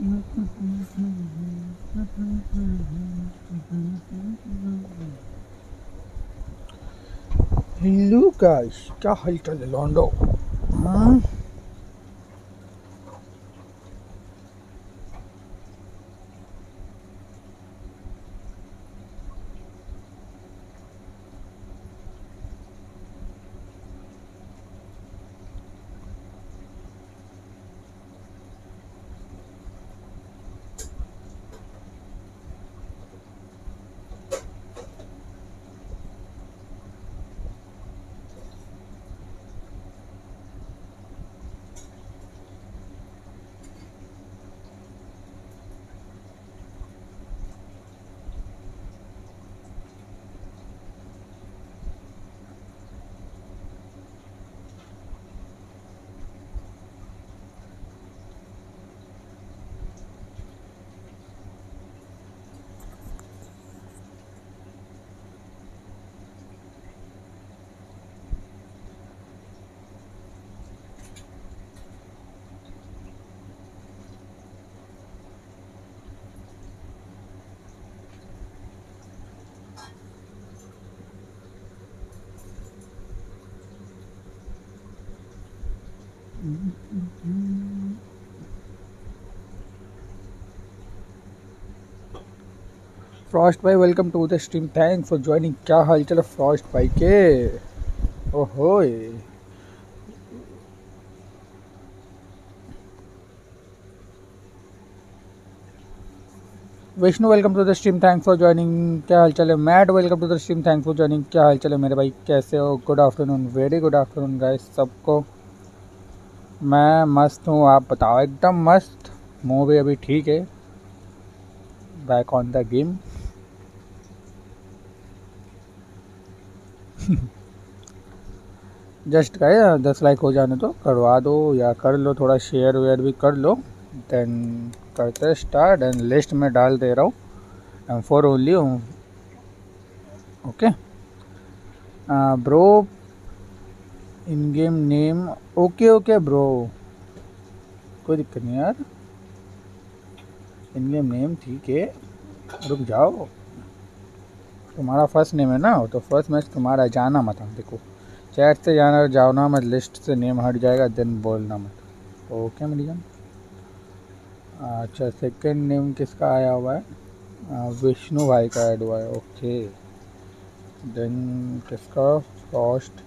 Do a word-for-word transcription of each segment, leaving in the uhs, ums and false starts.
Hello guys, क्या हाल चाल है लॉन्डो? हाँ, फ्रॉस्ट भाई welcome to the stream, thanks for joining. क्या हाल चाल है फ्रॉस्ट भाई के? ओहो, Vishnu welcome to the stream, thanks for joining. क्या हाल चाल है Matt? Welcome to the stream, thanks for joining. क्या हाल चाल है मेरे भाई, कैसे हो? Good afternoon, very good afternoon guys सबको। मैं मस्त हूँ, आप बताओ? एकदम मस्त। मुँह भी अभी ठीक है, back on the game. Just गए दस लाइक हो जाने तो करवा दो, या कर लो थोड़ा शेयर वेयर भी कर लो, देन करते स्टार्ट। एंड लिस्ट में डाल दे रहा हूँ, एम फोर ओनली हूँ। Okay bro, in game name okay okay bro, कोई दिक्कत नहीं यार। इन गेम नेम ठीक है, रुक जाओ। तुम्हारा फर्स्ट नेम है ना, तो फर्स्ट मैच तुम्हारा, जाना मत। हम देखो चैट से जाना जाओ ना मत, लिस्ट से नेम हट जाएगा, देन बोलना मत। ओके मेरी जान। अच्छा, सेकंड नेम किसका आया हुआ है? विष्णु भाई का ऐड हुआ है। ओके, देन किसका? फर्स्ट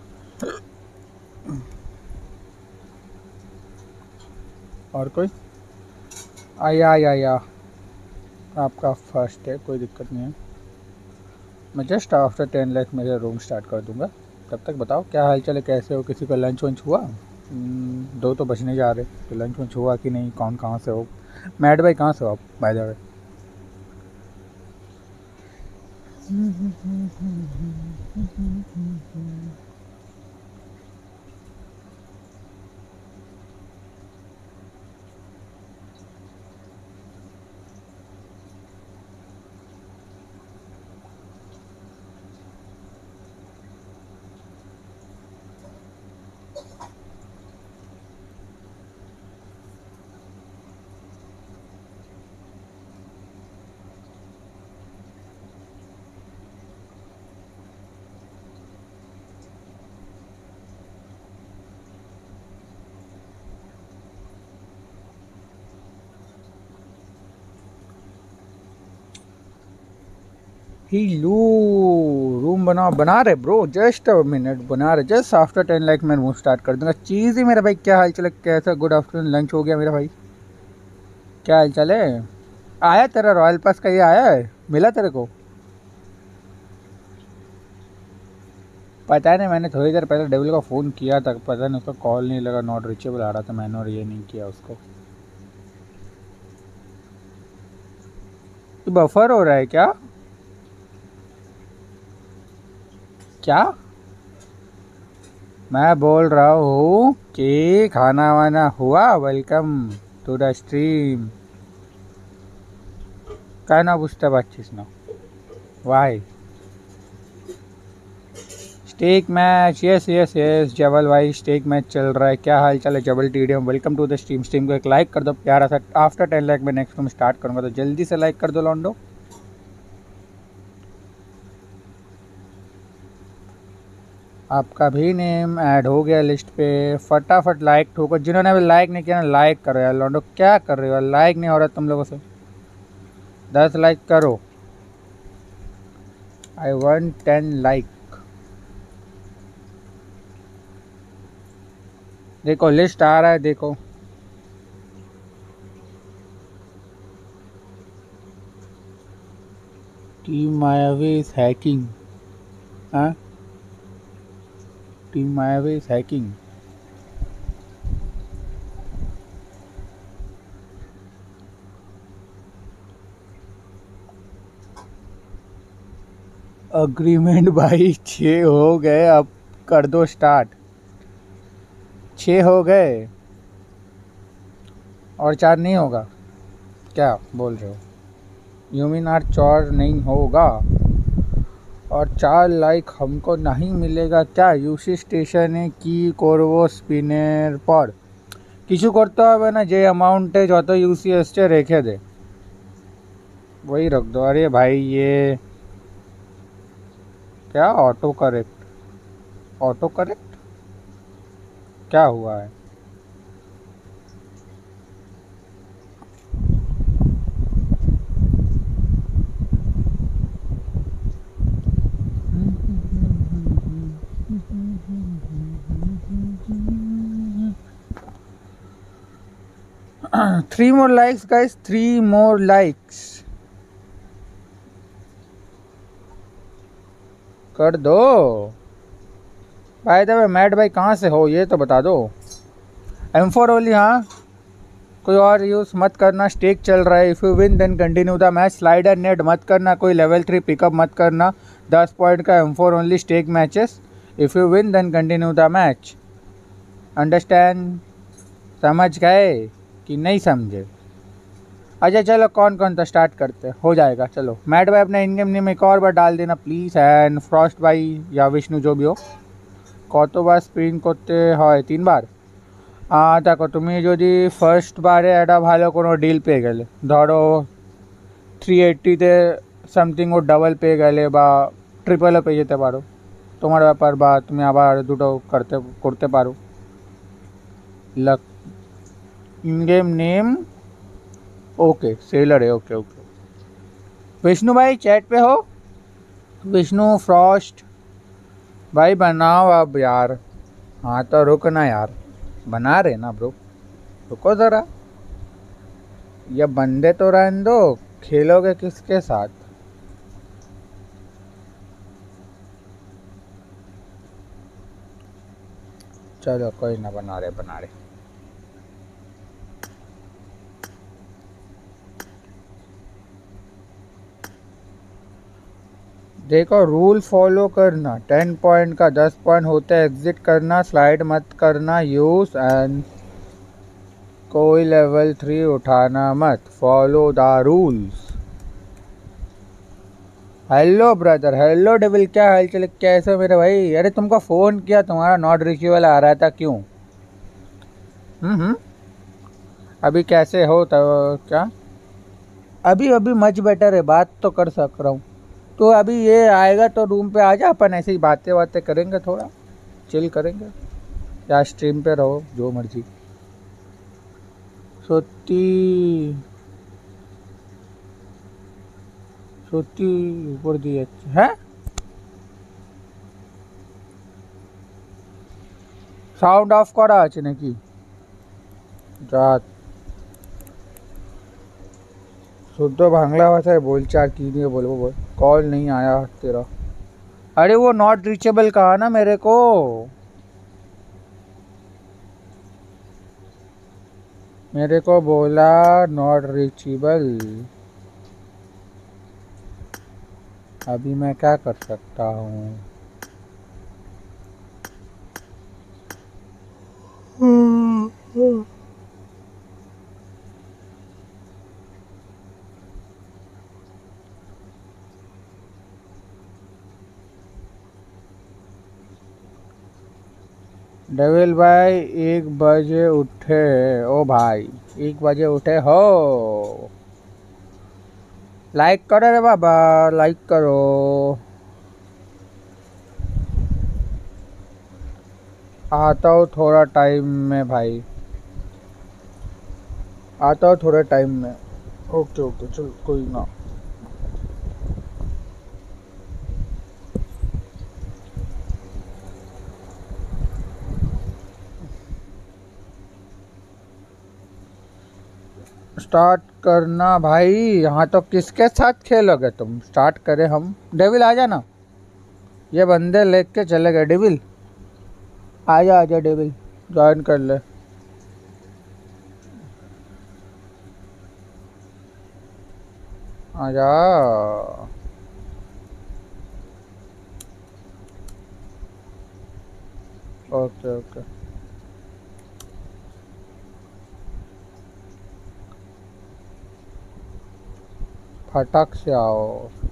और कोई? आया आया आया, आपका फर्स्ट है, कोई दिक्कत नहीं है। मैं जस्ट आफ्टर टेन लाख मेरा रूम स्टार्ट कर दूंगा। तब तक बताओ क्या हाल चाल है, कैसे हो? किसी का लंच वंच हुआ? दो तो बजने जा रहे, तो लंच वंच हुआ कि नहीं? कौन कहाँ से हो? मैट भाई कहाँ से हो आप by the way? Hello, room बना बना रहे ब्रो, जस्ट अ मिनट बना रहे, जस्ट आफ्टर टेन लाइक मैं रूम स्टार्ट कर दूंगा। चीज़ ही मेरा भाई, क्या हाल चल? कैसा? गुड आफ्टरनून, लंच हो गया मेरा भाई? क्या हाल चाल है? आया तेरा रॉयल पास का, ये आया है? मिला तेरे को? पता नहीं, मैंने थोड़ी देर पहले डेविल को फ़ोन किया था, पता नहीं उसका कॉल नहीं लगा, नॉट रीचेबल आ रहा था, मैंने और ये नहीं किया उसको। तो बफर हो रहा है क्या? क्या मैं बोल रहा हूँ कि खाना वाना हुआ? Welcome to the stream. काय ना पूछता बातचीत ना, वाई stake match, yes yes yes जबल भाई, स्टेक मैच चल रहा है। क्या हाल चाल है जबल TDM, welcome to the stream. Stream को एक लाइक कर दो प्यारा सा। आफ्टर टेन लाइक मैं नेक्स्ट रूम स्टार्ट करूंगा, तो जल्दी से लाइक कर दो लॉन्डो। आपका भी नेम ऐड हो गया लिस्ट पे, फटाफट लाइक ठोको। जिन्होंने अभी लाइक नहीं किया ना, लाइक करो यार लॉन्डो, क्या कर रहे हो, लाइक नहीं हो रहा तुम लोगों से। दस लाइक करो, आई वांट टेन लाइक। देखो लिस्ट आ रहा है, देखो टीम मायावी इज हैकिंग। हाँ, team Mayavi is hacking. Agreement भाई छः हो गए, अब कर दो स्टार्ट। छः हो गए और चार नहीं होगा, क्या बोल रहे हो? यू मीन आर चार नहीं होगा और चार लाइक हमको नहीं मिलेगा क्या? यूसी स्टेशने কি করব স্পিনের পর? কিছু করতে হবে না, যে অ্যামাউন্টে যত ইউসি এসছে রেখে দে, वही रख दो। अरे भाई ये क्या ऑटो करेक्ट, ऑटो करेक्ट क्या हुआ है? Three more likes guys, three more likes कर दो। भाई दबे मैट भाई कहाँ से हो ये तो बता दो। एम फोर ओनली, हाँ कोई और यूज़ मत करना। स्टेक चल रहा है। If you win then continue the match. Slider net मत करना, कोई लेवल थ्री पिकअप मत करना। दस पॉइंट का M four only stake matches. If you win then continue the match. Understand? समझ गए कि नहीं समझे? अच्छा चलो कौन कौन था स्टार्ट करते हो जाएगा। चलो मैट भाई अपना इन गेम नेम एक और बार डाल देना प्लीज़। एंड फ्रॉस्ट भाई या विष्णु जो भी हो, কতবার স্পিন করতে হয়? তিনবার। দেখো তুমি যদি ফার্স্ট বারে একটা ভালো কোনো ডিল পেয়ে গেলে, ধরো থ্রি এইট্টিতে সামথিং ও ডাবল পেয়ে গেলে বা ট্রিপলও পেয়ে যেতে পারো, তোমার ব্যাপার, বা তুমি আবার দুটো করতে করতে পারো। Luck in game name okay seller है, ओके ओके। विष्णु भाई चैट पे हो? विष्णु फ्रॉस्ट भाई बनाओ अब यार। हाँ तो रुक ना यार, बना रहे ना ब्रो, रुको ज़रा। ये बंदे तो रहने दो, खेलोगे किसके साथ? चलो कोई ना, बना रहे बना रहे। देखो रूल फॉलो करना। टेन पॉइंट का दस पॉइंट होते एग्जिट करना, स्लाइड मत करना यूज़, एंड कोई लेवल थ्री उठाना मत। Follow the rules. Hello brother, hello Devil, क्या हाल चल, कैसे हो मेरे भाई? अरे तुमको फ़ोन किया, तुम्हारा नॉट रिसीवेबल आ रहा था, क्यों? हम्म हम्म अभी कैसे हो? तो क्या अभी अभी मच बेटर है, बात तो कर सक रहा हूँ। तो अभी ये आएगा तो रूम पे आ जा, अपन ऐसे ही बातें बातें करेंगे, थोड़ा चिल करेंगे, या स्ट्रीम पे रहो जो मर्जी। सोती सोती ऊपर दी है, সাউন্ড অফ করা আছে নাকি? যা শুদ্ধ বাংলা ভাষায় বলছে, আর কি নিয়ে বলবো বল। कॉल नहीं आया तेरा। अरे वो नॉट रीचेबल कहा ना मेरे को, मेरे को बोला नॉट रीचेबल। अभी मैं क्या कर सकता हूँ? डेविल भाई एक बजे उठे। ओ भाई एक बजे उठे हो। लाइक करो रे बाबा, लाइक करो। आता हूँ थोड़ा टाइम में भाई, आता हूँ थोड़ा टाइम में। ओके ओके चल कोई ना। स्टार्ट करना भाई। यहाँ तो किसके साथ खेलोगे तुम? स्टार्ट करें हम। डेविल आ जाना, ये बंदे लेके चले गए। डेविल आजा आजा, डेविल ज्वाइन कर ले। आजा। ओके ओके फटाक से आओ।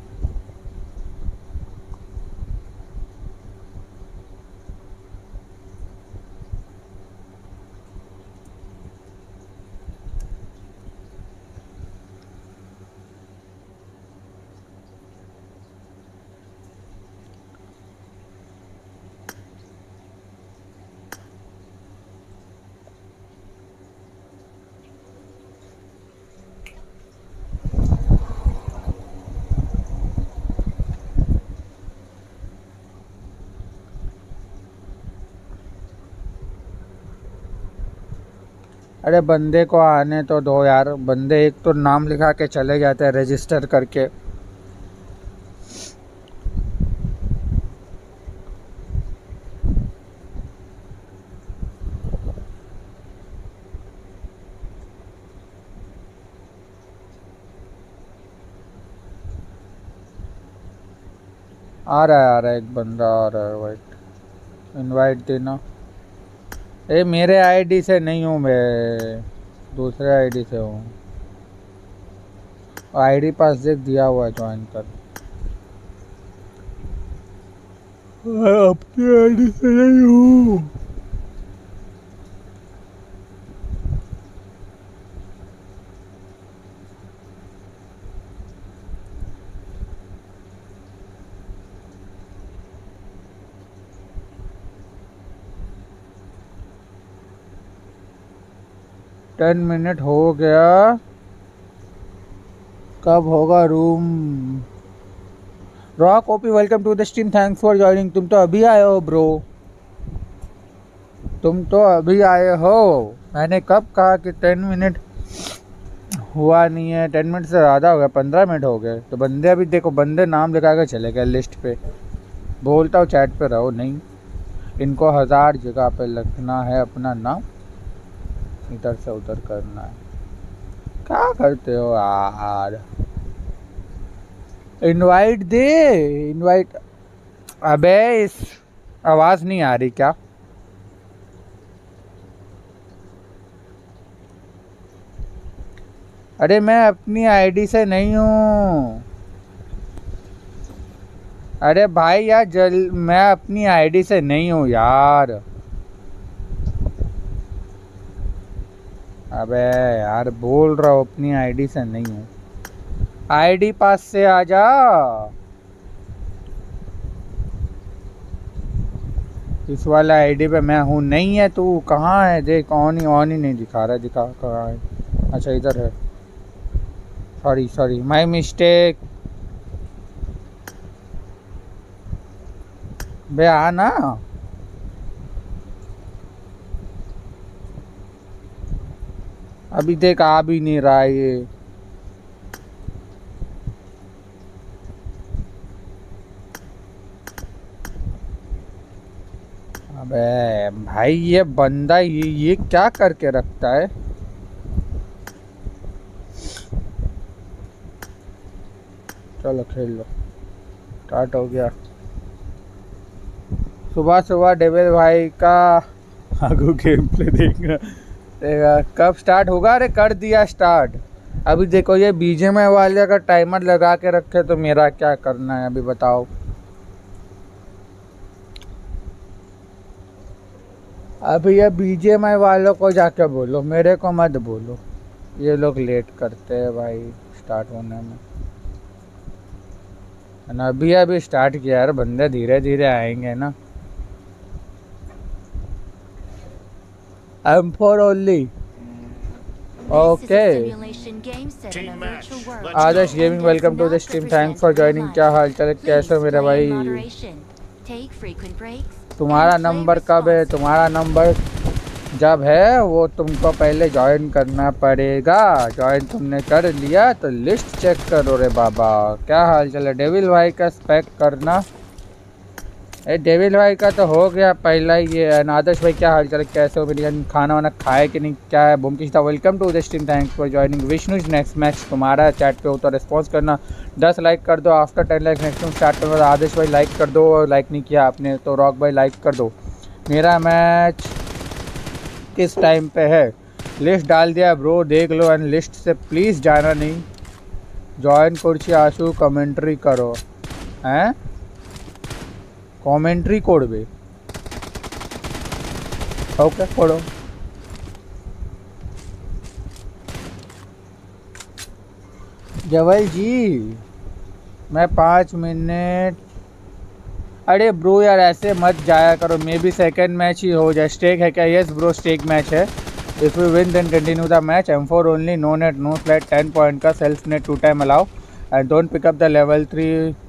अरे बंदे को आने तो दो यार। बंदे एक तो नाम लिखा के चले जाते हैं रजिस्टर करके। आ रहा है आ रहा है, एक बंदा आ रहा है। वाइट इनवाइट देना। ए मेरे आईडी से नहीं हूँ मैं, दूसरे आईडी से हूँ। आईडी पास देख दिया हुआ है, ज्वाइन कर। अपनी आईडी से नहीं हूँ। टेन मिनट हो गया, कब होगा room? Rock OP welcome to the stream, thanks for joining. तुम तो अभी आए हो ब्रो, तुम तो अभी आए हो। मैंने कब कहा कि टेन मिनट हुआ नहीं है? टेन मिनट से ज़्यादा हो गया, पंद्रह मिनट हो गए। तो बंदे अभी देखो, बंदे नाम लिखा के चले गए लिस्ट पे। बोलता हूँ चैट पे रहो, नहीं इनको हज़ार जगह पे लिखना है अपना नाम, इधर से उधर करना है। क्या करते हो यार? इनवाइट दे, इनवाइट। अबे इस आवाज़ नहीं आ रही क्या? अरे मैं अपनी आईडी से नहीं हूँ। अरे भाई यार जल मैं अपनी आईडी से नहीं हूँ यार। अबे यार बोल रहा हूँ अपनी आईडी से नहीं हूँ। आईडी पास से आ जा। इस वाला आईडी पे मैं हूँ नहीं है। तू कहाँ है? देख ऑन ही ऑन ही नहीं दिखा रहा है। दिखा कहाँ है? अच्छा इधर है। Sorry sorry my mistake. बे आना। अभी देख आ भी नहीं रहा है ये। अबे भाई ये बंदा ये ये क्या करके रखता है? चलो खेल लो, स्टार्ट हो गया। सुबह सुबह डेविल भाई का आगू गेम प्ले देखना देखा। कब स्टार्ट होगा? अरे कर दिया स्टार्ट। अभी देखो ये बीजेएमआई वाले का टाइमर लगा के रखे तो मेरा क्या करना है अभी बताओ। अब ये बीजेएमआई वालों को जाके बोलो, मेरे को मत बोलो। ये लोग लेट करते हैं भाई स्टार्ट होने में। ना अभी अभी स्टार्ट किया यार, बंदे धीरे धीरे आएंगे ना। M four only. Okay Adarsh gaming, welcome to the stream, thanks for joining. क्या हाल चाल है, कैसे हो मेरे भाई? तुम्हारा नंबर कब है? तुम्हारा नंबर जब है वो तुमको पहले ज्वाइन करना पड़ेगा। ज्वाइन तुमने कर लिया तो लिस्ट चेक करो रे बाबा। क्या हाल चाल है? डेविल भाई का स्पेक करना। ए डेविल भाई का तो हो गया पहला ही ये। आदर्श भाई क्या हाल चाल है, कैसे हो मेरी? खाना वाना खाए कि नहीं? क्या है बुमकिश्ता, welcome to the stream, thanks for joining. Vishnu next match तुम्हारा, चैट पे हो तो रिस्पॉन्स करना। दस लाइक कर दो, after ten like next time start करो। आदर्श भाई लाइक कर दो, और लाइक नहीं किया आपने तो रॉक भाई लाइक कर दो। मेरा मैच किस टाइम पे है? लिस्ट डाल दिया ब्रो, देख लो। एंड लिस्ट से प्लीज़ जाना नहीं। जॉइन करछी आशु, कमेंट्री करो। हैं कमेंट्री कोडबे? ओके कोडो। जवल जी मैं पाँच मिनट। अरे ब्रो यार ऐसे मत जाया करो, मे बी सेकंड मैच ही हो जाए। स्टेक है क्या? यस ब्रो स्टेक मैच है। If you win then continue the match. M four only, no net no flat, ten point का self net two time allow and don't pick up the level three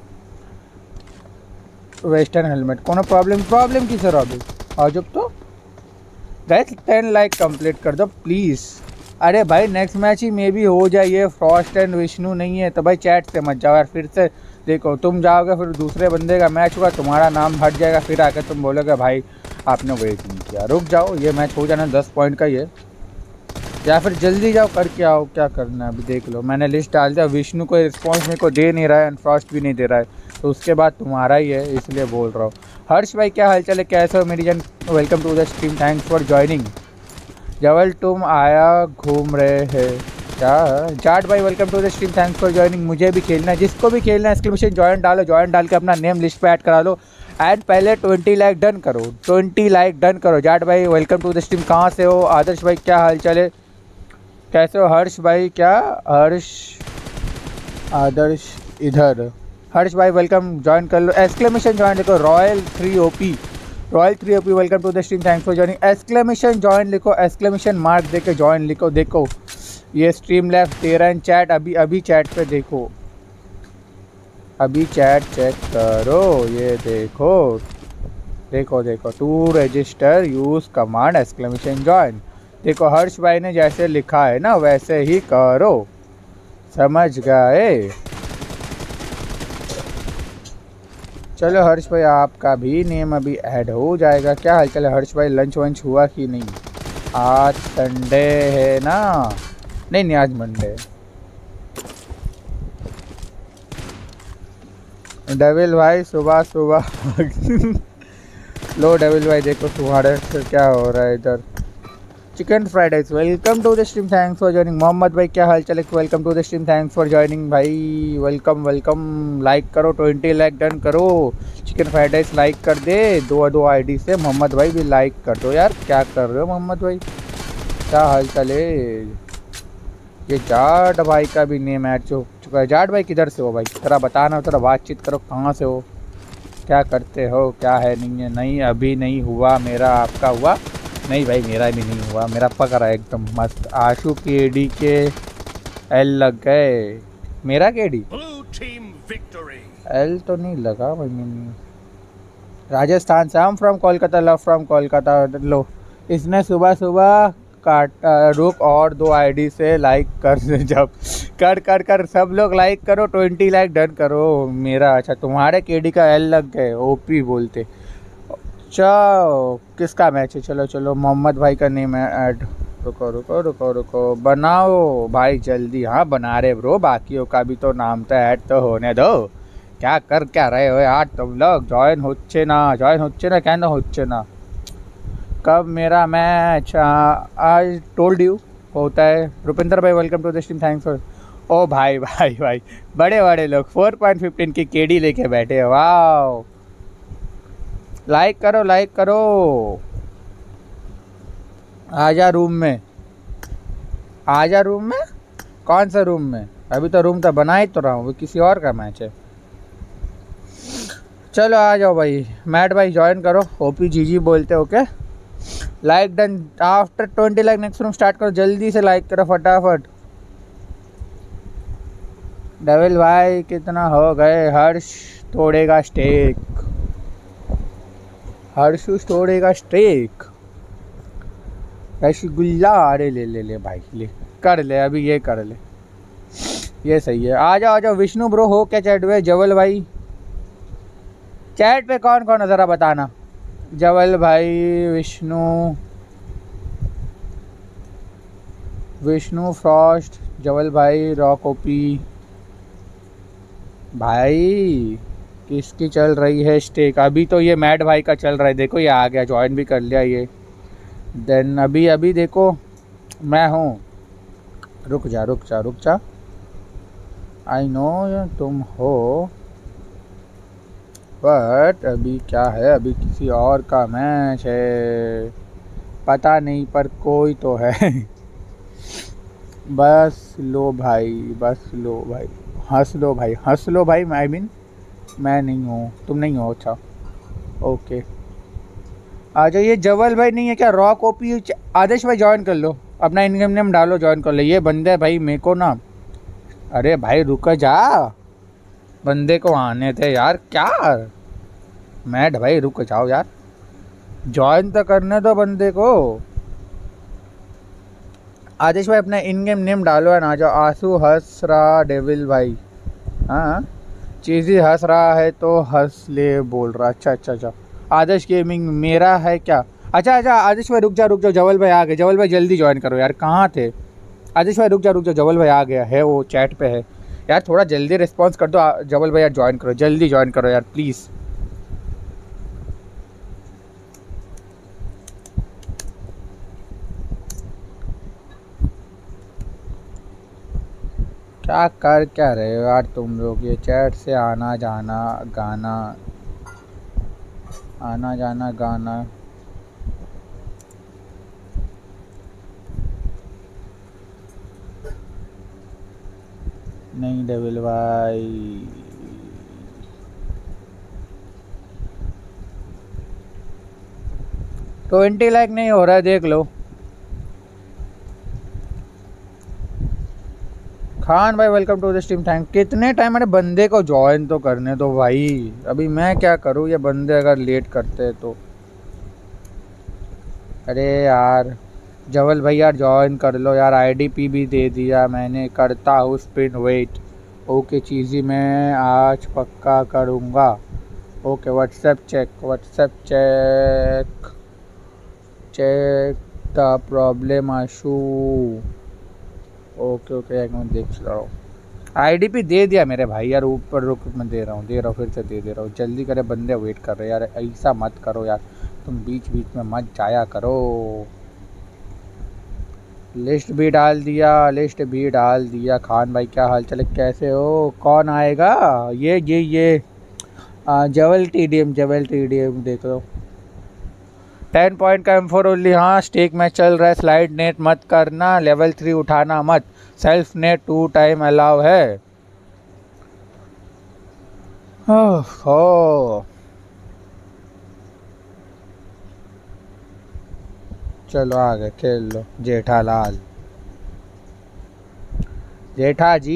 western helmet. कोनो problem problem की sir अभी और जब तो guys ten like complete कर दो please. अरे भाई नेक्स्ट मैच ही मे भी हो जाए। ये फ्रॉस्ट एंड विष्णु नहीं है तो भाई चैट से मत जाओ यार। फिर से देखो तुम जाओगे फिर दूसरे बंदे का मैच होगा, तुम्हारा नाम हट जाएगा, फिर आकर तुम बोलोगे भाई आपने वेट नहीं किया। रुक जाओ, ये मैच हो जाना, दस पॉइंट का ये। या फिर जल्दी जाओ करके आओ, क्या करना है अभी देख लो। मैंने लिस्ट डाल दिया। विष्णु को रिस्पॉन्स मेरे को दे नहीं रहा है एंड फ्रॉस्ट भी नहीं दे रहा है, तो उसके बाद तुम्हारा ही है, इसलिए बोल रहा हूँ। हर्ष भाई क्या हाल चाल है, कैसे हो मेरी जन? Welcome to the stream, thanks for joining. जवल तुम आया घूम रहे हैं क्या? जाट भाई welcome to the stream, thanks for joining. मुझे भी खेलना है, जिसको भी खेलना है एक्सक्लेमेशन ज्वाइन डालो। ज्वाइन डाल के अपना नेम लिस्ट पे ऐड करा लो एंड पहले ट्वेंटी लाइक डन करो। ट्वेंटी लाइक डन करो। जाट भाई वेलकम टू द स्ट्रीम, कहाँ से हो? आदर्श भाई क्या हाल चाल है, कैसे हो? हर्ष भाई क्या हर्ष आदर्श इधर। हर्ष भाई वेलकम, ज्वाइन कर लो। एक्सक्लेमेशन ज्वाइन लिखो, royal three OP, royal three OP welcome to the stream, thanks for joining. Exclamation join लिखो, एक्सक्लेमेशन मार्क देके ज्वाइन लिखो। देखो ये स्ट्रीम लेफ्ट तेरह एंड चैट अभी अभी चैट पे देखो, अभी चैट चेक करो। ये देखो देखो देखो to register use command exclamation join. देखो हर्ष भाई ने जैसे लिखा है ना वैसे ही करो, समझ गए? चलो हर्ष भाई आपका भी नेम अभी ऐड हो जाएगा। क्या हाल चाल है हर्ष भाई, लंच वंच हुआ कि नहीं? आज संडे है ना? नहीं नहीं आज मंडे। डेविल भाई सुबह सुबह लो डेविल भाई देखो तुम्हारे से क्या हो रहा है इधर। Chicken fried rice welcome to the stream, thanks for joining. Mohammad भाई क्या हाल चाल है, welcome to the stream, thanks for joining भाई। वेलकम वेलकम, लाइक करो, ट्वेंटी लाइक डन करो। चिकन फ्राइड राइस लाइक कर दे दो दो आईडी से। मोहम्मद भाई भी लाइक कर दो यार, क्या कर रहे हो मोहम्मद भाई, क्या हाल चाल है? ये जाट भाई का भी नेम ऐड हो चुका है। जाट भाई किधर से हो भाई, तेरा बताना, तेरा बातचीत करो, कहाँ से हो, क्या करते हो, क्या है? नहीं है, नहीं अभी नहीं हुआ मेरा, आपका हुआ? नहीं भाई मेरा भी नहीं हुआ, मेरा पक रहा है एकदम मस्त। आशु के डी के एल लग गए, मेरा के डी एल तो नहीं लगा भाई मैंने। राजस्थान से, हम from Kolkata, love from Kolkata. लो इसने सुबह सुबह काट रुक और दो आईडी से लाइक कर जब कर कर कर सब लोग लाइक करो, ट्वेंटी लाइक डन करो मेरा। अच्छा तुम्हारे केडी का एल लग गए, ओपी बोलते। चलो किसका मैच है? चलो चलो मोहम्मद भाई का नेम है ऐड। रुको रुको रुको रुको बनाओ भाई जल्दी। हाँ बना रहे ब्रो, बाकियों का भी तो नाम तो ऐड तो होने दो। क्या कर क्या रहे हो यार तुम लोग? ज्वाइन होच्छे ना, ज्वाइन होच्छे ना, क्या ना होच्छे ना। कब मेरा मैच? आई टोल्ड यू होता है। रुपिंदर भाई welcome to the stream, thanks for. ओ भाई भाई भाई बड़े बड़े लोग फोर पॉइंट फिफ्टीन की केडी लेके बैठे हैं, वाह। लाइक करो लाइक करो। आजा रूम में, आजा रूम में। कौन सा रूम में? अभी तो रूम तो बना ही तो रहा हूँ, वो किसी और का मैच है। चलो आ जाओ भाई, मैट भाई ज्वाइन करो। ओपी जी जी बोलते हो क्या? Like done after twenty like next room start करो, जल्दी से लाइक करो फटाफट। डेविल भाई कितना हो गए? हर्ष तोड़ेगा स्टेक, हर्ष तोड़ेगा स्टेक। रसगुल्ला, अरे ले ले ले भाई, ले कर ले अभी, ये कर ले, ये सही है। आ जाओ आ जाओ। विष्णु ब्रो हो क्या चैट में? जवल भाई चैट पे कौन कौन है ज़रा बताना। जवल भाई, विष्णु, विष्णु फ्रॉस्ट, जवल भाई, रॉक ओपी भाई। किसकी चल रही है स्टेक? अभी तो ये मैट भाई का चल रहा है, देखो ये आ गया, ज्वाइन भी कर लिया ये। देन अभी अभी देखो मैं हूँ, रुक जा रुक जा रुक जा, आई नो तुम हो, बट अभी क्या है, अभी किसी और का मैच है, पता नहीं पर कोई तो है। बस लो भाई, बस लो भाई, हंस लो भाई, हंस लो भाई। आई मीन मैं नहीं हूँ, तुम नहीं हो, अच्छा ओके। आ जाओ। ये जवल भाई नहीं है क्या? रॉक ओपी, आदेश भाई ज्वाइन कर लो, अपना इनकम नेम डालो, ज्वाइन कर लो। ये बंदे भाई मेरे को ना, अरे भाई रुक जा, बंदे को आने थे यार, क्या मैड भाई, रुक जाओ यार, ज्वाइन तो करने दो बंदे को। आदेश भाई अपना इन गेम नेम डालो है ना। जाओ। आंसू हंस रहा डेविल भाई, हाँ चीज़ी हंस रहा है तो हंस ले बोल रहा। अच्छा अच्छा अच्छा, आदेश गेमिंग मेरा है क्या? अच्छा अच्छा आदेश भाई रुक जा रुक जाओ, जवल भाई आ गए। जवल भाई जल्दी ज्वाइन करो यार, कहाँ थे? आदेश भाई रुक जा रुक जाओ, जवल भाई आ गया है, वो चैट पे है यार, थोड़ा जल्दी रिस्पॉन्स कर दो। जवल भाई यार ज्वाइन करो, जल्दी ज्वाइन करो यार प्लीज़। क्या कर क्या रहे हो यार तुम लोग? ये चैट से आना जाना गाना, आना जाना गाना। नहीं डेविल भाई, ट्वेंटी लाइक नहीं हो रहा है, देख लो। खान भाई welcome to the stream, thank. कितने टाइम मैंने बंदे को ज्वाइन तो करने दो भाई, अभी मैं क्या करूँ, ये बंदे अगर लेट करते हैं तो। अरे यार जवल भाई यार ज्वाइन कर लो यार, आईडीपी भी दे दिया मैंने, करता हूँ स्पिन वेट। ओके चीज़ी मैं आज पक्का करूँगा। Okay WhatsApp check, WhatsApp check, check the problem Ashu. Okay okay एक मिनट देख रहा हूँ। आईडीपी दे दिया मेरे भाई यार, ऊपर रुक, मैं दे रहा हूँ दे रहा हूँ फिर से दे दे रहा हूँ, जल्दी करे, बंदे वेट कर रहे यार, ऐसा मत करो यार, तुम बीच बीच में मत जाया करो। लिस्ट भी डाल दिया, लिस्ट भी डाल दिया। खान भाई क्या हाल चले, कैसे हो? कौन आएगा? ये ये ये आ, जवल टीडीएम, जवल टीडीएम देख लो। टेन पॉइंट का एम फोर ओनली। हाँ स्टेक मैच चल रहा है, स्लाइड नेट मत करना, लेवल थ्री उठाना मत, self net two time allow है। हो चलो आ गए, खेल लो जेठालाल, जेठा जी।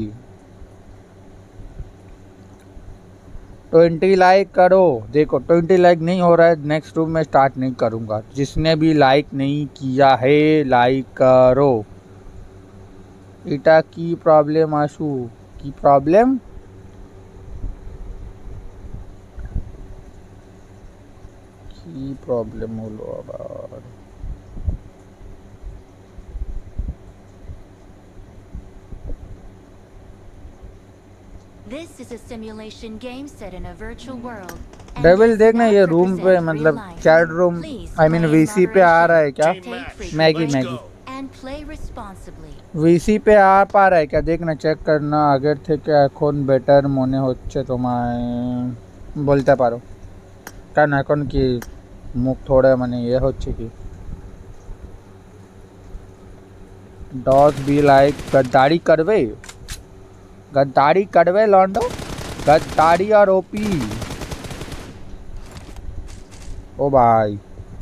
ट्वेंटी लाइक करो, देखो ट्वेंटी लाइक नहीं हो रहा है, नेक्स्ट रूम में स्टार्ट नहीं करूँगा। जिसने भी लाइक नहीं किया है लाइक करो। इटा की प्रॉब्लम, आशू की प्रॉब्लम, की प्रॉब्लम হলো আবার। This is a simulation game set in a virtual world. Devil देखना ये रूम पे, मतलब chat room, I mean VC पे आ रहा है क्या? मैगी मैगी वीसी पे आ पा रहा है क्या? देखना चेक करना। आगे থেকে এখন বেটার মনে হচ্ছে তোমায় বলতে পারো, কারণ এখন কি মুখ থোড়া মানে ইয়ে হচ্ছে কি। डॉस बी लाइक गद्दारी करवे, गद्दारी करवे लॉन्डो, गद्दारी और ओपी। ओ भाई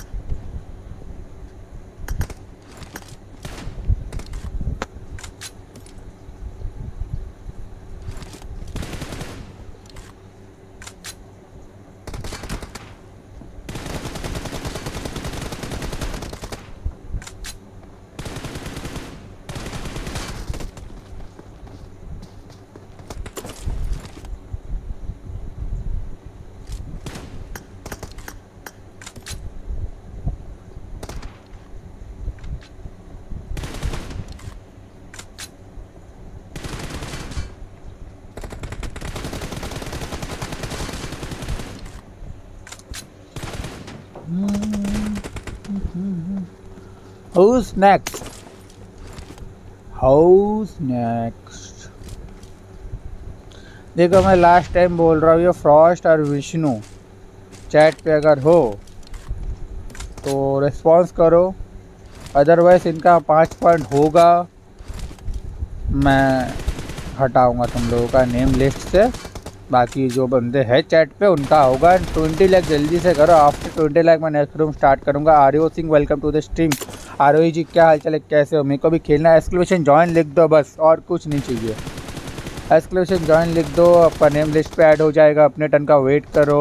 Who's next? Who's next? देखो मैं लास्ट टाइम बोल रहा हूँ, ये फ्रॉस्ट और विष्णु चैट पे अगर हो तो रिस्पॉन्स करो, अदरवाइज इनका पाँच पॉइंट होगा, मैं हटाऊंगा तुम लोगों का नेम लिस्ट से। बाकी जो बंदे हैं चैट पे उनका होगा। ट्वेंटी लाख जल्दी से करो, आफ्टर ट्वेंटी लाख मैं नेक्स्ट रूम स्टार्ट करूंगा। Aryo Singh welcome to the stream. Aryo ji क्या हाल चाल है, कैसे हो? मेरे को भी खेलना है। एक्सक्लेमेशन जॉइन लिख दो बस, और कुछ नहीं चाहिए। एक्सक्लेमेशन जॉइन लिख दो, आपका नेम लिस्ट पे ऐड हो जाएगा। अपने टर्न का वेट करो।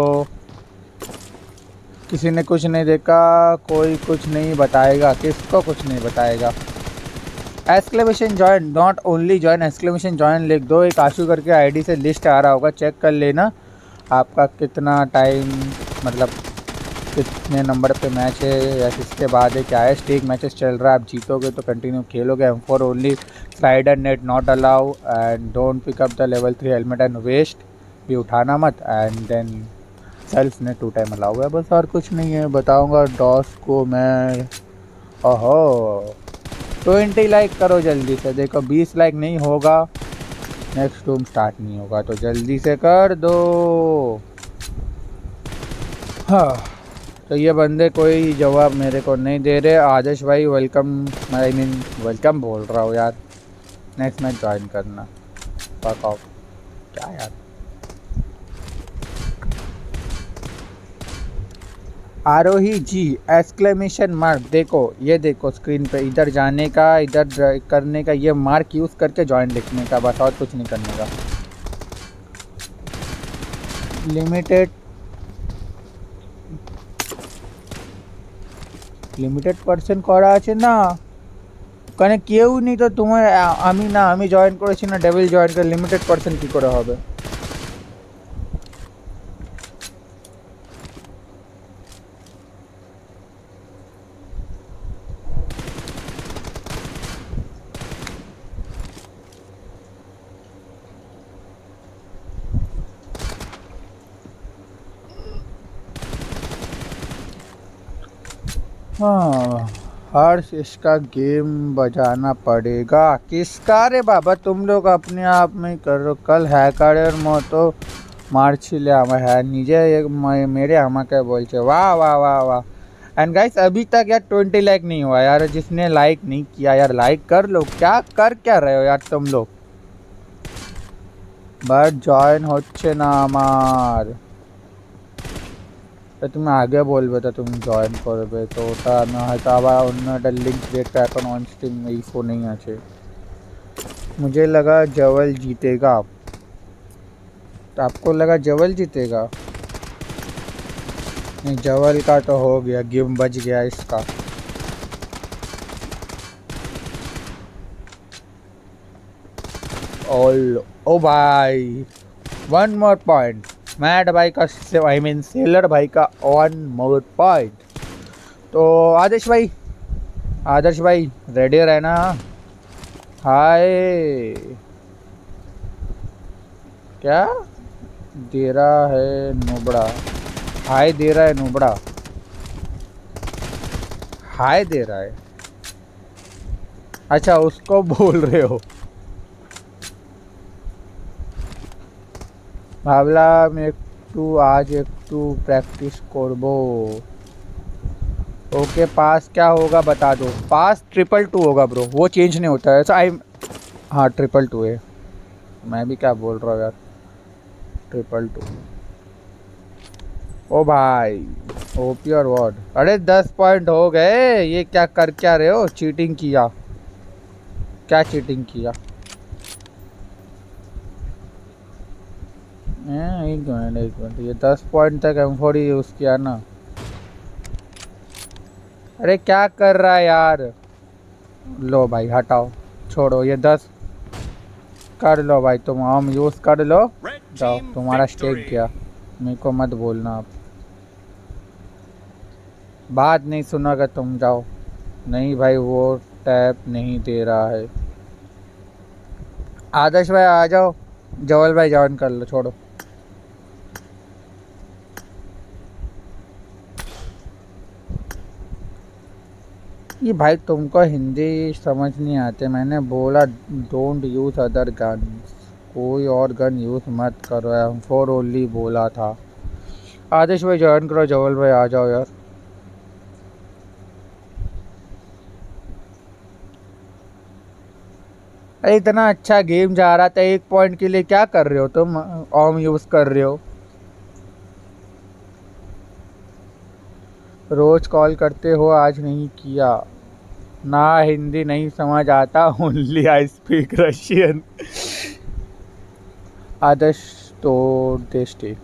किसी ने कुछ नहीं देखा, कोई कुछ नहीं बताएगा, किसको कुछ नहीं बताएगा। Exclamation join, not only join, exclamation join लिख दो। एक आशु करके आईडी से लिस्ट आ रहा होगा, चेक कर लेना आपका कितना टाइम, मतलब कितने नंबर पे मैच है या किसके बाद है, क्या है। स्टेक मैचेस चल रहा है, आप जीतोगे तो कंटिन्यू खेलोगे। M four only, slider net not allow, and don't pick up the level three helmet and west भी उठाना मत। And then self net two time allow है, बस और कुछ नहीं है। बताऊँगा डॉस को मैं। ओहो ट्वेंटी लाइक करो जल्दी से। देखो बीस लाइक नहीं होगा, नेक्स्ट रूम स्टार्ट नहीं होगा, तो जल्दी से कर दो। हाँ तो ये बंदे कोई जवाब मेरे को नहीं दे रहे। आदर्श भाई वेलकम, आई मीन वेलकम बोल रहा हूँ यार, नेक्स्ट मैच ज्वाइन करना। फक ऑफ, क्या यार। आरोही जी एक्सक्लेमेशन मार्क, देखो ये देखो स्क्रीन पे, इधर जाने का, इधर करने का, ये मार्क यूज़ करके जॉइन लिखने का, बस और कुछ नहीं करने का। लिमिटेड লিমিটেড পার্সেন্ট করা আছে না, কারণ কেউ নেই তো তোমার। আমি না আমি জয়েন করেছি না, ডেভিল জয়েন করে লিমিটেড পার্সেন্ট কী করে হবে? हाँ हर्ष इसका गेम बजाना पड़ेगा। किसका रे बाबा, तुम लोग अपने आप में करो। कल हैकारेर मतो मारছিলে আমার, হ্যাঁ নিজে मेरे আমাকে बोलছে वाह वाह वाह वाह। एंड गाइस अभी तक यार ट्वेंटी लाइक नहीं हुआ यार, जिसने लाइक नहीं किया यार लाइक कर लो। क्या कर क्या रहे हो यार तुम लोग? बट जॉइन होच्छे ना আমার। তো তুমি আগে বলবে তো তুমি জয়েন করবে, তো ওটা আমি হয়তো আবার অন্য একটা লিঙ্ক ক্রিয়েট এখন অন স্ট্রিম এই ফোনেই আছে। मुझे लगा जवल जीतेगा, तो आपको लगा जवल जीतेगा? नहीं, जवल का तो हो गया, गेम बच गया इसका। ऑल ओ भाई वन मोर पॉइंट, मैड भाई का, आई मीन सेलर भाई का वन मोर पॉइंट। तो आदर्श भाई, आदर्श भाई रेडी रहना। हाय क्या दे रहा है नुबड़ा? हाय दे रहा है नुबड़ा, हाय दे रहा है। अच्छा उसको बोल रहे हो? ভাবলাম একটু আজ একটু প্র্যাকটিস করব। ओके पास क्या होगा बता दो। पास ट्रिपल टू होगा ब्रो, वो चेंज नहीं होता है ऐसा। आई हाँ ट्रिपल टू है, मैं भी क्या बोल रहा हूँ यार, ट्रिपल टू। ओ भाई ओपी और वॉर्ड। अरे दस पॉइंट हो गए। ये क्या कर क्या रहे हो, चीटिंग किया क्या, चीटिंग किया। ए, एक मिनट एक मिनट, ये दस पॉइंट तक एम फोर ही यूज़ किया ना। अरे क्या कर रहा है यार। लो भाई हटाओ, छोड़ो ये दस कर लो भाई, तुम हम यूज़ कर लो। जाओ तुम्हारा स्टेक गया, मेरे को मत बोलना आप, बात नहीं सुनोगे तुम। जाओ। नहीं भाई वो टैप नहीं दे रहा है। आदर्श भाई आ जाओ, जवल भाई ज्वाइन कर लो, छोड़ो। ये भाई तुमको हिंदी समझ नहीं आते, मैंने बोला डोंट यूज़ अदर गन, कोई और गन यूज़ मत करो, एम फोर ओनली बोला था। आदेश भाई ज्वाइन करो, जवल भाई आ जाओ यार। अरे इतना अच्छा गेम जा रहा था, एक पॉइंट के लिए क्या कर रहे हो तुम, ओम यूज़ कर रहे हो। रोज कॉल करते हो, आज नहीं किया ना, हिंदी नहीं समझ आता, only I speak Russian. Adarsh तो देस्टे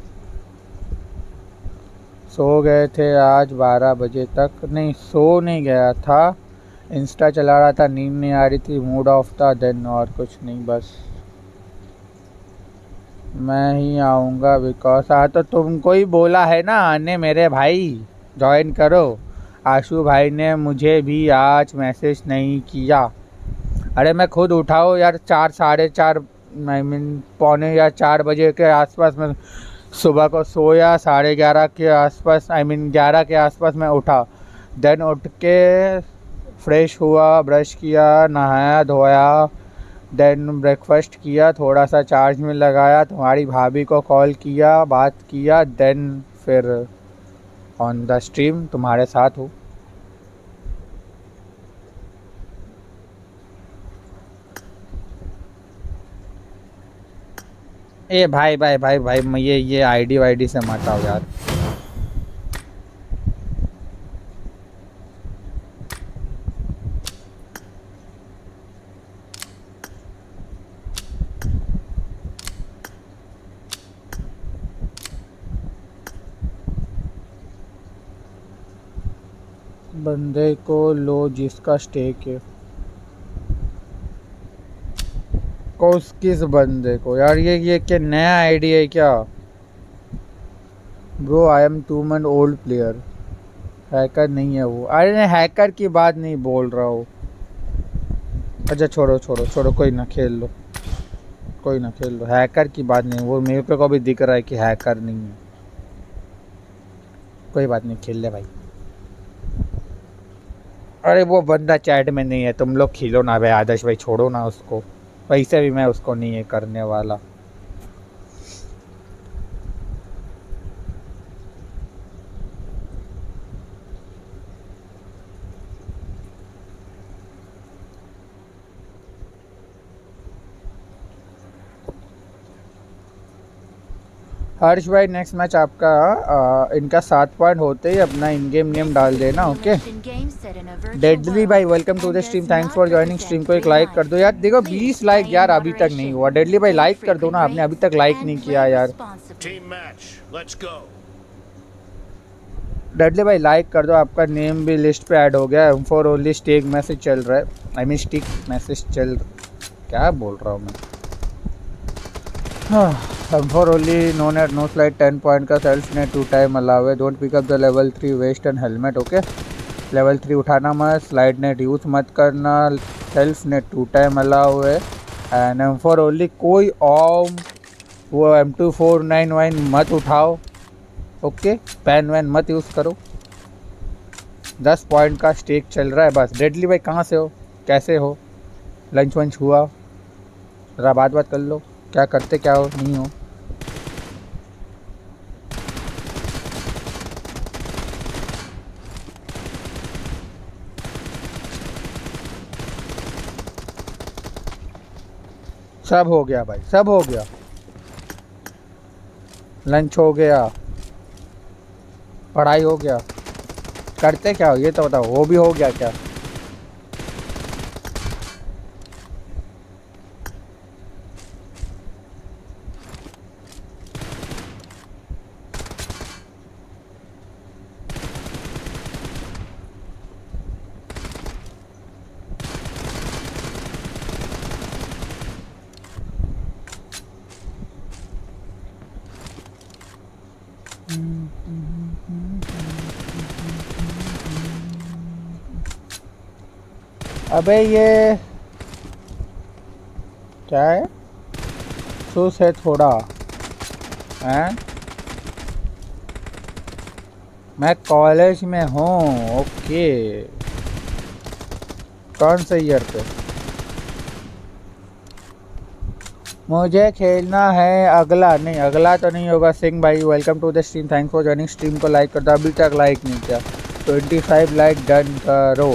सो गए थे आज बारह बजे तक, नहीं सो नहीं गया था, इंस्टा चला रहा था, नींद नहीं आ रही थी, मूड ऑफ था, देन और कुछ नहीं बस। मैं ही आऊँगा बिकॉज हाँ तो तुमको ही बोला है ना आने मेरे भाई, ज्वाइन करो। आशु भाई ने मुझे भी आज मैसेज नहीं किया। अरे मैं खुद उठाओ यार, चार साढ़े चार आई मीन पौने या चार बजे के आसपास में सुबह को सोया, साढ़े ग्यारह के आसपास आई मीन ग्यारह के आसपास मैं उठा, देन उठ के फ्रेश हुआ, ब्रश किया, नहाया धोया, देन ब्रेकफास्ट किया, थोड़ा सा चार्ज में लगाया, तुम्हारी भाभी को कॉल किया, बात किया, देन फिर ऑन द स्ट्रीम तुम्हारे साथ हूँ। ए भाई भाई भाई भाई मैं ये ये आईडी वाईडी से मत आओ यार। बंदे को लो जिसका स्टेक है। कोस किस बंदे को यार, ये ये क्या नया आईडी है क्या। Bro I am two month old player, hacker नहीं है वो। अरे नहीं हैकर की बात नहीं बोल रहा हूँ। अच्छा छोड़ो छोड़ो छोड़ो, कोई ना खेल लो, कोई ना खेल लो, हैकर की बात नहीं, वो मेरे पे को भी दिख रहा है कि हैकर नहीं है, कोई बात नहीं खेल ले भाई। अरे वो बंदा चैट में नहीं है, तुम लोग खेलो ना भाई, आदर्श भाई छोड़ो ना उसको, वैसे भी मैं उसको नहीं है करने वाला। हर्ष भाई नेक्स्ट मैच आपका आ, इनका सात पॉइंट होते ही अपना इन गेम नेम डाल देना। ओके डेडली भाई welcome to the stream, thanks for joining stream को एक लाइक कर दो यार। देखो बीस लाइक यार अभी तक नहीं हुआ। डेडली भाई लाइक कर दो ना, आपने अभी तक लाइक नहीं किया यार। डेडली भाई लाइक कर दो, आपका नेम भी लिस्ट पे ऐड हो गया। M four only stake message चल रहा है, आई मीन स्टिक मैसेज चल, क्या बोल रहा हूँ मैं। M four only no net no slide, ten point का self net two time allow है, don't pick up the level three vest and helmet. Okay level three उठाना मत, स्लाइड नेट यूज़ मत करना, self net two time allow है। And M four only कोई ओम वो एम टू फोर नाइन वाइन मत उठाओ। ओके पैन वैन मत यूज़ करो। दस पॉइंट का स्टेक चल रहा है बस। डेडली भाई कहाँ से हो, कैसे हो, लंच वंच हुआ, ज़रा बात बात कर लो, क्या करते क्या हो नहीं हो। सब हो गया भाई, सब हो गया। लंच हो गया, पढ़ाई हो गया, करते क्या हो ये तो बताओ, वो भी हो गया क्या? अबे ये क्या है? सूस है थोड़ा हैं? मैं कॉलेज में हूँ। ओके, कौन से ईयर पे? मुझे खेलना है अगला। नहीं, अगला तो नहीं होगा। सिंह भाई welcome to the stream, thanks for joining. Stream को लाइक कर दो, अभी तक लाइक नहीं किया। पच्चीस लाइक डन करो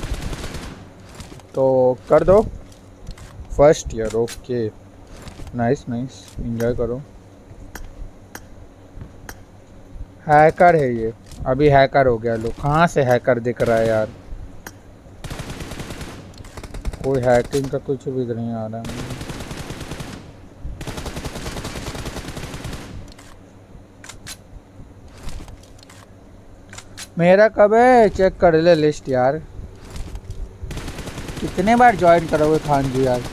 तो कर दो। First year, okay, nice nice, enjoy करो। हैकर है ये, अभी हैकर हो गया। लो कहाँ से हैकर दिख रहा है यार? कोई हैकिंग का कुछ भी नहीं आ रहा है। मेरा कब है? चेक कर ले लिस्ट यार। कितने बार ज्वाइन करोगे खान जी यार?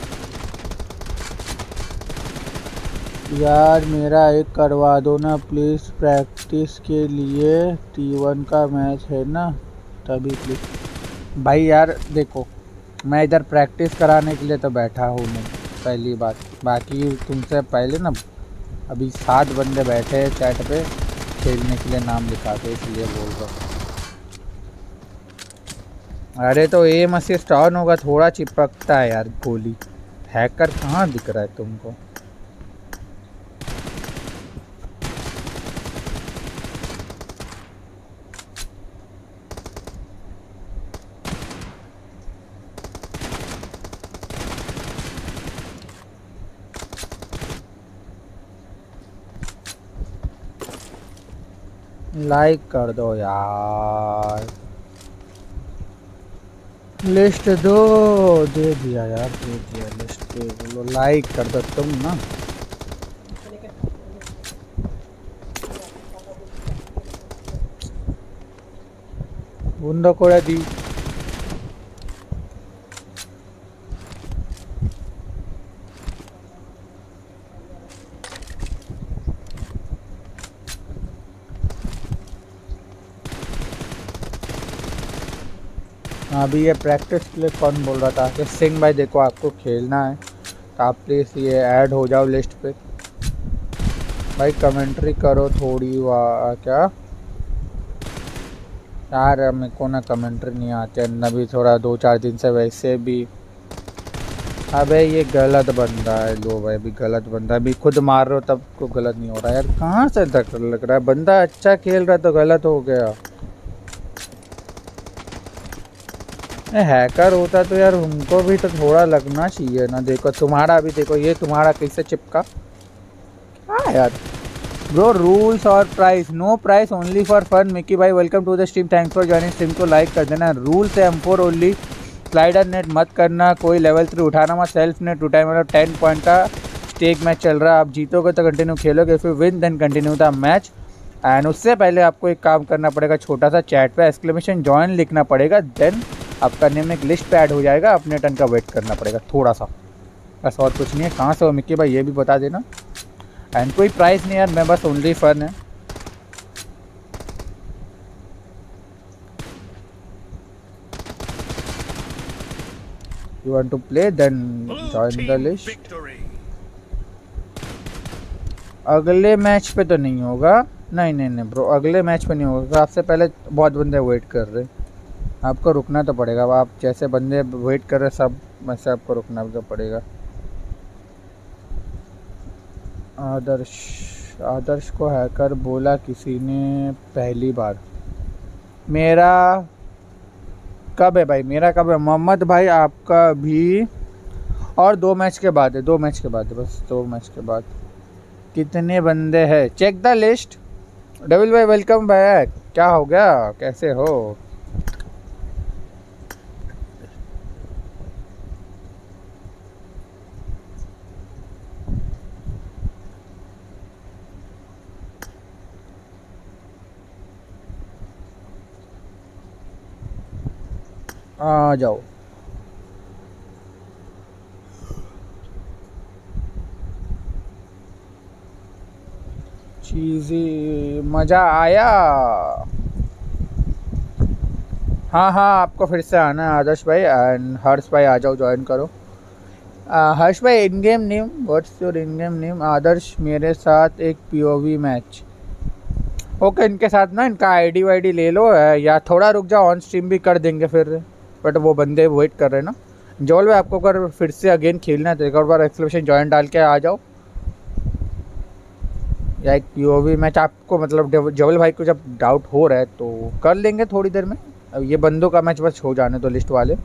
यार मेरा एक करवा दो ना प्लीज़, प्रैक्टिस के लिए। टी वन का मैच है ना, तभी प्लीज़। भाई यार देखो, मैं इधर प्रैक्टिस कराने के लिए तो बैठा हूँ नहीं, पहली बात। बाकी तुमसे पहले ना अभी सात बंदे बैठे हैं चैट पे खेलने के लिए, नाम लिखा के, इसलिए बोल रहा हूँ। अरे तो एम असिस्ट ऑन होगा, थोड़ा चिपकता है यार गोली। हैकर कहाँ दिख रहा है तुमको? लाइक कर दो यार, लिस्ट दो। दे दिया यार, दे दिया लिस्ट पे। बोलो लाइक कर दो तुम ना। बंदो को दी अभी ये प्रैक्टिस के लिए कौन बोल रहा था कि सिंह भाई देखो आपको खेलना है तो आप प्लीज़ ये ऐड हो जाओ लिस्ट पे। भाई कमेंट्री करो थोड़ी। वाह क्या यार, मेरे को ना कमेंट्री नहीं आती है, अभी थोड़ा दो चार दिन से वैसे भी। अबे ये गलत बंदा है। लो भाई अभी गलत बंदा, अभी खुद मार रहे हो तब को गलत नहीं हो रहा यार। कहाँ से तक लग रहा है बंदा अच्छा खेल रहा है तो गलत हो गया। हैकर होता तो यार उनको भी तो थोड़ा लगना चाहिए ना। देखो तुम्हारा भी, देखो ये तुम्हारा कैसे चिपका। क्या यार ब्रो, रूल्स और price? No price, only for fun. Mickey भाई welcome to the stream, thanks for joining. Stream को लाइक कर देना। रूल्स है M four only, slider net मत करना, कोई लेवल थ्री उठाना मत, सेल्फ नेट उठाए। मतलब टेन पॉइंट का स्टेक मैच चल रहा है, आप जीतोगे तो कंटिन्यू खेलोगे, फिर win then continue the match. And उससे पहले आपको एक काम करना पड़ेगा, छोटा सा चैट पे एक्सक्लेमेशन जॉइन लिखना पड़ेगा, देन आपका नेम एक लिस्ट पे ऐड हो जाएगा। अपने टर्न का वेट करना पड़ेगा थोड़ा सा, बस और कुछ नहीं है। कहाँ से हो मिक्की भाई ये भी बता देना। एंड कोई प्राइस नहीं यार, मैं बस ओनली फन है। You want to play then join the list. अगले मैच पे तो नहीं होगा। नहीं नहीं नहीं ब्रो, अगले मैच पे नहीं होगा। आपसे पहले बहुत बंदे वेट कर रहे हैं, आपको रुकना तो पड़ेगा। आप जैसे बंदे वेट कर रहे सब वैसे आपको रुकना तो पड़ेगा। आदर्श आदर्श को हैकर बोला किसी ने पहली बार। मेरा कब है भाई? मेरा कब है? मोहम्मद भाई आपका भी और दो मैच के बाद है, दो मैच के बाद है, बस दो मैच के बाद। कितने बंदे हैं? Check the list. डेविल भाई वेलकम बैक। क्या हो गया, कैसे हो? आ जाओ। चीज़ें मज़ा आया। हाँ हाँ, आपको फिर से आना है आदर्श भाई एंड हर्ष भाई, आ जाओ ज्वाइन करो। आ, हर्ष भाई in game name, what's your in game name? Adarsh मेरे साथ एक पीओवी मैच। ओके, इनके साथ ना इनका आईडी वाईडी ले लो है, या थोड़ा रुक जाओ, ऑन स्ट्रीम भी कर देंगे फिर, बट वो बंदे वेट कर रहे हैं ना। जोल भाई आपको अगर फिर से अगेन खेलना है तो एक और बार एक्सक्लेमेशन जॉइन डाल के आ जाओ, या एक पीओवी मैच आपको, मतलब जोल भाई को जब डाउट हो रहा है तो कर लेंगे थोड़ी देर में। अब ये बंदों का मैच बस हो जाने तो लिस्ट वाले।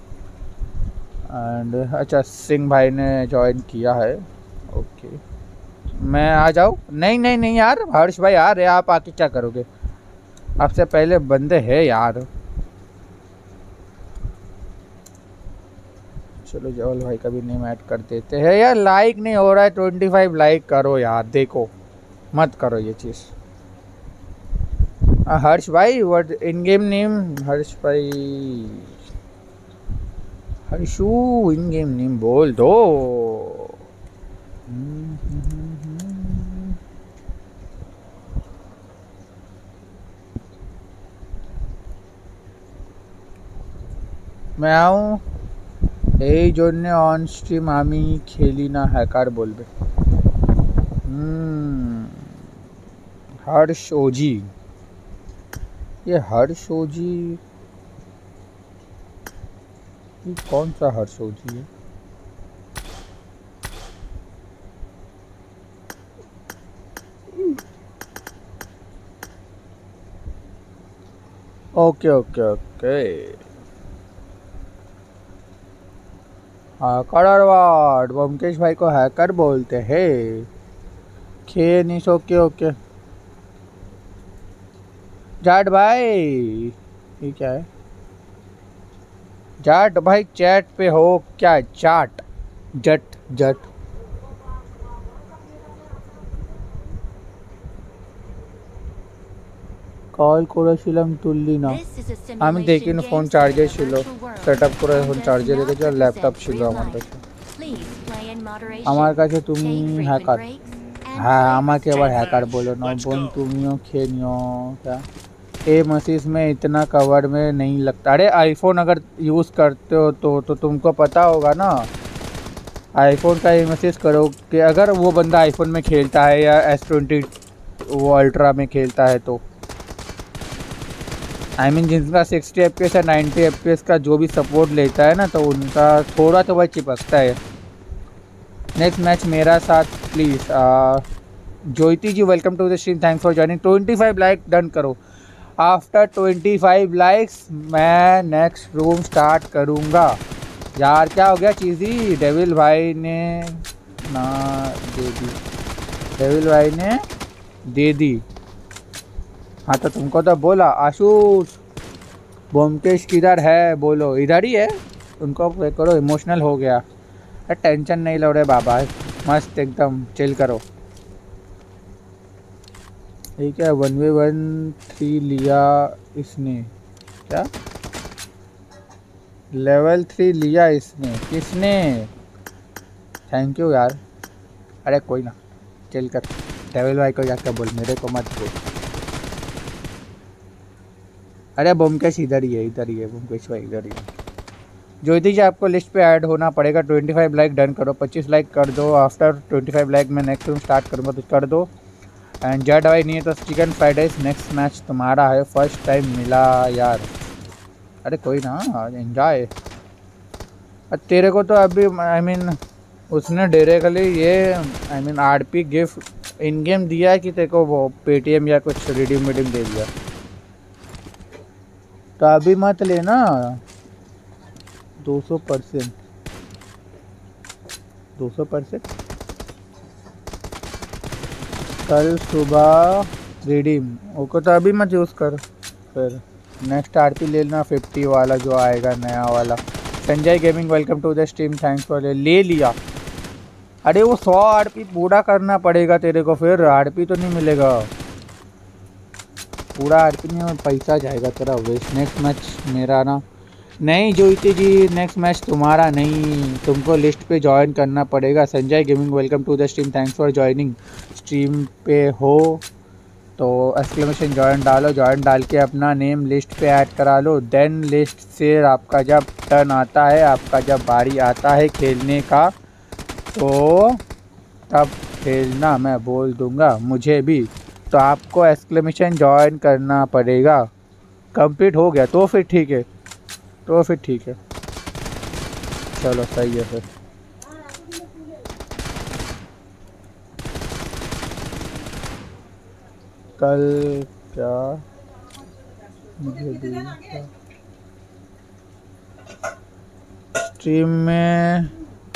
एंड अच्छा, सिंह भाई ने ज्वाइन किया है, ओके। मैं आ जाऊँ? नहीं नहीं नहीं यार, हर्ष भाई आ रहे, आप आके क्या करोगे? आपसे पहले बंदे हैं यार। चलो जवल भाई का भी नेम ऐड कर देते हैं यार। लाइक नहीं हो रहा है, ट्वेंटी फाइव लाइक करो यार, देखो मत करो ये चीज़। हर्ष भाई what in game name? Harsh भाई, हर्षू इन गेम नेम बोल दो। मैं आऊँ? এই জন্যে অন স্ট্রিম আমি খেলি না, হ্যাকার বলবে। हम्म हर्ष ओजी, ये हर्ष ओजी, ये कौन सा हर्ष ओजी है? ओके ओके ओके, हैकर वार्ड बमकेश भाई को हैकर बोलते हैं। खे निस, ओके ओके। जाट भाई, ये क्या है? जाट भाई चैट पे हो क्या? जाट जट जट কল করেছিলাম তুললি না। আমি দেখিনি, ফোন চার্জে ছিল, সেট আপ করে ফোন চার্জে রেখেছি, আর ল্যাপটপ ছিল আমার কাছে। আমার কাছে তুমি হ্যাকার? হ্যাঁ, আমাকে আবার হ্যাকার বলো না বোন, তুমিও খেয়ে নিও। क्या ए मसीस में इतना कवर में नहीं लगता? अरे आईफोन अगर यूज़ करते हो तो तो तुमको पता होगा ना, आईफोन का ए मसीस करो कि अगर वो बंदा आईफोन में खेलता है या एस ट्वेंटी वो अल्ट्रा में खेलता है तो आई I मीन mean, जिनका सिक्सटी एफ पी एस या नाइन्टी एफ पी एस का जो भी सपोर्ट लेता है ना, तो उनका थोड़ा तो वह चिपकता है। नेक्स्ट मैच मेरा साथ please. Jyoti ji welcome to the stream, thanks for joining. Twenty five like done करो। आफ्टर ट्वेंटी फाइव लाइक्स मैं नेक्स्ट रूम स्टार्ट करूँगा। यार क्या हो गया चीज़ी? डेविल भाई ने ना दे दी, डेविल भाई ने दे दी। हाँ तो तुमको तो बोला। आशुष बोमकेश किधर है? बोलो इधर ही है, उनको पे करो। इमोशनल हो गया, अरे टेंशन नहीं लो रे बाबा, मस्त एकदम चिल करो। ठीक है, वन वे वन थ्री लिया इसने, क्या लेवल थ्री लिया इसने? किसने? थैंक यू यार। अरे कोई ना, चिल कर। डेविल भाई को जाकर बोल, मेरे को मत बोल। अरे बोमकेश इधर ही है, इधर ही है बोमकेश भाई, इधर ही है। ज्योति जी आपको लिस्ट पे ऐड होना पड़ेगा। ट्वेंटी फाइव लाइक डन करो, पच्चीस लाइक कर दो। आफ्टर ट्वेंटी फाइव लाइक मैं नेक्स्ट रूम स्टार्ट करूँगा तो कर दो। एंड जेड भाई नहीं है तो chicken fried rice next match तुम्हारा है। फर्स्ट टाइम मिला यार। अरे कोई ना, एंजॉय। तेरे को तो अभी आई I मीन mean, उसने डायरेक्टली ये I mean R P gift in game दिया है कि तेरे को वो पेटीएम या कुछ रिडीम विडीम दे दिया, तो अभी मत लेना। दो सौ परसेंट दो सौ परसेंट कल सुबह रिडीम। ओके तो अभी मत यूज़ कर, फिर नेक्स्ट आरपी ले लेना फिफ्टी वाला जो आएगा नया वाला। Sanjay gaming welcome to the stream, thanks for ले लिया। अरे वो सौ आरपी पूरा करना पड़ेगा तेरे को, फिर आरपी तो नहीं मिलेगा। पूरा आरपी नहीं, पैसा जाएगा तेरा वेस्ट। नेक्स्ट मैच मेरा ना नहीं जोईती जी, नेक्स्ट मैच तुम्हारा नहीं, तुमको लिस्ट पे ज्वाइन करना पड़ेगा। Sanjay gaming welcome to the stream, thanks for joining. Stream पे हो तो एक्सक्लेमेशन ज्वाइन डालो, ज्वाइन डाल के अपना नेम लिस्ट पे ऐड करा लो। देन लिस्ट से आपका जब टर्न आता है, आपका जब बारी आता है खेलने का, तो तब खेलना, मैं बोल दूंगा मुझे भी। तो आपको एक्सक्लेमेशन ज्वाइन करना पड़ेगा। कंप्लीट हो गया तो फिर ठीक है, तो फिर ठीक है, चलो सही है फिर। कल क्या मुझे भी स्ट्रीम में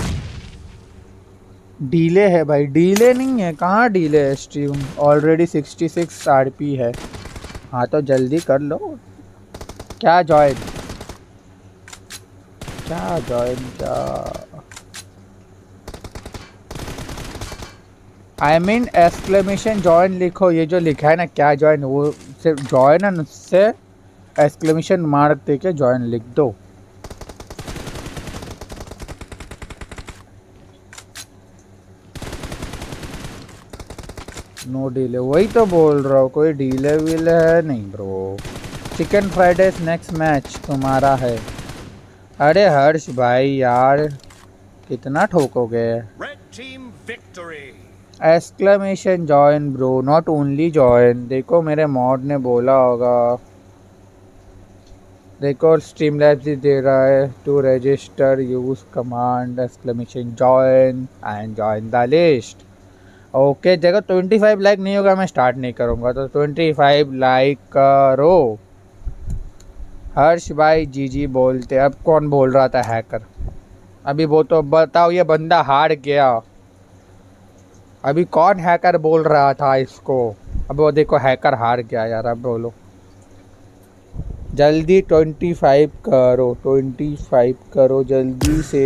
डीले है भाई? डीले नहीं है, कहाँ डीले है? Stream already sixty six RP है। हाँ तो जल्दी कर लो। क्या जॉइन, क्या जॉइन, क्या आई मीन एक्सक्लेमेशन जॉइन लिखो। ये जो लिखा है ना क्या जॉइन, वो सिर्फ जॉइन है, उससे एक्सक्लेमेशन मार्क दे के जॉइन लिख दो। नो डीले, वही तो बोल रहा हूँ, कोई डीले वीले है नहीं bro. Chicken Friday next match तुम्हारा है। अरे हर्ष भाई यार कितना ठोकोगे। Exclamation join bro, not only join. देखो मेरे मॉड ने बोला होगा, देखो स्ट्रीम लैब्स ही दे रहा है to register use command exclamation join and join the list. Okay देखो ट्वेंटी फाइव लाइक नहीं होगा मैं स्टार्ट नहीं करूँगा, तो ट्वेंटी फाइव लाइक करो। हर्ष भाई जी जी बोलते। अब कौन बोल रहा था हैकर? अभी वो तो बताओ, ये बंदा हार गया। अभी कौन हैकर बोल रहा था इसको? अब वो देखो हैकर हार गया यार। अब बोलो जल्दी ट्वेंटी फाइव करो, ट्वेंटी फाइव करो जल्दी से।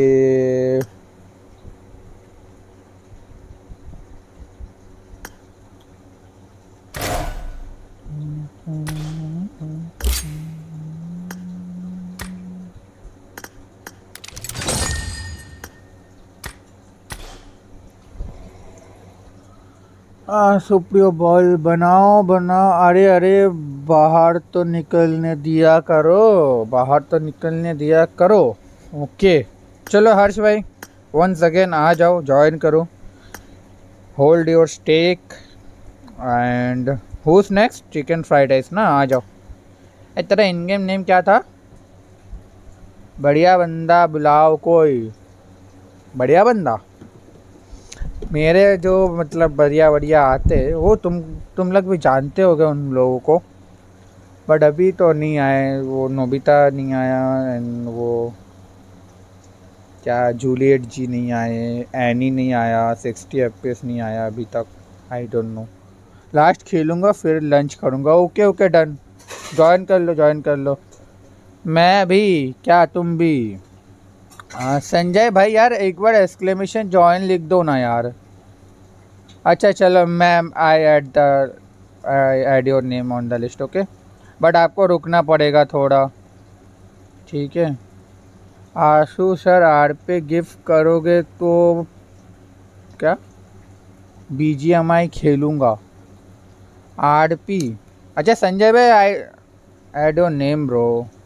आ सुप्रियो बॉल बनाओ बनाओ। अरे अरे बाहर तो निकलने दिया करो, बाहर तो निकलने दिया करो। ओके चलो हर्ष भाई वंस अगेन आ जाओ, ज्वाइन करो। Hold your stake and who's next? Chicken fried rice ना, आ जाओ। ए तेरा इन गेम नेम क्या था? बढ़िया बंदा बुलाओ, कोई बढ़िया बंदा। मेरे जो मतलब बढ़िया बढ़िया आते वो तुम तुम लोग भी जानते होगे उन लोगों को, बट अभी तो नहीं आए। वो नोबिता नहीं आया एंड वो क्या जूलियट जी नहीं आए, एनी नहीं आया, सिक्सटी एफपीएस नहीं आया अभी तक। आई डोंट नो, लास्ट खेलूँगा फिर लंच करूँगा। ओके ओके डन, ज्वाइन कर लो ज्वाइन कर लो। मैं भी क्या तुम भी? हाँ संजय भाई यार एक बार एक्सक्लेमेशन जॉइन लिख दो ना यार। अच्छा चलो ma'am I add the I add your name on the list. Okay but आपको रुकना पड़ेगा थोड़ा, ठीक है? Ashu sir R P gift करोगे तो क्या बीजीएमआई खेलूँगा। आर पी अच्छा संजय भाई I add your name bro.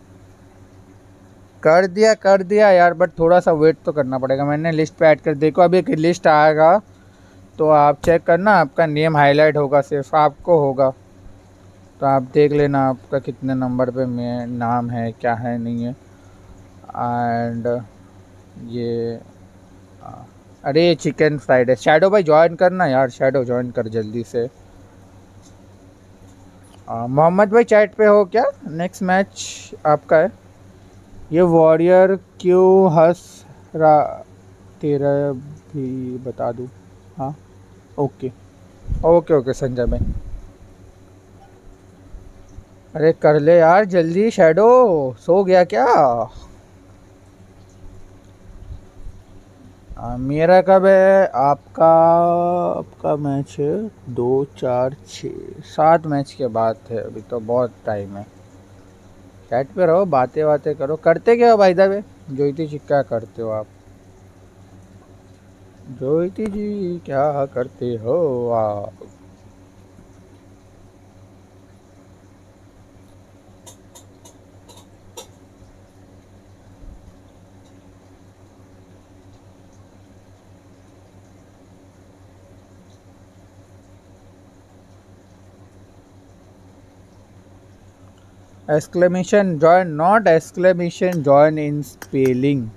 कर दिया कर दिया यार, बट थोड़ा सा वेट तो करना पड़ेगा। मैंने लिस्ट पे ऐड कर, देखो अभी एक लिस्ट आएगा तो आप चेक करना, आपका नेम हाईलाइट होगा, सिर्फ आपको होगा, तो आप देख लेना आपका कितने नंबर पे में नाम है, क्या है नहीं है। एंड ये अरे चिकन फ्राइड है। शैडो भाई ज्वाइन करना यार, शैडो ज्वाइन कर जल्दी से। मोहम्मद भाई चैट पे हो क्या? नेक्स्ट मैच आपका है। ये वॉरियर क्यों हंस रहा तेरा भी बता दूँ? हाँ ओके ओके ओके संजय भाई। अरे कर ले यार जल्दी, शैडो सो गया क्या? आ, मेरा कब है? आपका आपका मैच है दो चार छः सात मैच के बाद है, अभी तो बहुत टाइम है। चैट पे रहो, बातें बातें करो। करते क्या हो भाई साहब? जोईती जी क्या करते हो आप? जोईती जी क्या करते हो आप? Exclamation join, not exclamation join in spelling.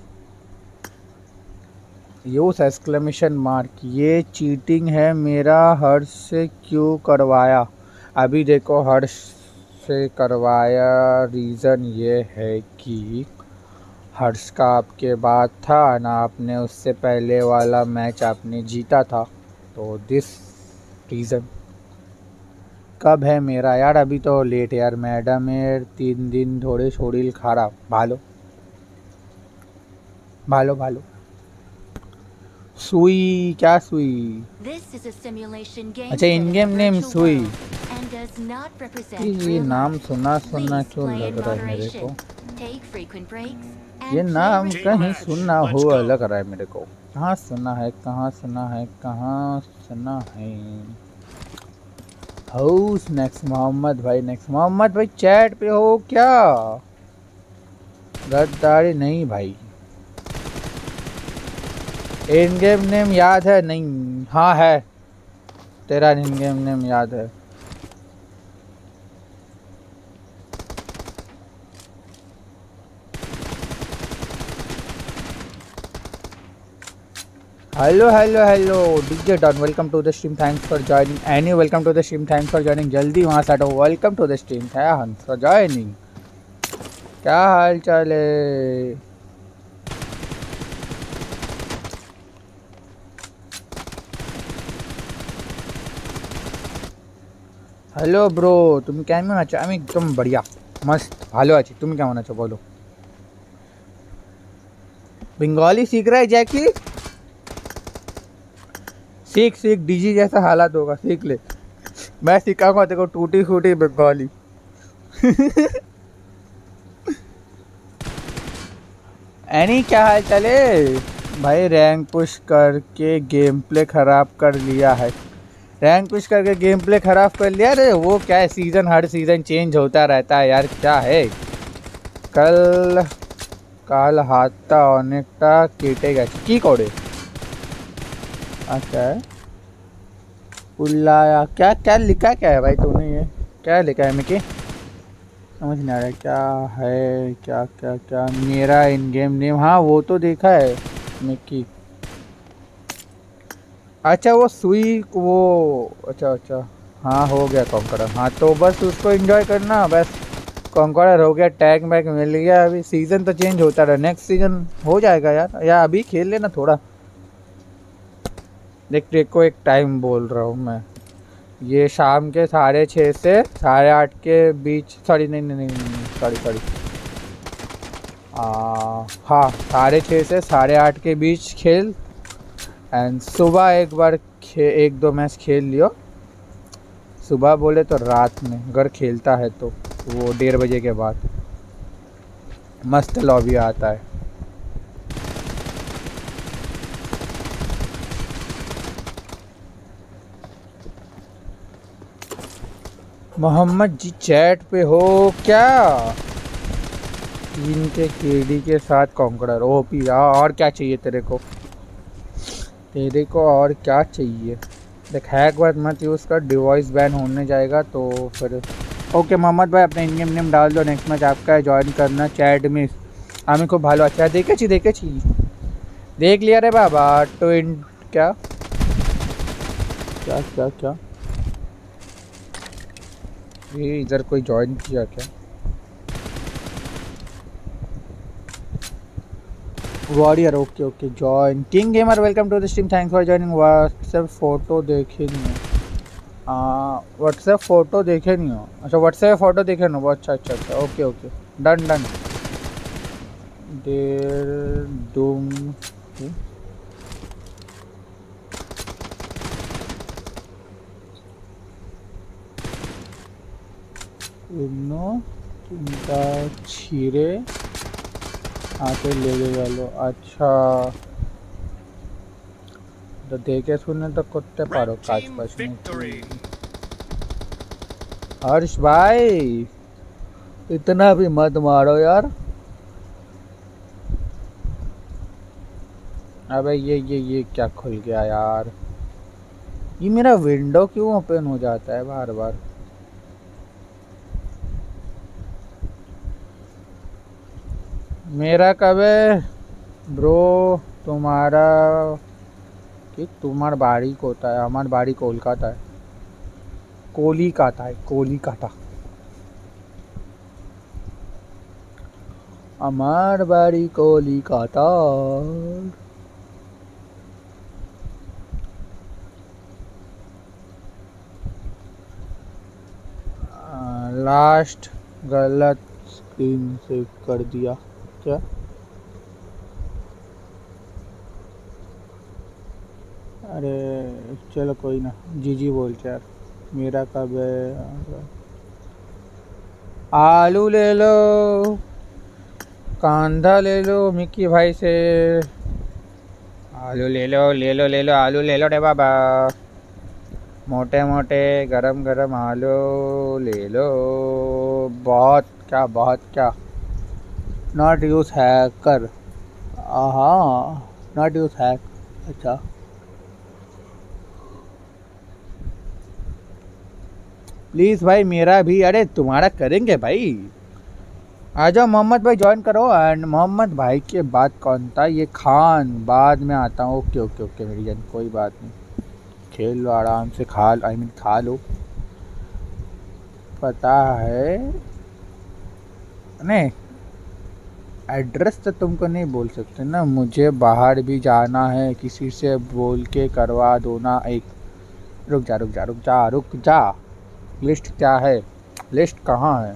Use exclamation mark। ये चीटिंग है मेरा। हर्ष से क्यों करवाया? अभी देखो हर्ष से करवाया, रीज़न ये है कि हर्ष का आपके बाद था ना, आपने उससे पहले वाला मैच आपने जीता था, तो दिस रीज़न। कब है मेरा यार? अभी तो लेट यार, मैडम है तीन दिन थोड़े छोड़िल खारा। भालो भालो भालो सुई क्या सुई? This is a simulation game अच्छा set in in a game name virtual सुई। world and does not represent ये real नाम life. सुना सुना Please क्यों play in लग रहा है मेरे को? moderation. Take frequent breaks ये and play नाम कहीं responsibly. सुना हुआ लग रहा है मेरे को। कहाँ सुना है, कहाँ सुना है, कहाँ सुना है? हाउस नेक्स्ट मोहम्मद भाई, नेक्स्ट मोहम्मद भाई चैट पे हो क्या? गद्दारी नहीं भाई। इन गेम नेम याद है? नहीं। हाँ है, तेरा इन गेम नेम याद है। Hello hello hello DJ Don, welcome to the stream, thanks for joining. Annie welcome to the stream, thanks for joining. जल्दी वहाँ से हटो, welcome to the stream, thanks for joining. क्या हाल चाल है? हेलो ब्रो, तुम क्या होना चाहो? আমি एकदम बढ़िया मस्त ভালো আছি। তুমি কেমন আছো বলো? बंगाली सीख रहा है जैकी? सीख सीख, डीजी जैसा हालात होगा, सीख ले। मैं सिखाऊंगा तेरे को टूटी फूटी बंगाली। एनी क्या हाल चले भाई? रैंक पुश करके गेम प्ले खराब कर लिया है। रैंक पुश करके गेम प्ले खराब कर लिया? अरे वो क्या है, सीज़न हर सीज़न चेंज होता रहता है यार, क्या है। कल काल हाथा अनेकटा केटे गेছে কি করে? अच्छा है उल्लाया, क्या क्या लिखा क्या है भाई तूने? ये क्या लिखा है? मिकी समझ नहीं आ रहा है क्या है, क्या क्या क्या मेरा इन गेम नेम? हाँ वो तो देखा है मिकी। अच्छा वो सुई वो, अच्छा अच्छा हाँ हो गया कॉन्करर। हाँ तो बस उसको एंजॉय करना, बस कॉन्करर हो गया, टैग बैग मिल गया। अभी सीज़न तो चेंज होता रहा, नेक्स्ट सीज़न हो जाएगा यार। या अभी खेल लेना थोड़ा। देख देख को एक टाइम बोल रहा हूँ मैं, ये शाम के साढ़े छः से साढ़े आठ के बीच, सॉरी नहीं नहीं नहीं सॉरी सॉरी हाँ साढ़े छः से साढ़े आठ के बीच खेल। एंड सुबह एक बार खे एक दो मैच खेल लियो। सुबह बोले तो रात में अगर खेलता है तो वो डेढ़ बजे के बाद मस्त लॉबी आता है। मोहम्मद जी चैट पे हो क्या? तीन के केडी के साथ कॉन्करर ओपी। और क्या चाहिए तेरे को? तेरे को और क्या चाहिए? देख हैक वर्ड मत यूज़ कर, डिवाइस बैन होने जाएगा तो फिर। ओके मोहम्मद भाई अपना इन गेम नेम डाल दो, नेक्स्ट मैच आपका है, ज्वाइन करना चैट में। हमें खूब भालो। अच्छा देखे छी देखे छी देख लिया रे बाबा। तो इन क्या क्या क्या क्या ये इधर कोई ज्वाइन किया क्या? Warrior okay okay join king gamer welcome to the stream thanks for joining WhatsApp photo देखे नहीं हो हाँ व्हाट्सएप फ़ोटो देखे नहीं हो अच्छा व्हाट्सएप फ़ोटो देखे ना वो अच्छा अच्छा अच्छा ओके ओके डन डन देर डूम इनो चिंता छीरे आके ले ले गलो अच्छा तो देखे सुने तो कुत्ते पारो काच पचने हर्ष भाई इतना भी मत मारो यार अबे ये ये ये क्या खुल गया यार ये मेरा विंडो क्यों ओपन हो जाता है बार बार मेरा कब है ब्रो तुम्हारा कि तुम्हार बाड़ी कोता है हमार बाड़ी कोलकाता है कोलिकाता है कोलिकाता हमार बाड़ी कोलिकाता लास्ट गलत स्क्रीन से कर दिया क्या अरे चलो कोई ना जी जी बोलते यार मेरा कब है आलू ले लो कांदा ले लो मिक्की भाई से आलू ले लो ले लो ले लो आलू ले लो रे बाबा मोटे मोटे गरम गरम आलू ले लो बहुत क्या बहुत क्या नॉट यूज हैकर हाँ नॉट यूज हैक अच्छा प्लीज़ भाई मेरा भी अरे तुम्हारा करेंगे भाई आ जाओ मोहम्मद भाई ज्वाइन करो एंड मोहम्मद भाई के बाद कौन था ये खान बाद में आता हूँ ओके ओके ओके मेरी जान कोई बात नहीं खेल लो आराम से खा आई मीन खा लो पता है नहीं एड्रेस तो तुमको नहीं बोल सकते ना मुझे बाहर भी जाना है किसी से बोल के करवा दो ना एक रुक जा रुक जा रुक जा रुक जा लिस्ट क्या है लिस्ट कहाँ है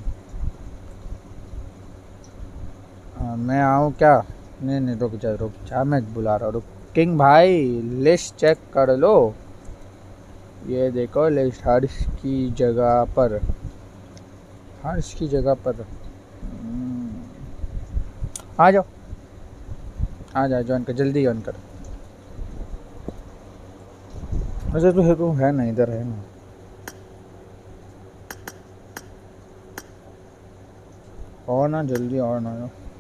आ, मैं आऊँ क्या नहीं नहीं रुक जा रुक जा मैं बुला रहा हूँ रुक किंग भाई लिस्ट चेक कर लो ये देखो लिस्ट हर्ष की जगह पर हर्ष की जगह पर आ जाओ आ जाओ ज्वाइन कर जल्दी ज्वाइन कर वैसे तो है तो है ना इधर है ना और ना जल्दी और ना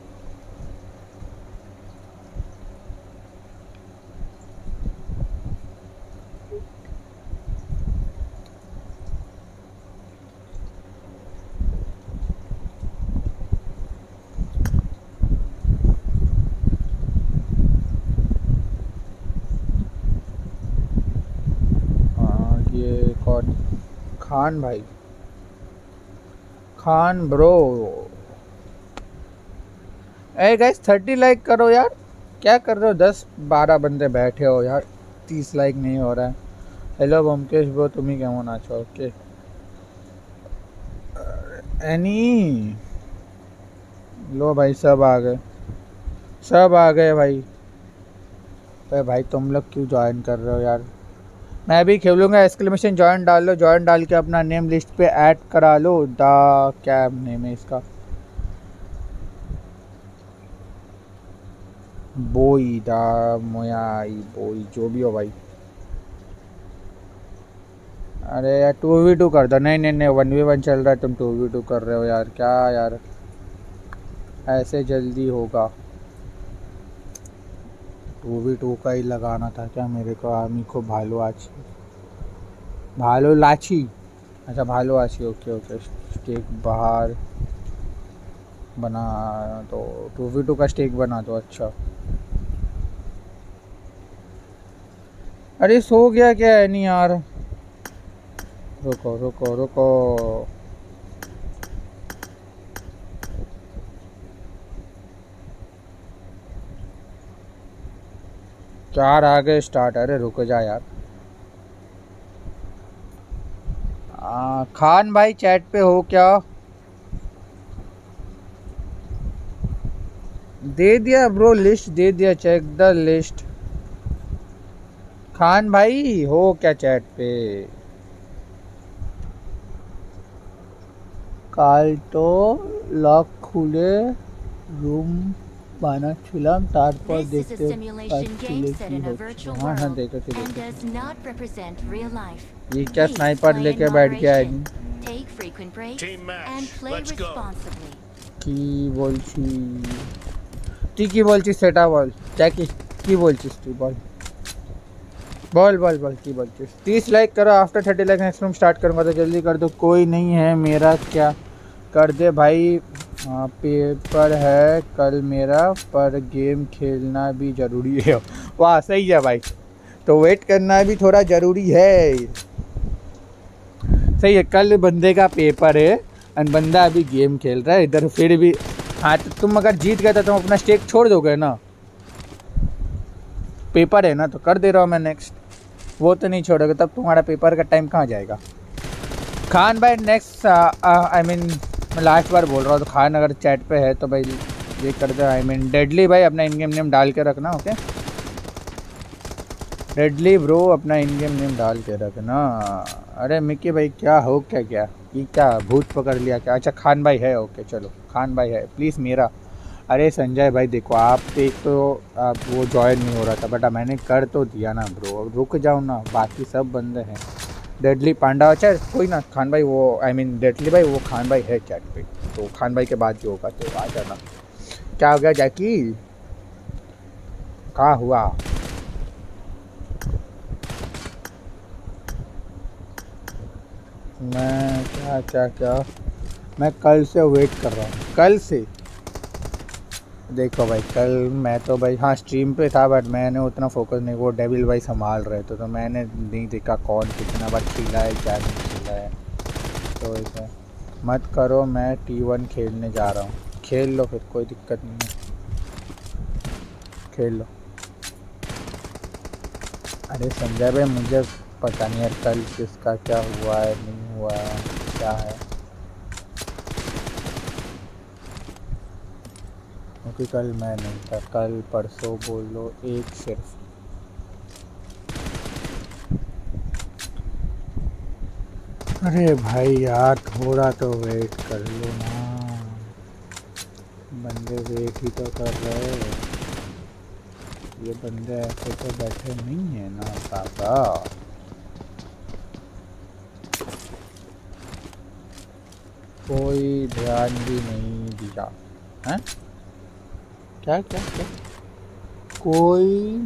ये कौन खान भाई खान ब्रो ए गाइस थर्टी लाइक करो यार क्या कर रहे हो दस बारह बंदे बैठे हो यार तीस लाइक नहीं हो रहा है हेलो बमकेश ब्रो तुम ही केमन आछो ओके एनी लो भाई सब आ गए सब आ गए भाई अरे भाई तुम लोग क्यों ज्वाइन कर रहे हो यार मैं भी खेलूंगा एक्सक्लेमेशन ज्वाइन डाल लो ज्वाइन डाल के अपना नेम लिस्ट पे ऐड करा लो दा क्या नेम है इसका बोई दा मोयाई बोई जो भी हो भाई अरे यार टू वी टू कर दो नहीं नहीं नहीं वन वी वन चल रहा है तुम टू वी टू कर रहे हो यार क्या यार ऐसे जल्दी होगा टू वी टू का ही लगाना था क्या मेरे को आर्मी को भालो आची भालो लाची अच्छा भालो आची ओके ओके स्टेक बाहर बना तो टू वी टू का स्टेक बना दो अच्छा अरे सो गया क्या है नहीं यार रुको रुको रुको चार आगे स्टार्ट। अरे रुक जा यार। आ, खान भाई चैट पे हो क्या? दे दिया ब्रो, लिस्ट दे दिया, चेक द लिस्ट। खान भाई हो क्या चैट पे? काल तो लॉक खुले रूम বানাচ্ছিলাম তারপর This is a দেখতে simulation game পাচ্ছিলে set কি in a হচ্ছে। virtual हाँ हाँ world देखो and does not represent real life. ये क्या Please स्नाइपर play in लेके बैठ गया है? moderation, take frequent breaks, Team match. and play Let's go. responsibly. কি বলছিস তুই? কি বলছিস সেটা বল। জ্যাকি কি বলছিস তুই? বল বল बल बल की बोलছিস? तीस लाइक करो। After thirty like next room start करूँगा तो जल्दी कर दो। कोई नहीं है मेरा क्या कर दे भाई। हाँ पेपर है कल मेरा, पर गेम खेलना भी ज़रूरी है। वाह सही है भाई, तो वेट करना भी थोड़ा ज़रूरी है। सही है, कल बंदे का पेपर है और बंदा अभी गेम खेल रहा है इधर। फिर भी हाँ तो तुम अगर जीत गए तो तुम अपना स्टेक छोड़ दोगे ना। पेपर है ना तो कर दे रहा हूँ मैं नेक्स्ट। वो तो नहीं छोड़ोगे तब तुम्हारा पेपर का टाइम कहाँ जाएगा। खान भाई नेक्स्ट आई मीन मैं लास्ट बार बोल रहा हूँ, तो खान अगर चैट पे है तो भाई ये कर दो। आई मीन डेडली भाई अपना इन गेम नेम डाल के रखना। ओके डेडली ब्रो अपना इन गेम नेम डाल के रखना। अरे मिक्की भाई क्या हो क्या क्या ये क्या भूत पकड़ लिया क्या? अच्छा खान भाई है, ओके चलो खान भाई है प्लीज़ मेरा। अरे संजय भाई देखो आप एक तो आप वो ज्वाइन नहीं हो रहा था बट मैंने कर तो दिया ना ब्रो, रुक जाओ ना, बाकी सब बंदे हैं। डेडली पांडा अच्छा कोई ना, खान भाई वो आई मीन डेडली भाई वो खान भाई है चैट पे, तो खान भाई के बाद जो होगा तो आ जाना। क्या हो गया जैकी? क्या हुआ? मैं क्या क्या क्या मैं कल से वेट कर रहा हूँ, कल से। देखो भाई कल मैं तो भाई हाँ स्ट्रीम पे था बट मैंने उतना फोकस नहीं, वो डेविल भाई संभाल रहे थे तो मैंने नहीं देखा कौन कितना बार खेला है क्या नहीं खेला है। तो ऐसा मत करो, मैं टी वन खेलने जा रहा हूँ। खेल लो फिर कोई दिक्कत नहीं है, खेल लो। अरे संजय भाई मुझे पता नहीं यार कल किसका क्या हुआ है नहीं हुआ है क्या है, क्योंकि कल मैं नहीं था। कल परसों बोलो एक सिर्फ। अरे भाई यार थोड़ा तो वेट कर लो ना, बंदे वेट ही तो कर रहे हैं। ये बंदे ऐसे तो बैठे नहीं है ना पापा। कोई ध्यान भी नहीं दिया है। क्या क्या क्या कोई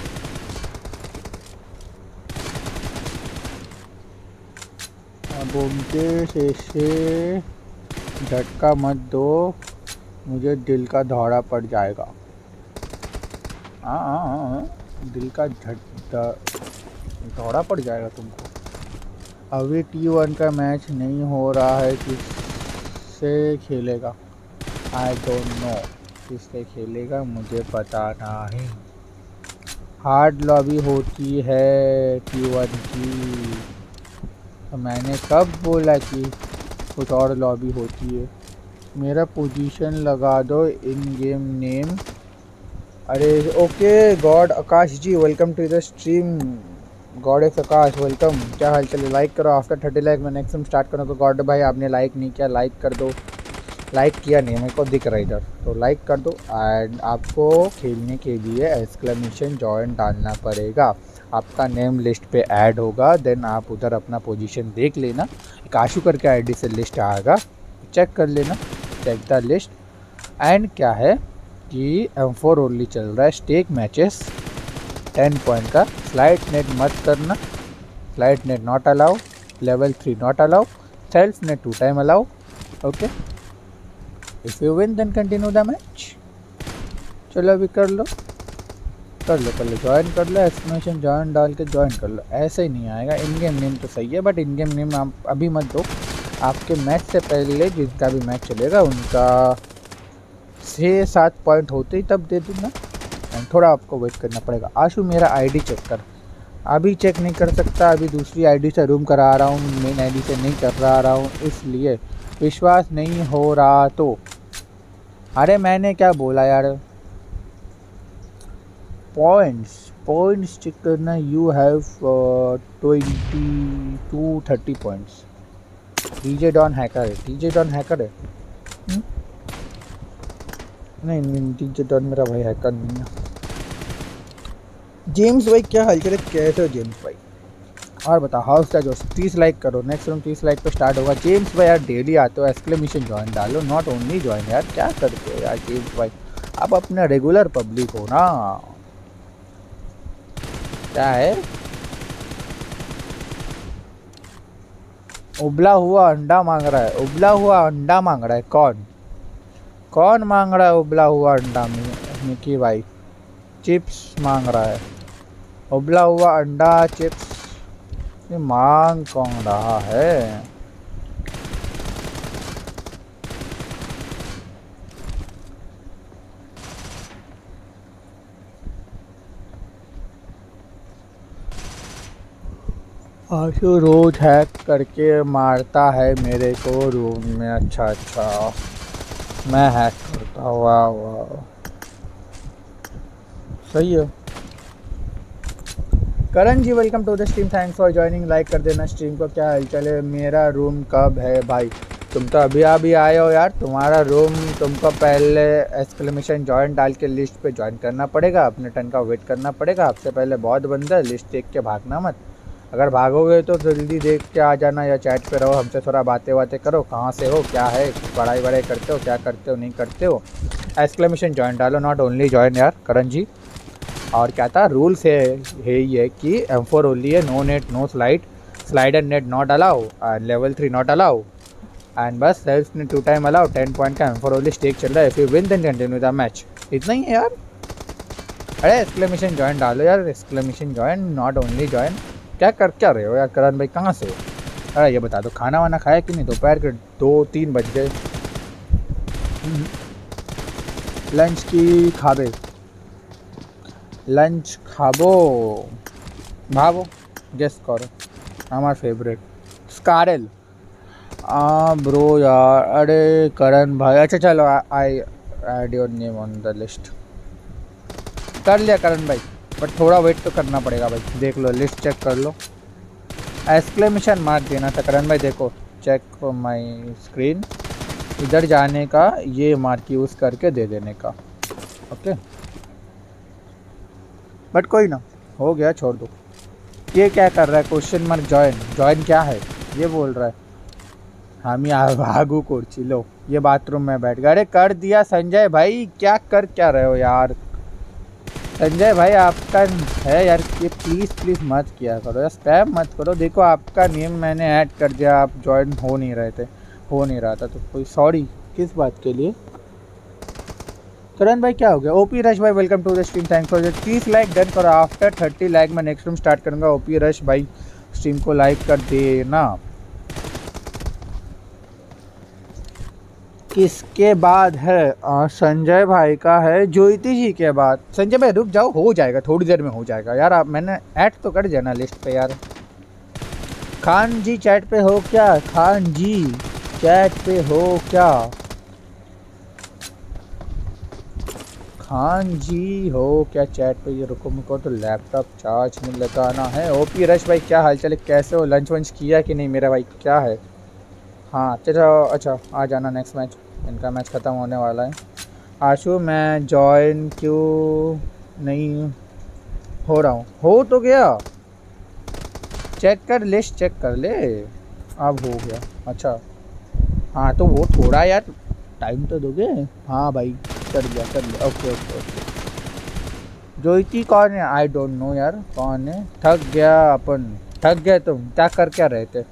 अब उनके से झटका मत दो, मुझे दिल का दौरा पड़ जाएगा। हाँ हाँ हाँ दिल का झट दौरा पड़ जाएगा तुमको। अभी टी वन का मैच नहीं हो रहा है, किससे खेलेगा? आई डोंट नो किससे खेलेगा, मुझे पता नहीं। हार्ड लॉबी होती है टी वन की, तो मैंने कब बोला कि कुछ और लॉबी होती है? मेरा पोजीशन लगा दो इन गेम नेम। अरे okay god Akash ji welcome to the stream. God F Akash welcome, क्या हाल चल? लाइक करो आफ्टर थर्टी लाइक मैं नेक्स्ट टाइम स्टार्ट करूँ। तो गॉड भाई आपने लाइक नहीं किया, लाइक कर दो। लाइक किया नहीं मेरे को दिख रहा है इधर, तो लाइक कर दो। एंड आपको खेलने के लिए एक्सक्लेमेशन जॉइन डालना पड़ेगा, आपका नेम लिस्ट पे ऐड होगा। देन आप उधर अपना पोजीशन देख लेना, एक आशु करके आईडी से लिस्ट आएगा, चेक कर लेना, चेक द लिस्ट। एंड क्या है कि एम फोर ओनली चल रहा है, स्टेक मैचेस टेन पॉइंट का। फ्लाइट नेट मत करना, flight net not allow, level three not allow, self net two time allow. Okay if you win then continue the match. चलो अभी कर लो कर लो कर लो ज्वाइन कर लो, एक्सक्लेमेशन जॉइन डाल के ज्वाइन कर लो। ऐसे ही नहीं आएगा। इन गेम नेम तो सही है बट इन गेम नेम आप अभी मत दो, आपके मैच से पहले जिनका भी मैच चलेगा उनका छः सात पॉइंट होते ही तब दे दूँगा। एंड थोड़ा आपको वेट करना पड़ेगा। आशु मेरा आईडी चेक कर। अभी चेक नहीं कर सकता, अभी दूसरी आईडी से रूम करा रहा हूँ, मेन आईडी से नहीं कर रहा हूँ, इसलिए विश्वास नहीं हो रहा तो। अरे मैंने क्या बोला यार, पॉइंट्स पॉइंट्स चेक करना। You have twenty two thirty points. DJ Don hacker है, डीजे डॉन हैकर है। हुँ? नहीं नहीं डीजे डॉन मेरा भाई हैकर नहीं है। जेम्स भाई क्या हाल चाल है, कैसे हो जेम्स भाई? और बताओ हाउस का जो तीस लाइक करो, नेक्स्ट रूम तीस लाइक पे स्टार्ट होगा। जेम्स भाई यार डेली आते हो, एक्सक्लेमेशन ज्वाइन डालो, नॉट ओनली ज्वाइन। यार क्या करते हो यार जेम्स भाई, आप अपना रेगुलर पब्लिक हो ना। क्या है उबला हुआ अंडा मांग रहा है, उबला हुआ अंडा मांग रहा है। कौन कौन मांग रहा है उबला हुआ अंडा? मिकी भाई चिप्स मांग रहा है, उबला हुआ अंडा चिप्स। ये मांग कौन रहा है? आशु रोज हैक करके मारता है मेरे को रूम में। अच्छा अच्छा मैं हैक करता हूँ, वाह वाह सही है। Karan ji welcome to the stream, thanks for joining. Like कर देना स्ट्रीम को। क्या हालचाल है? मेरा रूम कब है भाई? तुम तो अभी अभी आए हो यार, तुम्हारा रूम तुमको पहले एक्सक्लेमेशन ज्वाइन डाल के लिस्ट पे ज्वाइन करना पड़ेगा, अपने टर्न का वेट करना पड़ेगा। आपसे पहले बहुत बंदा, लिस्ट देख के भागना मत। अगर भागोगे तो जल्दी देख के आ जाना, या चैट पे रहो, हमसे थोड़ा बातें बातें करो, कहाँ से हो, क्या है, पढ़ाई वढ़ाई करते हो, क्या करते हो, नहीं करते हो। एक्सक्लेमेशन ज्वाइन डालो, नॉट ओनली ज्वाइन यार करण जी। और क्या था रूल्स है, है ये कि एम फोर ओनली है, no net no slide, slider net not allow, level three not allow, and बस self net two time allow. Ten point का एम फोर ओनली स्टेक चल रहा है, if you win then continue the match. इतना ही है यार। अरे एक्सक्लेमेशन ज्वाइन डालो यार, exclamation join not only join. क्या कर क्या रहे हो यार करण भाई, कहाँ से हो? अरे ये बता दो खाना वाना खाया कि नहीं? दोपहर के दो तीन बज गए। लंच की खाबे, लंच खाबो भाबो, गेस करो। हमार फेवरेट स्कारल। आ ब्रो यार, अरे करण भाई, अच्छा चलो I add your name on the list. कर लिया करण भाई, बट थोड़ा वेट तो करना पड़ेगा भाई। देख लो लिस्ट चेक कर लो, एक्सक्लेमेशन मार देना था करण भाई। देखो चेक माय स्क्रीन, इधर जाने का, ये मार्क यूज़ करके दे देने का। ओके बट कोई ना, हो गया, छोड़ दो। ये क्या कर रहा है? क्वेश्चन मार्क ज्वाइन, ज्वाइन क्या है ये बोल रहा है। हम ही आगू कोर्ची लो, ये बाथरूम में बैठ गए। अरे कर दिया संजय भाई, क्या कर क्या रहे हो यार? संजय भाई आपका है यार, ये प्लीज़ प्लीज़ मत किया करो यार, स्पैम मत करो। देखो आपका नेम मैंने ऐड कर दिया, आप ज्वाइन हो नहीं रहे थे, हो नहीं रहा था, तो कोई सॉरी किस बात के लिए? करण भाई क्या हो गया? ओपी रश भाई welcome to the stream, thanks for तीस लाइक डन करो। आफ्टर थर्टी लाइक मैं नेक्स्ट रूम स्टार्ट करूँगा। ओपी रश भाई स्ट्रीम को लाइक कर देना। किसके बाद है? आ, संजय भाई का है, ज्योति जी के बाद। संजय भाई रुक जाओ, हो जाएगा, थोड़ी देर में हो जाएगा यार। आप मैंने ऐड तो कर दिया ना लिस्ट पे यार। खान जी चैट पे हो क्या? खान जी चैट पे हो क्या? खान जी हो क्या चैट पे? ये रुको, मुझको तो लैपटॉप चार्ज में लगाना है। ओपी रश भाई क्या हाल चाल है, कैसे हो? लंच वंच किया कि नहीं मेरा भाई? क्या है? हाँ अच्छा अच्छा आ जाना नेक्स्ट मैच, इनका मैच ख़त्म होने वाला है। आशु मैं जॉइन क्यों नहीं हो रहा हूँ? हो तो गया, चेक कर, लिस्ट चेक कर ले, अब हो गया। अच्छा हाँ तो वो थोड़ा यार टाइम तो दोगे। हाँ भाई कर लिया कर लिया, ओके ओके ओके। ज्योति कौन है? आई डोंट नो यार कौन है। थक गया अपन, थक गए तुम? क्या कर क्या रहे थे?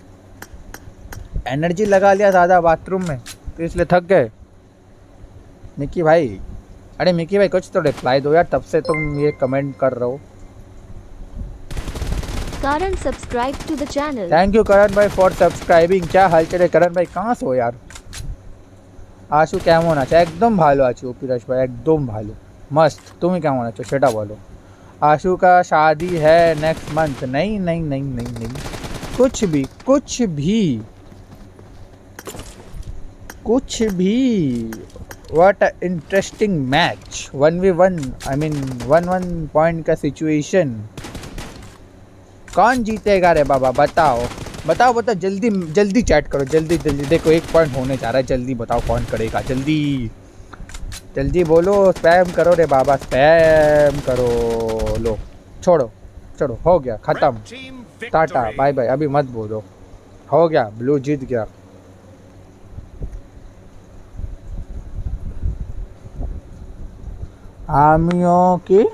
एनर्जी लगा लिया ज़्यादा बाथरूम में तो इसलिए थक गए। मिकी भाई, अरे मिकी भाई कुछ तो रिप्लाई दो यार, तब से तुम ये कमेंट कर रहे हो। Karan subscribe to the channel. Thank you Karan भाई फॉर सब्सक्राइबिंग। क्या हाल चाल है करण भाई, कहाँ से हो यार? आशु क्या होना चाहिए? एकदम भालो आशु। ओपी रश भाई एकदम भालो, मस्त। तुम ही क्या होना चाहिए सेटा बोलो। आशु का शादी है नेक्स्ट मंथ। नहीं नहीं नहीं नहीं नहीं कुछ भी कुछ भी कुछ भी। What interesting match. One v one I mean one one point का सिचुएशन। कौन जीतेगा रे बाबा बताओ बताओ बताओ जल्दी जल्दी चैट करो जल्दी जल्दी। देखो एक पॉइंट होने जा रहा है। जल्दी बताओ कौन करेगा। जल्दी जल्दी बोलो। स्पैम करो रे बाबा स्पैम करो। लो छोड़ो छोड़ो हो गया ख़त्म। Tata bye bye. अभी मत बोलो। हो गया ब्लू जीत गया। आमियों की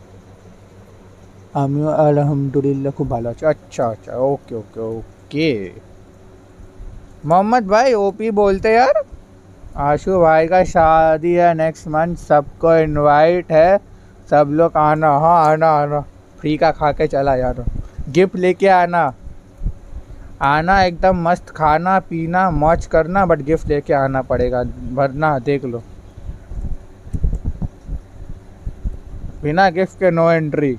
आमियों अल्हम्दुलिल्लाह खूब भालो আছে। अच्छा अच्छा ओके ओके ओके। मोहम्मद भाई ओपी बोलते यार। आशु भाई का शादी है नेक्स्ट मंथ। सबको इनवाइट है। सब लोग आना। हाँ आना आना। फ्री का खा के चला यार। गिफ्ट लेके आना आना एकदम मस्त खाना पीना मौज करना। बट गिफ्ट लेके आना पड़ेगा वरना देख लो बिना गिफ्ट के नो एंट्री।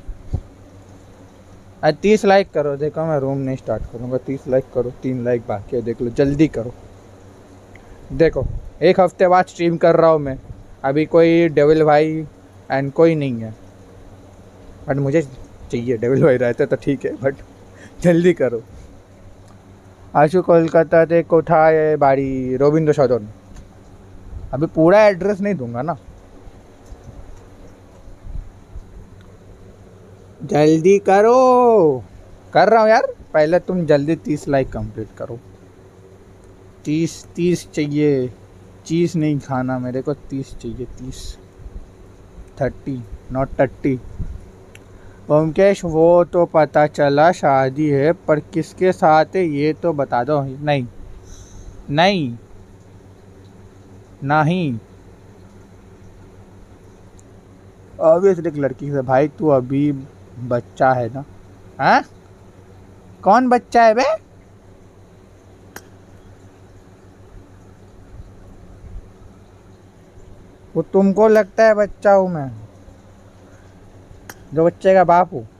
तीस लाइक करो। देखो मैं रूम नहीं स्टार्ट करूँगा। तीस लाइक करो। तीन लाइक बाकी है देख लो जल्दी करो। देखो एक हफ्ते बाद स्ट्रीम कर रहा हूँ मैं। अभी कोई डेविल भाई एंड कोई नहीं है। बट मुझे चाहिए डेविल भाई रहते तो ठीक है बट जल्दी करो। आशु कोलकाता से कोठाय बाड़ी रविंद्र सदन। अभी पूरा एड्रेस नहीं दूंगा ना। जल्दी करो। कर रहा हूँ यार। पहले तुम जल्दी तीस लाइक कंप्लीट करो। तीस तीस चाहिए। चीज़ नहीं खाना मेरे को। तीस चाहिए तीस। Thirty not thirty. ओमकेश वो तो पता चला शादी है पर किसके साथ है ये तो बता दो। नहीं नहीं नहीं ऑब्वियसली एक लड़की से। भाई तू अभी बच्चा है ना। हाँ कौन बच्चा है बे। वो तुमको लगता है बच्चा हूँ मैं जो बच्चे का बाप हूँ।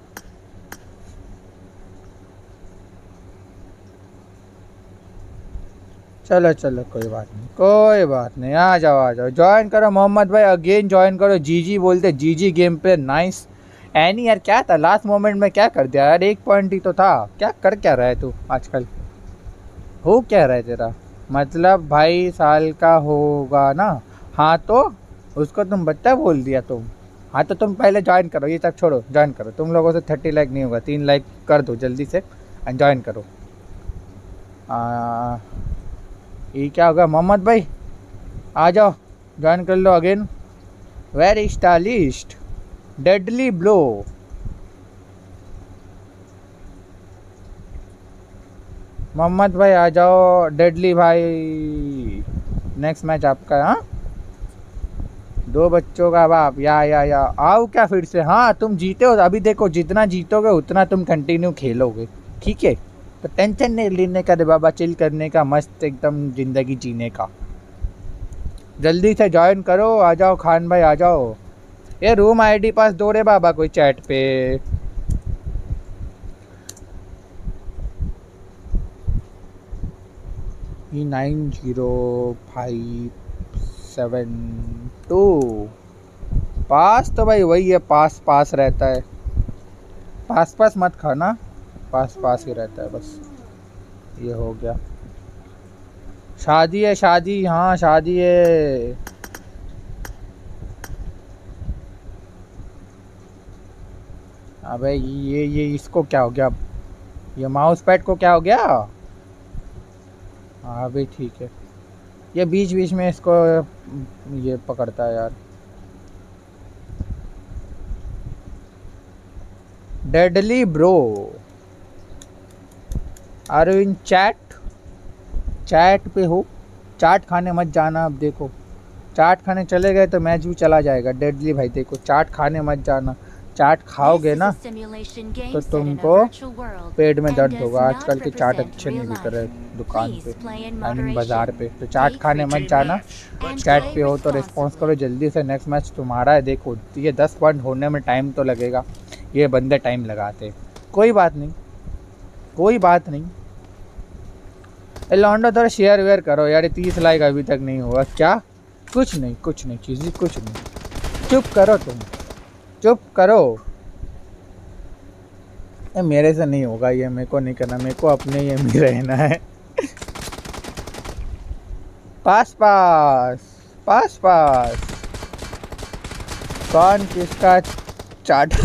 चलो चलो कोई बात नहीं कोई बात नहीं। आ जाओ आ जाओ ज्वाइन करो। मोहम्मद भाई अगेन ज्वाइन करो। जीजी बोलते जीजी गेम पे नाइस। एनी यार क्या था लास्ट मोमेंट में क्या कर दिया यार। एक पॉइंट ही तो था। क्या कर क्या रहा है तू आजकल। हो क्या रहा है तेरा मतलब। भाई साल का होगा ना। हाँ तो उसको तुम बच्चा बोल दिया तुम। हाँ तो तुम पहले ज्वाइन करो। ये तक छोड़ो ज्वाइन करो। तुम लोगों से थर्टी लाइक नहीं होगा। तीन लाइक कर दो जल्दी से एंड ज्वाइन करो। आ, ये क्या होगा मोहम्मद भाई आ जाओ ज्वाइन कर लो again. Very stylist deadly bro. Mohammed भाई आ जाओ। डेडली भाई नेक्स्ट मैच आपका। हाँ दो बच्चों का बाप या या या आओ क्या फिर से। हाँ तुम जीते हो अभी। देखो जितना जीतोगे उतना तुम कंटिन्यू खेलोगे ठीक है। तो टेंशन नहीं लेने का रे बाबा। चिल करने का मस्त एकदम ज़िंदगी जीने का। जल्दी से ज्वाइन करो। आ जाओ खान भाई आ जाओ। ये रूम आईडी पास दो रे बाबा कोई चैट पे। E nine zero five seven two. Pass तो भाई वही है। पास पास रहता है। पास पास मत खाना। पास पास ही रहता है बस। ये हो गया। शादी है शादी। हाँ शादी है। अबे ये ये इसको क्या हो गया। ये माउस पैड को क्या हो गया। हाँ भाई ठीक है। ये बीच बीच में इसको ये पकड़ता है यार। Deadly bro are you in chat. Chat पे हो। चाट खाने मत जाना। अब देखो चाट खाने चले गए तो मैच भी चला जाएगा। डेडली भाई देखो चाट खाने मत जाना। चाट This खाओगे is ना a simulation game तो set in a तुमको virtual world पेट में and दर्द does होगा। not आजकल के चाट represent अच्छे नहीं real बिक life. रहे दुकान Please पे, play in आई मीन बाजार पे। moderation. तो चाट Take खाने मत frequent जाना, breaks and चैट play पे हो तो रिस्पॉन्स करो responsibly. जल्दी से। नेक्स्ट मैच तुम्हारा है। देखो ये दस पॉइंट होने में टाइम तो लगेगा, ये बंदे टाइम लगाते हैं। कोई बात नहीं, कोई बात नहीं। ए लॉन्डो थोड़ा शेयर वेयर करो यार, तीस लाइक अभी तक नहीं हुआ क्या? कुछ नहीं, कुछ नहीं चीज़ी, कुछ नहीं। चुप करो तुम, चुप करो। ए मेरे से नहीं होगा ये, मेरे को नहीं करना, मेरे को अपने ये में रहना है। पास पास पास पास कौन किसका चाट?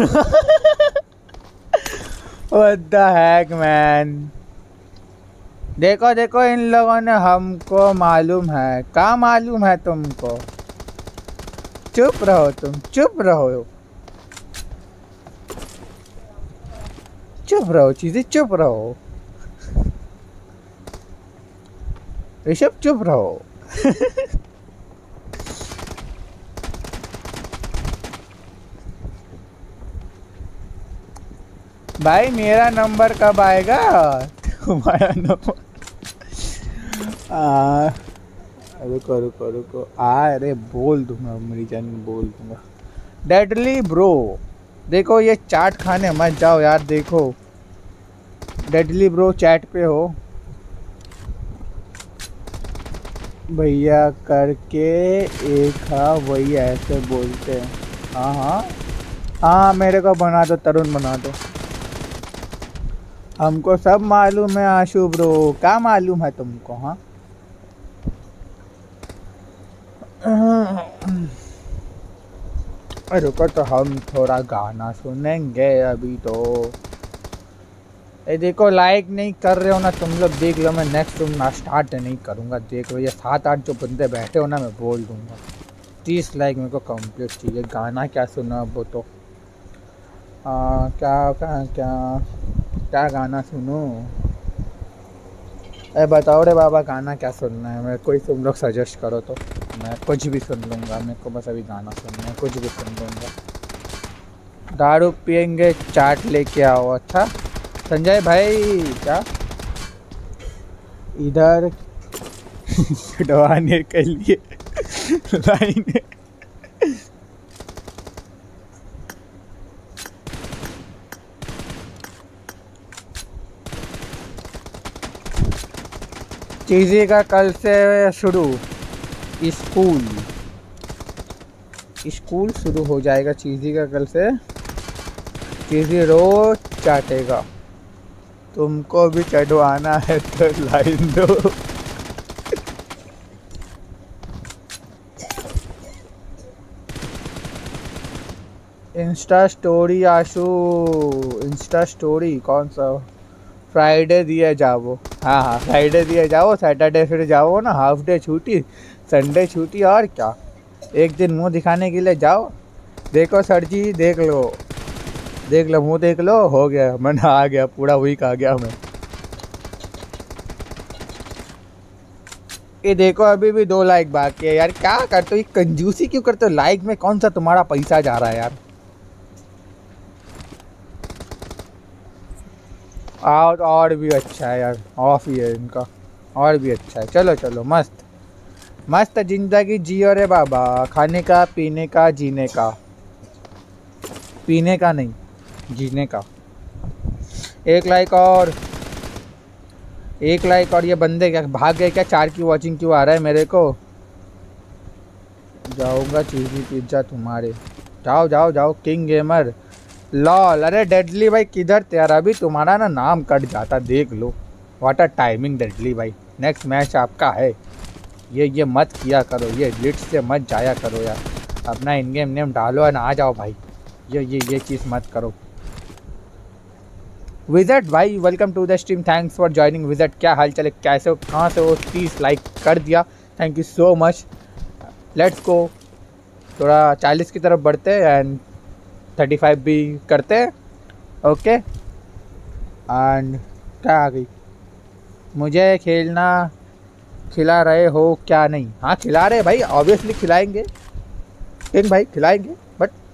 What the heck man? देखो देखो इन लोगों ने, हमको मालूम है। क्या मालूम है तुमको? चुप रहो तुम, चुप रहो, चुप रहो चीज़ें, चुप रहो। ऋषभ चुप रहो। भाई मेरा नंबर कब आएगा? तुम्हारा नंबर आ, रुको रुको रुको आ, अरे बोल दूंगा, मेरी जान बोल दूंगा। डेडली ब्रो, देखो ये चाट खाने मत जाओ यार। देखो डेडली ब्रो चैट पे हो, भैया करके एक, हाँ वही ऐसे बोलते हैं। हाँ हाँ हाँ, मेरे को बना दो, तरुण बना दो। हमको सब मालूम है आशु ब्रो, क्या मालूम है तुमको? हाँ रुको तो हम थोड़ा गाना सुनेंगे अभी तो। ये देखो लाइक नहीं कर रहे हो ना तुम लोग, देख लो मैं नेक्स्ट रूम ना स्टार्ट नहीं करूँगा। देख लो ये सात आठ जो बंदे बैठे हो ना, मैं बोल दूँगा तीस लाइक मेरे को कंप्लीट चाहिए। गाना क्या सुना वो तो आ, क्या क्या क्या क्या गाना सुनूं? अरे बताओ रे बाबा, गाना क्या सुनना है? मैं कोई तुम लोग सजेस्ट करो तो मैं कुछ भी सुन लूँगा। मेरे को बस अभी गाना सुनना है, कुछ भी सुन लूँगा। दारू पियेंगे, चाट लेके आओ। अच्छा संजय भाई, क्या इधर छुड़वाने के लिए लाइन है। चीज़ी का कल से शुरू स्कूल, स्कूल शुरू हो जाएगा चीज़ी का कल से। चीज़ी रोज चाटेगा, तुमको भी चढ़वाना है तो लाइन दो। Insta story Ashu, insta story कौन सा? फ्राइडे दिए जाओ। हाँ हाँ फ्राइडे दिए जाओ, सैटरडे फिर जाओ ना, हाफ डे छुट्टी, संडे छुट्टी, और क्या एक दिन मुंह दिखाने के लिए जाओ। देखो सर जी, देख लो देख लो मुंह देख लो, हो गया मन आ गया, पूरा वीक आ गया मैं। ये देखो अभी भी दो लाइक बाकी है यार। क्या करते हो, ये कंजूसी क्यों करते हो? लाइक में कौन सा तुम्हारा पैसा जा रहा है यार? और और भी अच्छा है यार, ऑफ ही है इनका, और भी अच्छा है। चलो चलो, मस्त मस्त जिंदगी जियो रे बाबा। खाने का, पीने का, जीने का, पीने का नहीं जीने का। एक लाइक और, एक लाइक और। ये बंदे क्या भाग गए क्या? चार की वॉचिंग क्यों आ रहा है मेरे को? जाऊंगा चीज़ी पिज्जा तुम्हारे। जाओ जाओ जाओ। किंग गेमर लॉल, अरे डेडली भाई किधर थे यार? अभी तुम्हारा ना नाम कट जाता, देख लो। व्हाट अ टाइमिंग डेडली भाई, नेक्स्ट मैच आपका है। ये ये मत किया करो, ये लिस्ट से मत जाया करो यार। अपना इन गेम नेम डालो और आ जाओ भाई। ये ये ये चीज़ मत करो। विज़ट भाई welcome to the stream, thanks for joining. विज़ट क्या हाल चले, कैसे हो, कहाँ से हो? तीस लाइक कर दिया, thank you so much. Let's go, थोड़ा चालीस की तरफ बढ़ते एंड थर्टी फाइव भी करते हैं। ओके एंड क्या आ गई? मुझे खेलना खिला रहे हो क्या? नहीं, हाँ खिला रहे भाई, ऑब्वियसली खिलाएंगे किंग भाई, खिलाएंगे। बट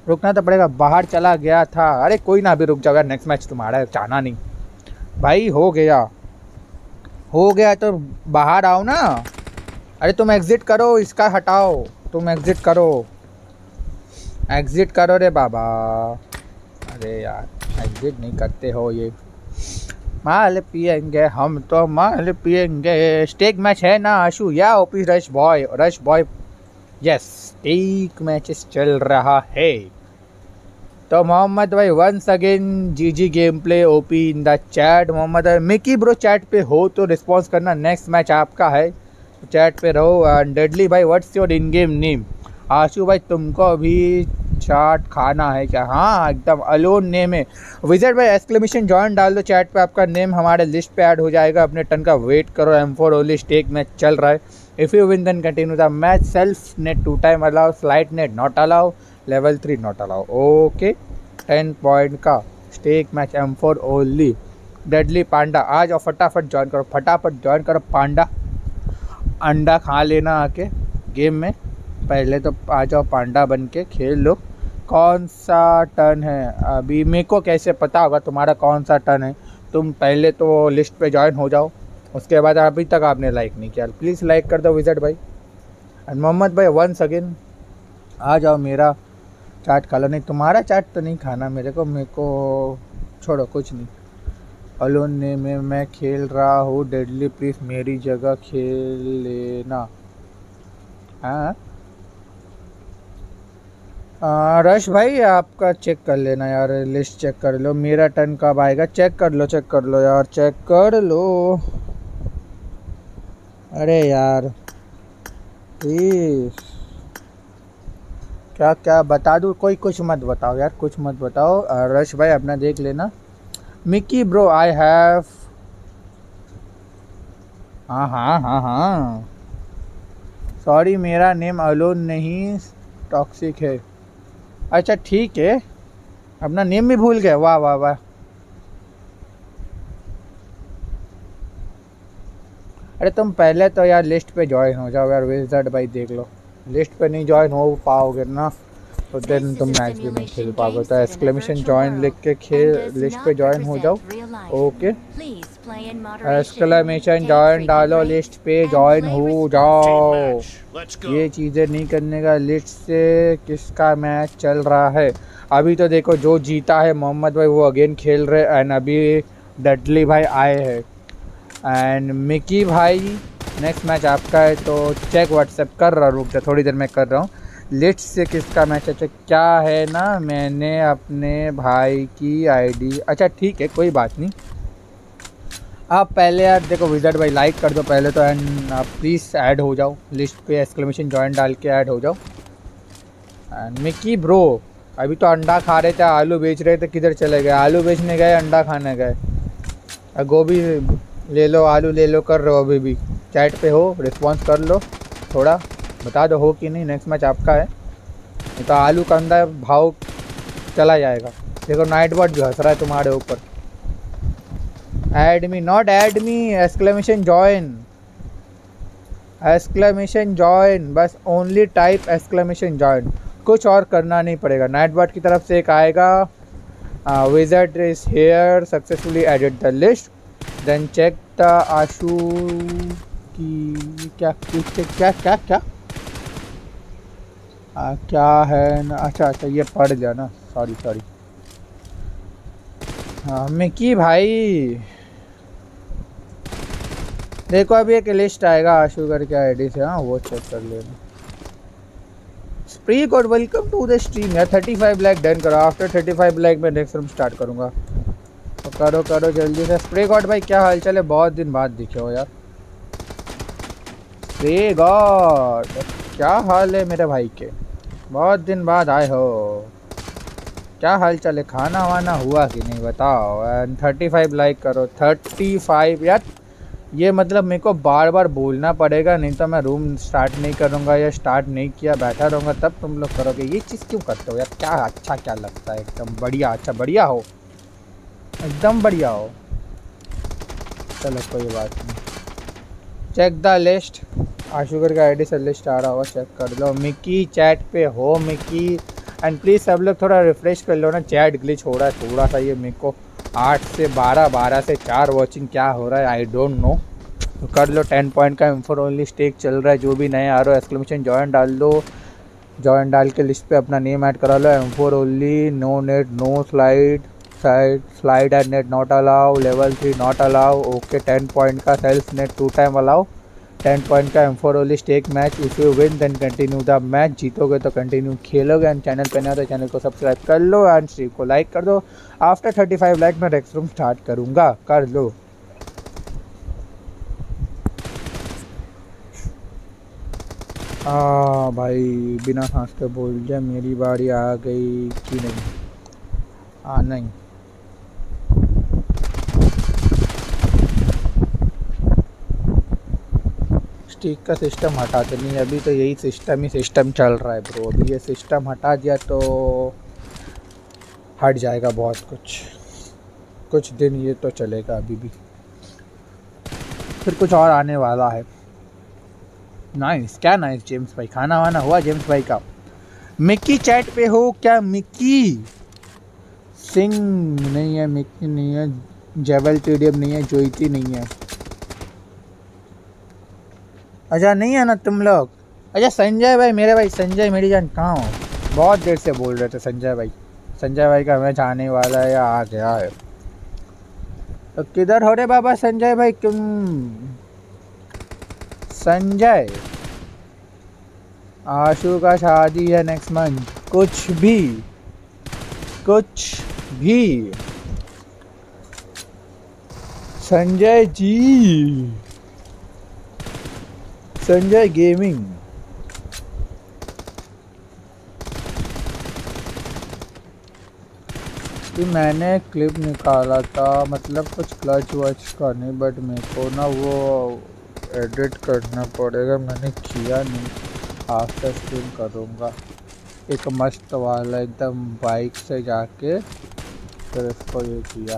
रुकना तो पड़ेगा, बाहर चला गया था। अरे कोई ना, अभी रुक जाओ यार, नेक्स्ट मैच तुम्हारा है, जाना नहीं भाई। हो गया हो गया तो बाहर आओ ना। अरे तुम एग्जिट करो, इसका हटाओ, तुम एग्जिट करो, एग्जिट करो रे बाबा। अरे यार एग्जिट नहीं करते हो ये। माल पिएंगे हम तो, माल पिएंगे। स्टेक मैच है ना आशु? या OP rush boy, rush boy yes, stake matches चल रहा है। तो मोहम्मद भाई once again G G game play OP in the chat. Mohammed भाई मिकी ब्रो चैट पे हो तो रिस्पॉन्स करना, नेक्स्ट मैच आपका है, तो चैट पे रहो। एंड डेडली भाई what's your in game name? Ashu भाई तुमको अभी चाट खाना है क्या? हाँ एकदम अलोन नेम है। विजिट भाई एक्सक्लेमेशन जॉइन डाल दो चैट पे, आपका नेम हमारे लिस्ट पे ऐड हो जाएगा। अपने टर्न का वेट करो, M four only stake match चल रहा है। If you win then continue the match, self net two time allow, slide net not allow, level three not allow. Okay ten point का stake match M four only. Deadly panda आ जाओ, फटाफट join करो, फटाफट join करो पांडा। अंडा खा लेना आके गेम में, पहले तो आ जाओ पांडा बन के खेल लो। कौन सा टर्न है अभी? मेरे को कैसे पता होगा तुम्हारा कौन सा टर्न है? तुम पहले तो लिस्ट पे ज्वाइन हो जाओ, उसके बाद अभी तक आपने लाइक नहीं किया, प्लीज़ लाइक कर दो विजिट भाई। एंड मोहम्मद भाई वंस अगेन आ जाओ, मेरा चाट खा लो। नहीं तुम्हारा चाट तो नहीं खाना मेरे को, मेरे को छोड़ो कुछ नहीं। अलोन ने में मैं खेल रहा हूँ, डेडली प्लीज़ मेरी जगह खेल लेना। हाँ रश भाई आपका चेक कर लेना यार, लिस्ट चेक कर लो। मेरा टर्न कब आएगा? चेक कर लो, चेक कर लो यार, चेक कर लो। अरे यार प्लीज, क्या क्या बता दूँ? कोई कुछ मत बताओ यार, कुछ मत बताओ। रश भाई अपना देख लेना। मिकी ब्रो आई हैव, हाँ हाँ हाँ हाँ सॉरी मेरा नेम अलोन नहीं टॉक्सिक है। अच्छा ठीक है, अपना नेम भी भूल गए, वाह वाह वाह। अरे तुम पहले तो यार लिस्ट पे ज्वाइन हो जाओ यार विज़ार्ड भाई, देख लो लिस्ट पे नहीं ज्वाइन हो पाओगे ना तो देन तुम मैच भी नहीं खेल पाओगे। तो एक्सक्लेमेशन ज्वाइन लिख के खेल, लिस्ट पे ज्वाइन हो जाओ। ओके एक्सक्लेमेशन ज्वाइन डालो, लिस्ट पे ज्वाइन हो जाओ। ये चीज़ें नहीं करने का। लिस्ट से किसका मैच चल रहा है अभी? तो देखो जो जीता है मोहम्मद भाई वो अगेन खेल रहे, एंड अभी डेडली भाई आए हैं, एंड मिकी भाई नेक्स्ट मैच आपका है। तो चेक व्हाट्सएप कर रहा, रुक जा थोड़ी देर में कर रहा हूँ। लिस्ट से किसका मैच है? क्या है ना, मैंने अपने भाई की आईडी, अच्छा ठीक है कोई बात नहीं। आप पहले यार देखो विज़ार्ड भाई लाइक कर दो पहले तो, एंड आप प्लीज़ ऐड हो जाओ लिस्ट पे, एक्सक्लेमेशन जॉइन डाल के ऐड हो जाओ। एंड मिकी ब्रो अभी तो अंडा खा रहे थे, आलू बेच रहे थे, किधर चले गए? आलू बेचने गए, अंडा खाने गए। गोभी ले लो, आलू ले लो कर रहे हो अभी भी। चैट पे हो, रिस्पॉन्स कर लो, थोड़ा बता दो हो कि नहीं। नेक्स्ट मैच आपका है, नहीं तो आलू का अंडा भाव चला जाएगा। देखो नाइट बॉट भी हंस रहा है तुम्हारे ऊपर। Add me, not add me, exclamation join, exclamation join, बस ओनली टाइप एक्सक्लेमेशन जॉइन, कुछ और करना नहीं पड़ेगा। नाइट बॉट की तरफ से एक आएगा, wizard is here successfully added the list, then check the Ashu की क्या क्या क्या क्या क्या आ, क्या है ना, अच्छा अच्छा ये पढ़ लिया ना, सॉरी सॉरी। हाँ मिकी भाई देखो अभी एक लिस्ट आएगा आशु करके आईडी से, हाँ वो चेक कर लेना। Spree code welcome to the stream यार, थर्टी फाइव लाइक डन करो। आफ्टर थर्टी फाइव लाइक मैं नेक्स्ट रूम स्टार्ट करूँगा, तो करो करो जल्दी से। स्प्रे गॉड भाई क्या हाल चाल है? बहुत दिन बाद दिखे हो यार। स्प्रे गॉड क्या हाल है मेरे भाई के? बहुत दिन बाद आए हो, क्या हाल चाल है? खाना वाना हुआ कि नहीं बताओ। एंड थर्टी फाइव लाइक करो, थर्टी फाइव यार। ये मतलब मेरे को बार बार बोलना पड़ेगा, नहीं तो मैं रूम स्टार्ट नहीं करूँगा, या स्टार्ट नहीं किया बैठा रहूँगा तब तुम लोग करोगे। ये चीज़ क्यों करते हो यार? क्या अच्छा क्या लगता है? एकदम बढ़िया, अच्छा बढ़िया हो, एकदम बढ़िया हो। चलो कोई बात नहीं। चेक द लिस्ट, आशुगर का आईडी से लिस्ट आ रहा होगा, चेक कर लो। मिकी चैट पे हो मिकी? एंड प्लीज़ सब लोग थोड़ा रिफ्रेश कर लो ना, चैट ग्लिच हो रहा है थोड़ा सा, ये मेरे को आठ से बारह, बारह से चार वॉचिंग क्या हो रहा है आई डोंट नो। तो कर लो, टेन पॉइंट का इन्फो ओनली स्टेक चल रहा है, जो भी नए आ रहे हो एक्सक्लेमेशन जॉइन डाल दो, जॉइन डाल के लिस्ट पे अपना नेम ऐड करा लो, M four only, no net no slide, side slide and net not allow, level three not allow, okay. Ten point का self net two time allow, ten point का M four only stake match, if you win then continue the match, जीतोगे तो continue खेलोगे। And channel पे नया तो channel को subscribe कर लो एंड स्ट्रीम को लाइक कर दो। आफ्टर थर्टी फाइव लाइक मैं रेक्स रूम स्टार्ट करूँगा, कर लो। हाँ भाई, बिना सांस के बोल जाए मेरी बारी आ गई कि नहीं? हाँ नहीं, स्टिक का सिस्टम हटाते नहीं, अभी तो यही सिस्टम ही सिस्टम चल रहा है ब्रो। अभी ये सिस्टम हटा दिया तो हट जाएगा बहुत कुछ, कुछ दिन ये तो चलेगा, अभी भी फिर कुछ और आने वाला है। नाइस, क्या नाइस जेम्स भाई, खाना वाना हुआ जेम्स भाई का? मिक्की चैट पे हो क्या? मिक्की सिंह नहीं है, मिक्की नहीं है, जेवल टीडीएम नहीं है, जोईती नहीं है। अच्छा नहीं है ना तुम लोग? अच्छा संजय भाई, मेरे भाई संजय मेरी जान कहाँ हो? बहुत देर से बोल रहे थे संजय भाई, संजय भाई का मैच आने वाला है या आ गया है। तो किधर हो रे बाबा संजय भाई तुम? संजय, आशु का शादी है नेक्स्ट मंथ, कुछ भी कुछ भी संजय जी, संजय गेमिंग। कि मैंने क्लिप निकाला था, मतलब कुछ क्लच वच का नहीं, बट मेरे को ना वो एडिट करना पड़ेगा, मैंने किया नहीं, आफ्टर स्ट्रीम करूँगा। एक मस्त वाला एकदम बाइक से जाके फिर इसको ये किया।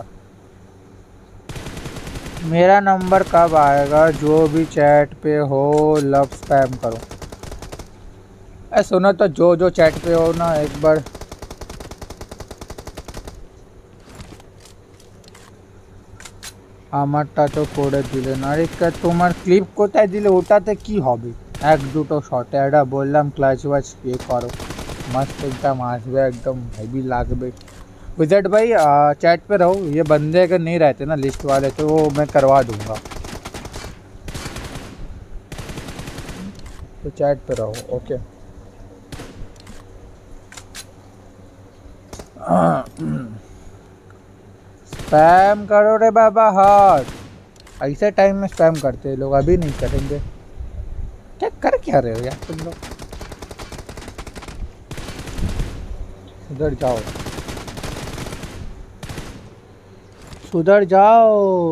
मेरा नंबर कब आएगा? जो भी चैट पे हो लव स्पैम करो। ए सुनो तो, जो जो चैट पे हो ना एक बार আমারটা তো করে দিলে না। আরে তোমার ক্লিপ কোথায় দিলে? ওটাতে কি হবে? এক দুটো শটে এটা বললাম ক্লাচ ওয়াচ ইয়ে করো, मस्त एकदम আসবে, एकदम हेवी লাগবে। विजेट भाई चैट पे रहो, ये बंदे अगर नहीं रहते ना लिस्ट वाले तो वो मैं करवा दूंगा, तो चैट पे रहो ओके। स्पैम करो रे बाबा हाथ, ऐसे टाइम में स्पैम करते हैं लोग, अभी नहीं करेंगे। क्या कर क्या रहे हो यार तुम लोग? सुधर जाओ, सुधर जाओ।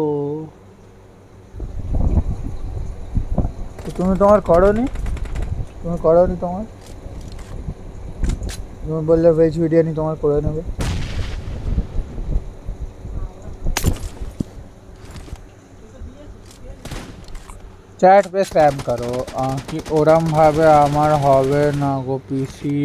तो तुम्हें तुम्हार करो नहीं, तुम्हें करो नहीं तुम्हार, तुम्हें बोल रहे वेज वीडियो नहीं तुम्हार करो नहीं। चैट पे स्पैम करो कि ओरम भावे आमार हबे ना गो पीसी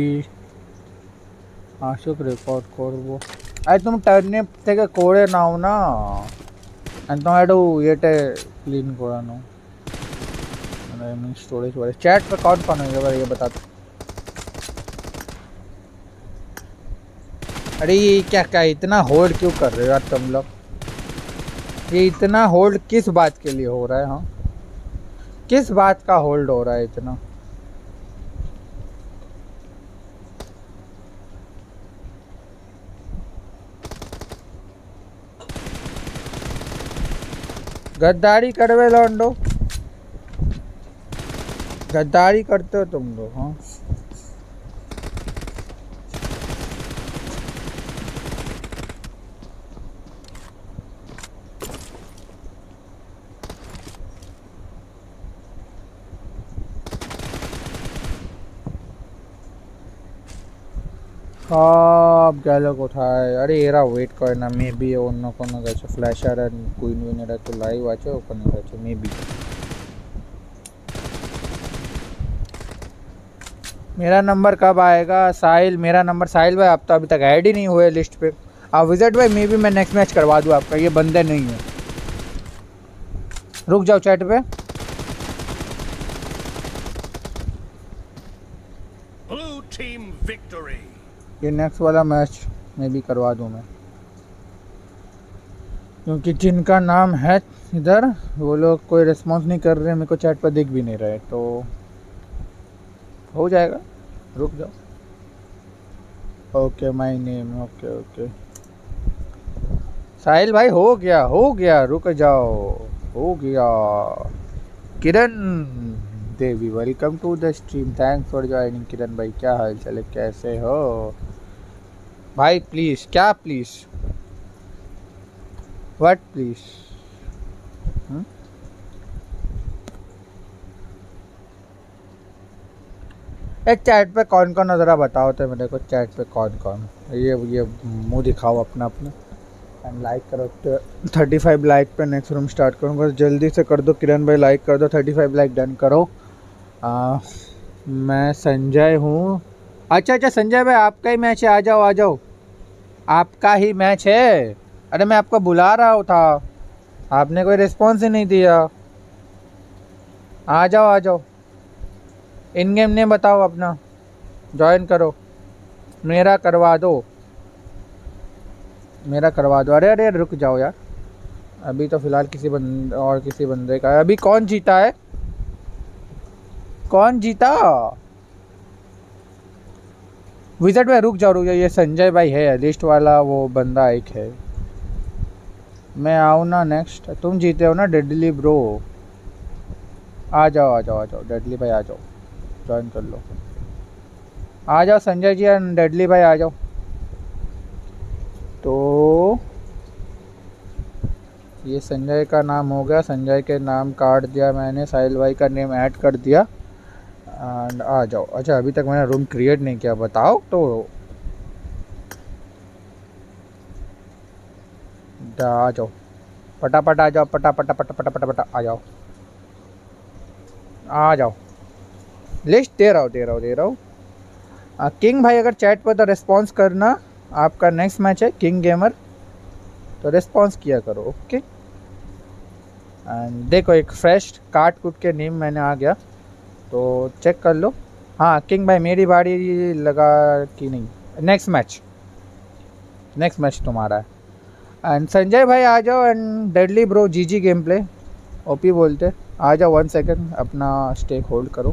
आशुक रेकर्ड करबो। আরে তুমি টার্নিপ থেকে করে নাও না, আমি তোমার একটু ইয়েতে ক্লিন করানো, মানে এমনি স্টোরেজ वाले चैट पे कौन कौन है ये बता दो। अरे ये क्या क्या इतना होल्ड क्यों कर रहे हो यार तुम लोग? ये इतना होल्ड किस बात के लिए हो रहा है? हाँ किस बात का होल्ड हो रहा है इतना? गद्दारी करवे लौंडो, गद्दारी करते हो तुम लोग। हाँ সব গেল কোথায়? আরে এরা ওয়েট করে না, মেবি অন্য কোনো গেছে, ফ্ল্যাশার আর কুইন উইন এরা তো লাইভ আছে, ওখানে গেছে মেবি। मेरा नंबर कब आएगा साहिल? मेरा नंबर साहिल भाई आप तो अभी तक ऐड ही नहीं हुए लिस्ट पे। आप विजिट भाई मे भी मैं नेक्स्ट मैच करवा दूँ आपका, ये बंदे नहीं है। रुक जाओ चैट पे। Blue team victory. ये नेक्स्ट वाला मैच में भी करवा दूँ मैं, क्योंकि जिनका नाम है इधर वो लोग कोई रिस्पॉन्स नहीं कर रहे, मेरे को चैट पर दिख भी नहीं रहे, तो हो जाएगा। रुक जाओ। Okay my name, okay okay Sahil भाई हो गया हो गया, रुक जाओ, हो गया। Kiran Devi welcome to the stream, thanks for joining. Kiran भाई क्या हाल चले, कैसे हो भाई? प्लीज़ क्या प्लीज़ व्हाट प्लीज़? एक चैट पे कौन कौन ज़रा बताओ तो मेरे को, चैट पे कौन कौन? ये ये मुंह दिखाओ अपना अपना एंड लाइक करो। थर्टी फाइव लाइक पे नेक्स्ट रूम स्टार्ट करूँगा, जल्दी से कर दो। किरण भाई लाइक कर दो, थर्टी फाइव लाइक डन करो। आ, मैं संजय हूँ। अच्छा अच्छा संजय भाई आपका ही मैच है, आ जाओ आ जाओ, आपका ही मैच है। अरे मैं आपको बुला रहा हूँ था, आपने कोई रिस्पॉन्स ही नहीं दिया। आ जाओ आ जाओ, इन गेम नेम बताओ अपना, ज्वाइन करो। मेरा करवा दो, मेरा करवा दो। अरे अरे रुक जाओ यार, अभी तो फ़िलहाल किसी बंद और किसी बंदे का है। अभी कौन जीता है, कौन जीता? विजिट में रुक जाओ रुक जाओ, ये संजय भाई है लिस्ट वाला, वो बंदा एक है। मैं आऊँ ना नेक्स्ट? तुम जीते हो ना डेडली ब्रो, आ जाओ आ जाओ आ जाओ डेडली भाई, आ जाओ ज्वाइन कर लो। आ जाओ संजय जी एंड डेडली भाई आ जाओ। तो ये संजय का नाम हो गया, संजय के नाम काट दिया मैंने, साहिल भाई का नेम ऐड कर दिया एंड आ जाओ। अच्छा अभी तक मैंने रूम क्रिएट नहीं किया, बताओ तो आ जाओ पटापट, आ जाओ पटापटा पटा पटा पटा पटा, आ जाओ आ जाओ। लिस्ट दे रहा हूँ दे रहा हूँ दे रहा हूँ। किंग भाई अगर चैट पर तो रिस्पॉन्स करना, आपका नेक्स्ट मैच है किंग गेमर, तो रिस्पॉन्स किया करो ओके। एंड देखो एक फ्रेश काट कूट के नेम मैंने आ गया, तो चेक कर लो। हाँ किंग भाई मेरी बारी लगा कि नहीं? नेक्स्ट मैच नेक्स्ट मैच तुम्हारा है। एंड संजय भाई आ जाओ and deadly bro G G game play OP बोलते, आ जाओ। वन सेकंड अपना स्टेक होल्ड करो।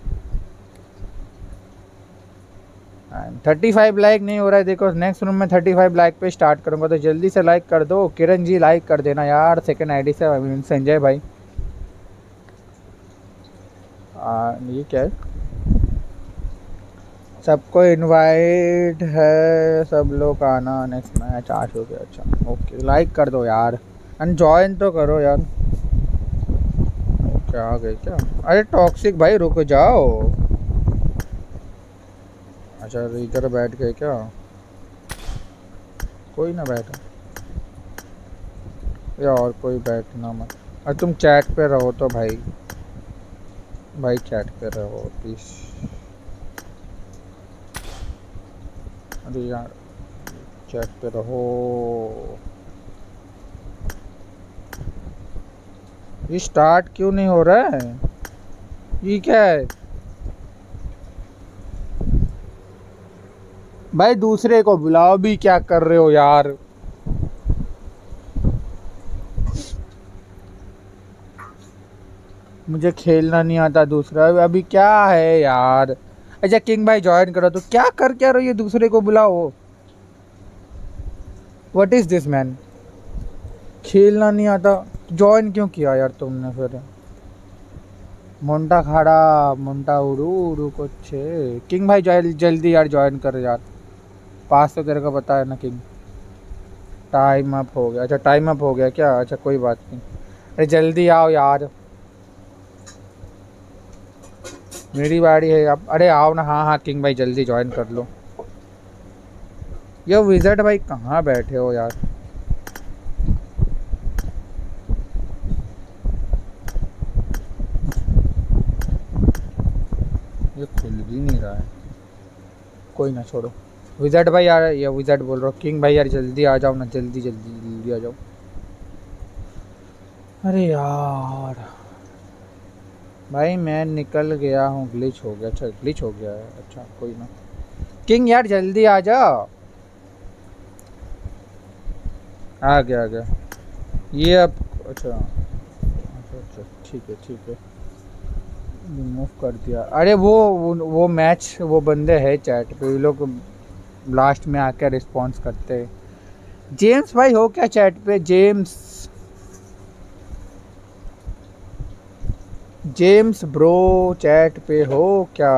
एंड थर्टी फाइव लाइक नहीं हो रहा है, देखो नेक्स्ट रूम में थर्टी फाइव लाइक पे स्टार्ट करूँगा, तो जल्दी से लाइक कर दो। किरण जी लाइक कर देना यार, सेकंड आईडी से आई मीन संजय भाई। आ, ये क्या है? सबको इनवाइट है, सब लोग आना नेक्स्ट मैच आठ हो गया। अच्छा ओके लाइक कर दो यार एंड ज्वाइन तो करो यार। क्या आ गए क्या? अरे टॉक्सिक भाई रुक जाओ। अच्छा इधर बैठ गए क्या? कोई ना बैठा या और कोई बैठना मत। अरे तुम चैट पे रहो तो भाई, भाई चैट पे रहो प्लीज़। अरे यार चैट पे रहो। ये स्टार्ट क्यों नहीं हो रहा है? ये क्या है भाई? दूसरे को बुलाओ भी, क्या कर रहे हो यार? मुझे खेलना नहीं आता दूसरा, अभी क्या है यार? अच्छा किंग भाई ज्वाइन करो, तो क्या कर क्या रहो, ये दूसरे को बुलाओ। What is this man? खेलना नहीं आता, ज्वाइन क्यों किया यार तुमने फिर? मुंडा खाड़ा मुंडा उड़ू उड़ू कुछ। किंग भाई जल, जल्दी यार ज्वाइन कर यार, पास तो तेरे को पता है ना किंग। टाइम अप हो गया। अच्छा टाइम अप हो गया क्या? अच्छा कोई बात नहीं, अरे जल्दी आओ यार, मेरी बारी है अब। अरे आओ ना। हाँ हाँ किंग भाई जल्दी ज्वाइन कर लो। ये विजिट भाई कहाँ बैठे हो यार? ये खुल भी नहीं रहा है, कोई ना छोड़ो। विजार्ड भाई यार, या विजार्ड बोल रहा हूँ, किंग भाई यार जल्दी आ जाओ ना, जल्दी जल्दी जल्दी आ जाओ। अरे यार भाई मैं निकल गया हूँ, ग्लिच हो गया। अच्छा ग्लिच हो गया है, अच्छा कोई ना। किंग यार जल्दी आ जाओ। आ गया आ गया ये अब। अच्छा अच्छा ठीक है ठीक है, रिमूव कर दिया। अरे वो वो, वो मैच वो बंदे हैं चैट पे, ये लोग लास्ट में आकर रिस्पॉन्स करते हैं। जेम्स भाई हो क्या चैट पे? जेम्स जेम्स ब्रो चैट पे हो क्या?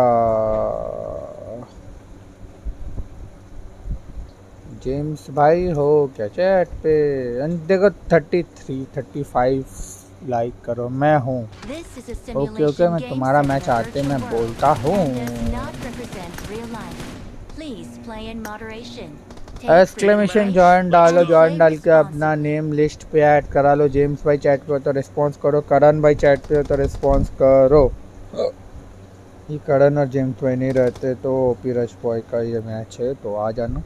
जेम्स भाई हो क्या चैट पे? देखो thirty three thirty five like करो। मैं हूँ This is a okay okay, simulation मैं game तुम्हारा set in मैच a आते virtual मैं world बोलता हूँ। and does not represent real life. Please play in moderation. Take frequent exclamation breaks join डालो, and जॉइन play डाल के अपना responsibly. नेम लिस्ट पे ऐड करा लो। जेम्स भाई चैट पे हो तो रिस्पॉन्स करो, करण भाई चैट पे हो तो रिस्पॉन्स करो। ये करण और जेम्स भाई नहीं रहते तो ओपी रश बॉय का ये मैच है, तो आ जाना।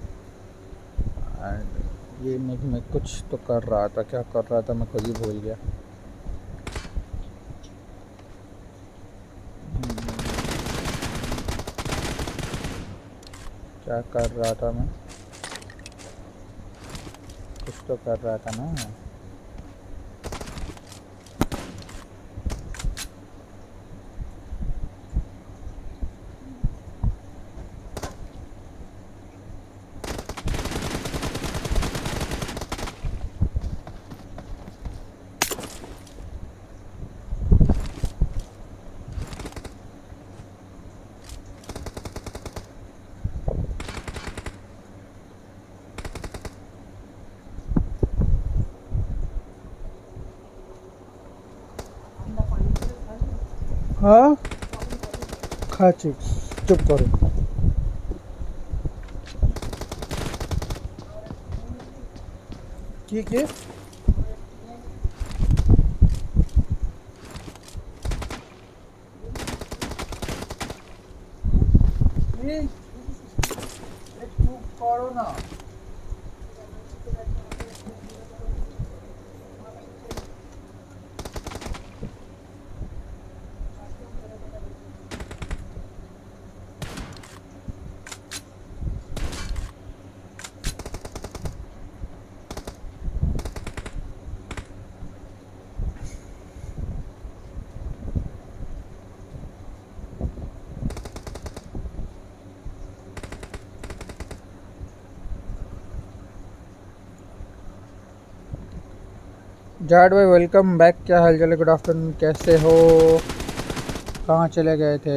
एंड ये मैं, मैं कुछ तो कर रहा था, क्या कर रहा था मैं खुद ही भूल गया। क्या कर रहा था मैं? कुछ तो कर रहा था ना। हाँ खा चिप्स, चुप करो। ठीक है करो ना। जाट भाई वेलकम बैक, क्या हाल चाल है? गुड आफ्टरनून, कैसे हो? कहाँ चले गए थे?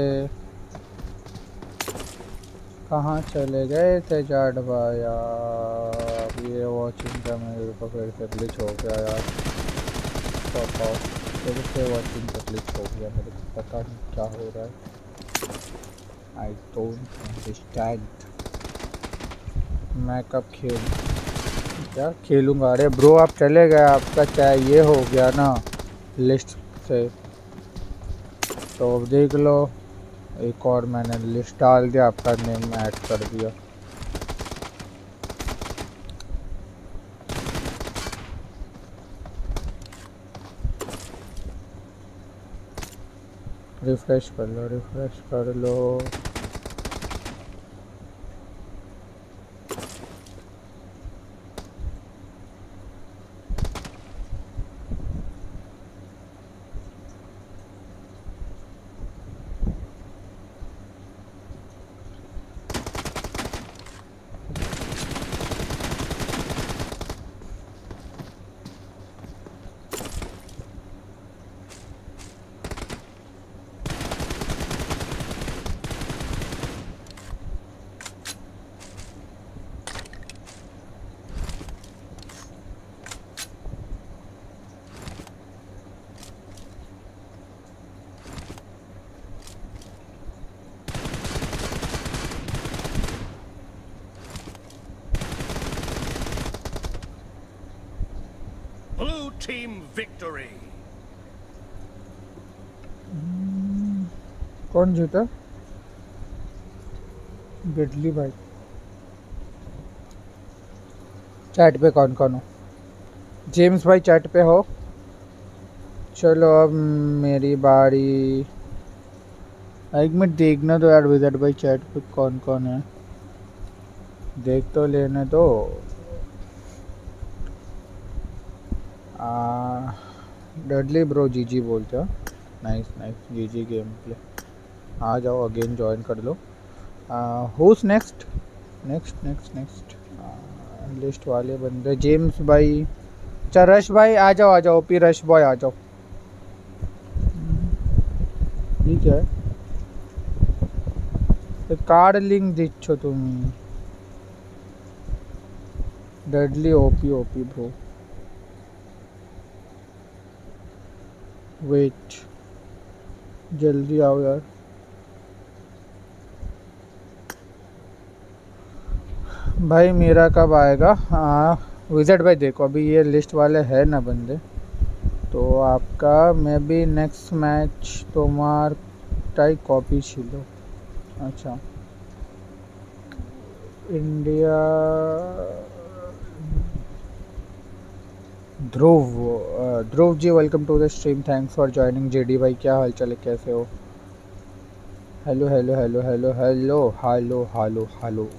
कहाँ चले गए थे जाट भाई यार? ये वॉचिंग का मेरे को फिर से ग्लिच हो गया यार। बताओ फिर से वॉचिंग का ग्लिच हो गया, मेरे को पता नहीं क्या हो रहा है। I don't understand. मैं कब खेल क्या खेलूँगा? अरे ब्रो आप चले गए, आपका क्या ये हो गया ना लिस्ट से, तो देख लो। एक और मैंने लिस्ट डाल दिया, आपका नेम ऐड कर दिया। रिफ्रेश कर लो, रिफ्रेश कर लो। Blue team victory. कौन जीता? बिजली भाई चैट पे कौन कौन हो? जेम्स भाई चैट पे हो? चलो अब मेरी बारी। एक मिनट देखना तो यार विजट भाई चैट पे कौन कौन है, देख तो लेने दो। आ, डडली ब्रो जी जी बोलते हो? Nice nice, G G game play. आ जाओ अगेन ज्वाइन कर लो। Who's next next next next list वाले बंदे जेम्स भाई। अच्छा रश भाई आ जाओ आ जाओ, पी रश बॉय आ जाओ। ठीक है तो कार्ड लिंक दिच्छो तुम्हें। Deadly OP OP bro, wait जल्दी आओ यार। भाई मेरा कब आएगा? हाँ विजट भाई देखो अभी ये लिस्ट वाले है ना बंदे, तो आपका मे बी नेक्स्ट मैच तुम्हार टाई कॉपी छिलो। अच्छा India Dhruv, Dhruv ji welcome to the stream, thanks for joining. JD भाई क्या हाल चाल है, कैसे हो? Hello hello hello hello hello hello hello hello.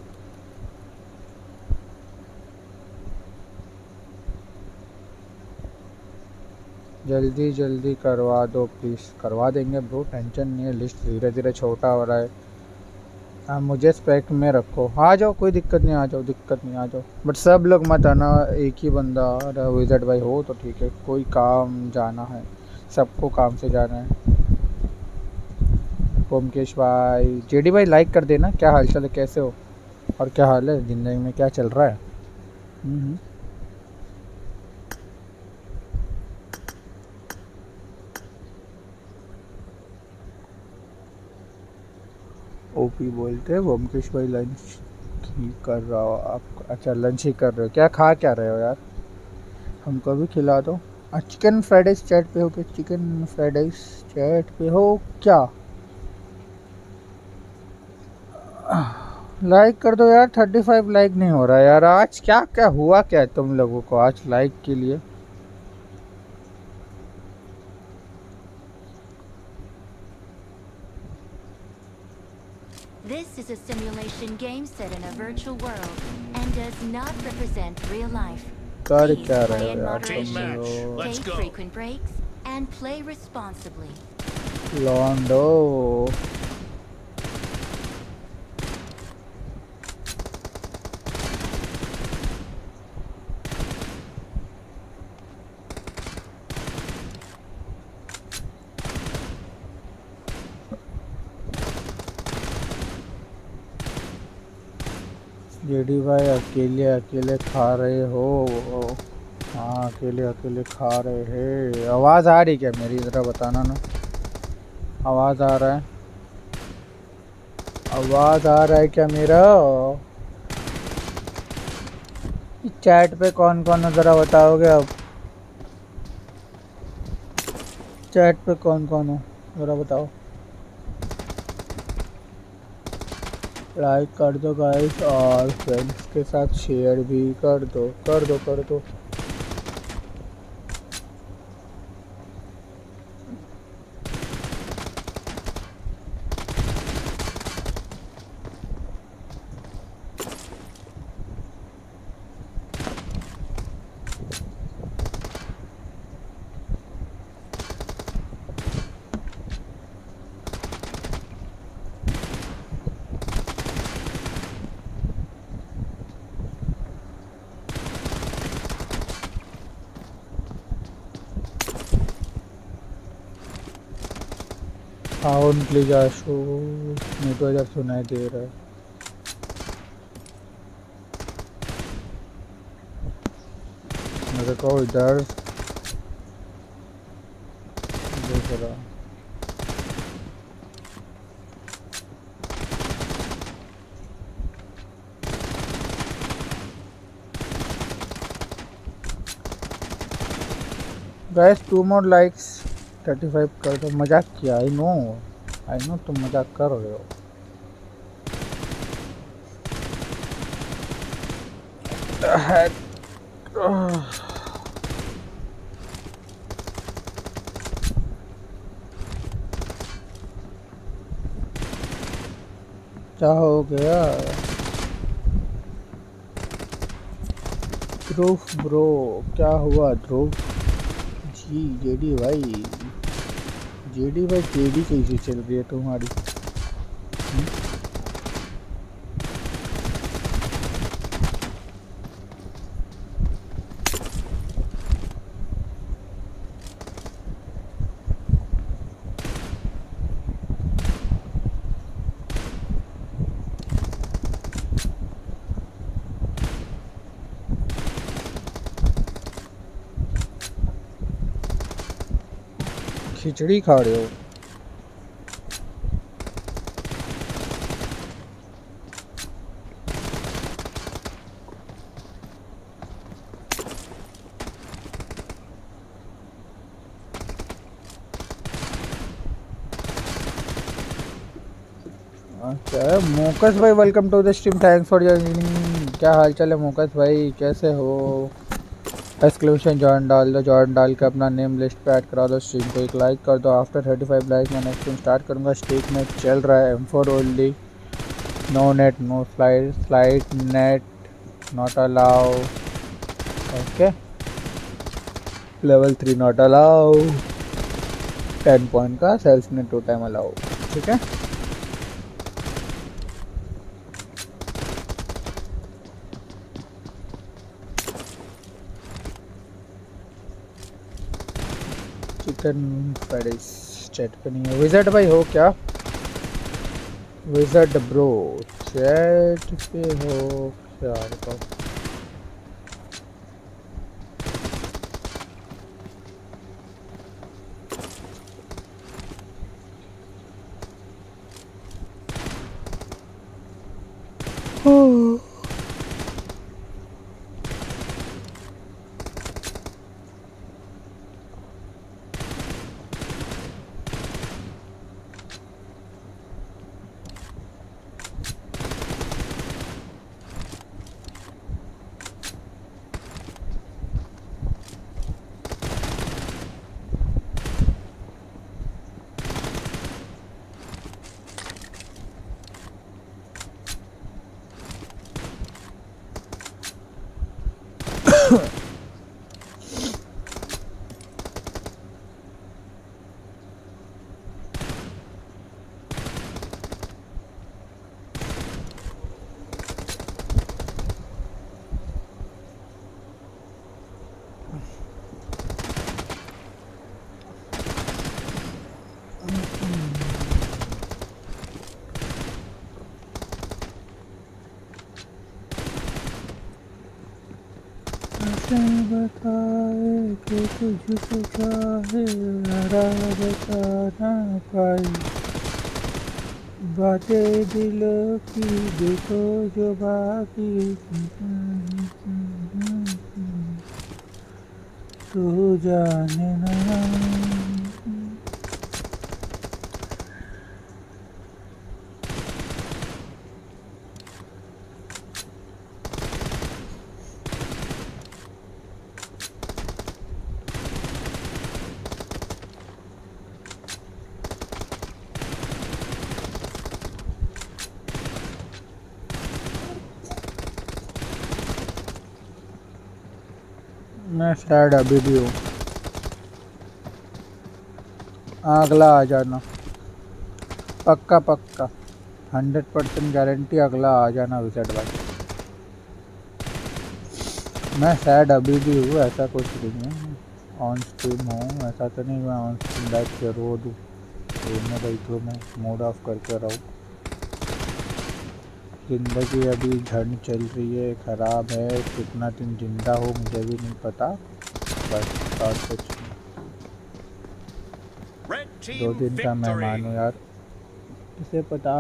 जल्दी जल्दी करवा दो प्लीज़। करवा देंगे ब्रो, टेंशन नहीं है, लिस्ट धीरे धीरे छोटा हो रहा है। हाँ मुझे स्पेक्ट में रखो, आ जाओ कोई दिक्कत नहीं, आ जाओ दिक्कत नहीं, आ जाओ बट सब लोग मत आना। एक ही बंदा और विजट भाई हो तो ठीक है, कोई काम जाना है, सबको काम से जाना है। ओमकेश भाई जेडी भाई लाइक कर देना। क्या हाल चाल है, कैसे हो और क्या हाल है, ज़िंदगी में क्या चल रहा है? हम्म ओपी बोलते हैं ओमकेश भाई। लंच ही कर रहा हो आप? अच्छा लंच ही कर रहे हो, क्या खा क्या रहे हो यार? हमको भी खिला दो। चिकन फ्राइड राइस चैट पे हो क्या? चिकन फ्राइड राइस चैट पे हो क्या? लाइक कर दो यार। थर्टी फाइव लाइक नहीं हो रहा यार। आज क्या क्या हुआ क्या है तुम लोगों को आज लाइक के लिए? This is a simulation game set in a virtual world and does not represent real life. कर Please क्या play रहे in हो यार Team तुम match. लोग? Let's take go. frequent breaks, and play responsibly. लॉन्डो जेडी भाई अकेले अकेले खा रहे हो? हाँ अकेले अकेले खा रहे हैं। आवाज़ आ रही क्या मेरी, ज़रा बताना ना। आवाज़ आ रहा है? आवाज़ आ रहा है क्या मेरा? चैट पे कौन कौन है ज़रा बताओगे अब? चैट पे कौन कौन हो ज़रा बताओ। लाइक कर दो गाइस और फ्रेंड्स के साथ शेयर भी कर दो कर दो कर दो। साउंड प्लीज आशो, नेटवर्क जब सुनाई दे रहा है। मेरे को इधर देख रहा। Guys two more likes, thirty five कर दो। मजाक किया, आई नो आई नो तुम मजाक कर रहे हो। the heck? क्या हो गया? ध्रुव ब्रो, क्या हुआ ध्रुव जी? जेडी भाई, जेडी भाई जेडी कैसी चल रही है तुम्हारी? खिचड़ी खा रहे हो? अच्छा, मोकस भाई welcome to the stream, thanks for joining. क्या हाल चाल है मोकस भाई, कैसे हो? एक्सक्लेमेशन जॉइन डाल दो, जॉइन डाल के अपना नेम लिस्ट पे ऐड करा दो, स्ट्रीम को एक लाइक कर दो। आफ्टर थर्टी फाइव लाइक मैं नेक्स्ट स्ट्रीम स्टार्ट करूँगा। स्टेक में चल रहा है M four only, no net no slide, slide net not allow. Okay, level three not allow, ten point का sales net two time allow. ठीक है, chicken पैडिस chat पे नहीं है। विजट भाई हो क्या? विजट ब्रो चैट पे हो क्या? बताओ। बताए कि तुझको चाहे हरा बता ना पाई, बातें दिलों की देखो जो बाकी, तू जाने ना। मैं सैड अभी भी हूँ, अगला आ जाना पक्का पक्का, हंड्रेड परसेंट गारंटी, अगला आ जाना विकेट भाई। मैं सैड अभी भी हूँ, ऐसा कुछ नहीं है। ऑन स्ट्रीम हूँ, ऐसा तो नहीं मैं ऑन स्ट्रीम बैठ के रो दूँ, रोने बैठूँ मैं, मूड ऑफ करके रहूँ। ज़िंदगी अभी झंड चल रही है, ख़राब है, कितना दिन जिंदा हो मुझे भी नहीं पता, बस और कुछ नहीं। दो दिन का मेहमान हूँ यार, किसे पता।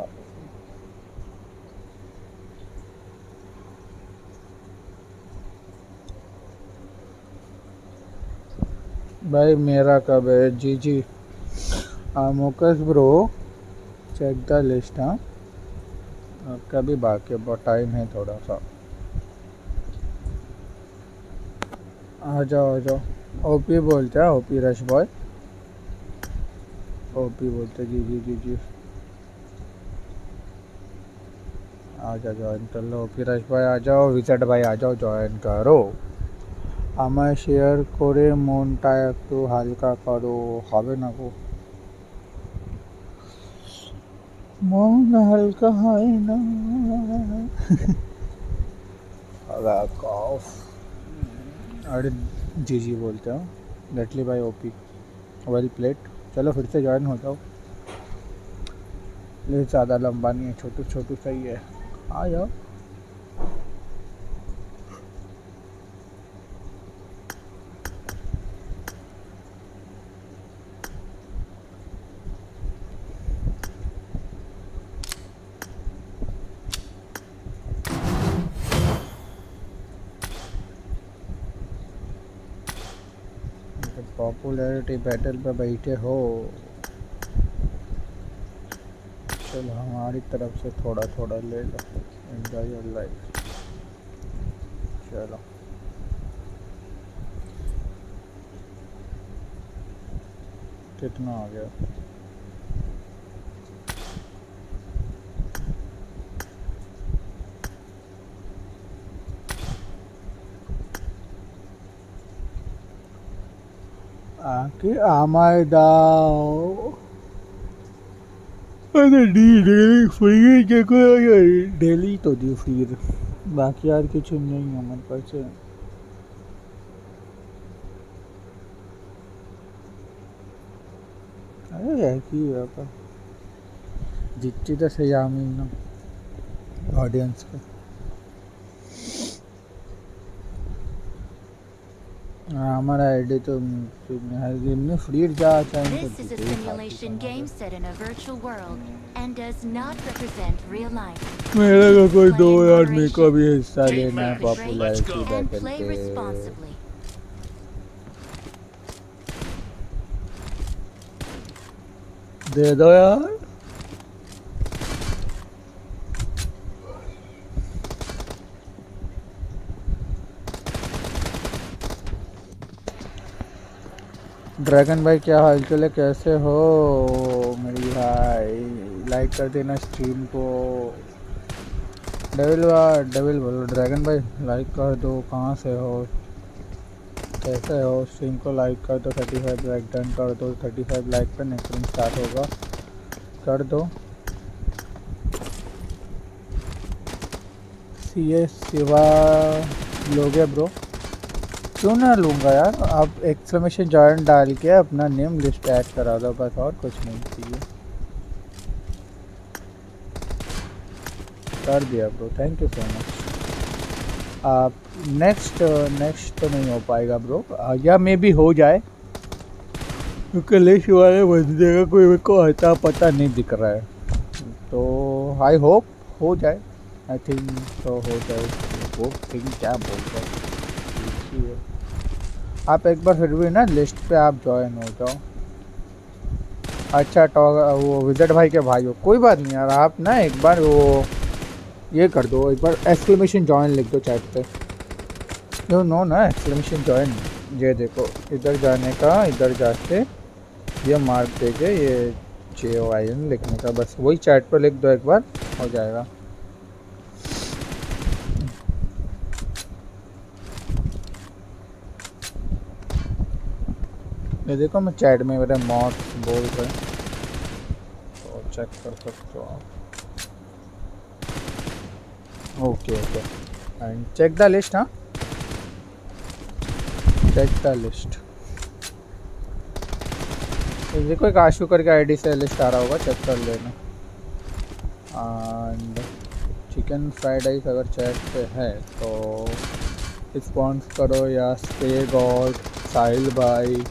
भाई मेरा कब है? जी जी मोकस ब्रो, चेक द लिस्ट। हाँ, आपका भी बाकी बहुत टाइम है थोड़ा सा। आ जाओ आ जाओ। ओपी बोलते हैं, ओपी रश बॉय, ओपी बोलते जी जी जी जी। आ जाओ ज्वाइन कर लो ओपी रश भाई, आ जाओ विजट भाई, आ जाओ ज्वाइन करो। আমায় শেয়ার করে মনটা একটু হালকা করো, হবে না গো, মন হালকা হয় না। कॉफ अरे जी जी बोलते हो गटली भाई ओपी वेल प्लेट। चलो फिर से ज्वाइन हो जाओ, ये ज़्यादा लंबा नहीं है, छोटू छोटू सही है, आ जाओ। पॉपुलैरिटी बैटल पे बैठे हो, चलो हमारी तरफ से थोड़ा थोड़ा ले लो, एंजॉय योर लाइफ। चलो कितना आ गया? आके आमाय दाओ। अरे डी डेली फ्री के को डेली तो दी फिर बाकी यार कुछ नहीं है हमारे पास। अरे यार की बात जितनी तो सही आमी ना ऑडियंस को हमारा आईडी तो जितने फ्री जा चाहे। This is a simulation game set in a virtual world and does not represent real life. मेरा का कोई दो Play in यार मेरे को भी moderation. हिस्सा Take लेना है breaks popularity and battle play पे। responsibly. दे दो यार। ड्रैगन भाई क्या हाल चाल है, कैसे हो मेरी भाई? लाइक कर देना स्ट्रीम को। डेविल डेविल बोलो ड्रैगन भाई लाइक कर दो। कहाँ से हो, कैसे हो? स्ट्रीम को लाइक कर दो, थर्टी फाइव लाइक डन कर दो। थर्टी फाइव लाइक पर नेक्स्ट स्ट्रीम स्टार्ट होगा, कर दो। सी एस सिवा लोगे ब्रो? क्यों ना लूँगा यार, आप एक्सक्लेमेशन जॉइन डाल के अपना नेम लिस्ट ऐड करा दो बस, और कुछ नहीं चाहिए। कर दिया bro, thank you so much. आप नेक्स्ट नेक्स्ट तो नहीं हो पाएगा ब्रो, या मे बी हो जाए क्योंकि लिस्ट वाले बंदे का कोई मेरे को अता पता नहीं दिख रहा है, तो आई होप हो जाए। आई थिंक तो हो जाए, होप थिंक क्या बोल रहे हैं। आप एक बार फिर भी ना लिस्ट पे आप ज्वाइन हो जाओ। अच्छा टॉग वो विजट भाई के भाई हो, कोई बात नहीं यार, आप ना एक बार वो ये कर दो, एक बार एक्सक्लेमेशन ज्वाइन लिख दो चैट पे। यू नो ना एक्सक्लेमेशन ज्वाइन, ये देखो इधर जाने का, इधर जाके ये मार्क देके ये जे ओ आई एन लिखने का, बस वही चैट पे लिख दो एक बार, हो जाएगा। ये देखो मैं चैट में मेरे मॉड बोल रहे हैं, तो चेक कर सकते हो आप। Okay okay and check the list. हाँ चेक द लिस्ट। देखो एक आशु करके आईडी से लिस्ट आ रहा होगा, चेक कर लेना। एंड चिकन फ्राइड राइस अगर चैट पे है तो रिस्पॉन्स करो, या स्टे गॉड, साहिल भाई।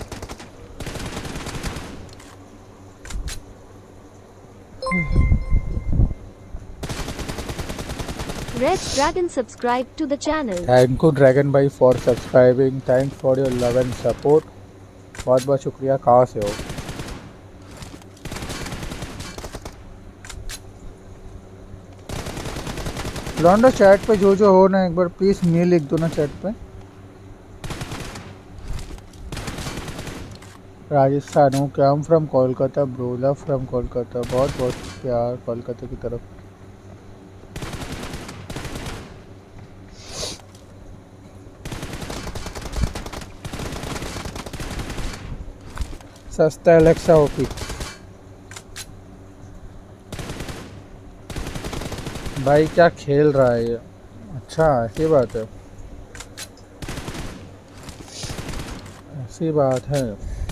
Red Dragon subscribe to the channel. Thank you dragon भाई for subscribing, thanks for your love and support, बहुत बहुत शुक्रिया। कहाँ से हो? लॉन्डो चैट पे जो जो हो ना एक बार प्लीज़ मेल लिख दो ना चैट पे। राजस्थान हूँ क्या, हम from Kolkata bro, love from Kolkata, बहुत बहुत प्यार कोलकाता की तरफ। सस्ता एलेक्सा ओपी। भाई क्या खेल रहा है ये, अच्छा ऐसी बात है, ऐसी बात है।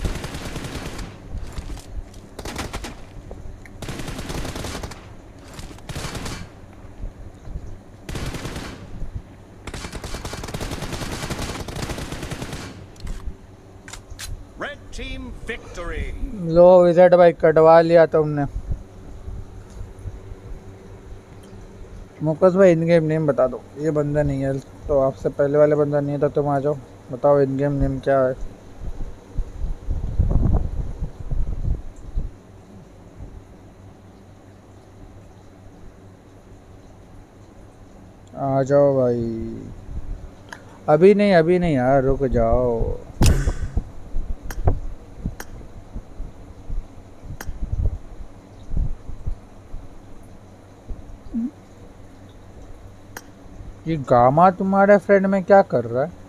Red team victory. लो विजेट भाई कटवा लिया तुमने। मुकस भाई इन गेम नेम बता दो, ये बंदा नहीं है तो आपसे पहले वाले बंदा नहीं था, तुम आ जाओ बताओ इन गेम नेम क्या है। आ जाओ भाई, अभी नहीं अभी नहीं यार, रुक जाओ। ये गामा तुम्हारे फ्रेंड में क्या कर रहा है?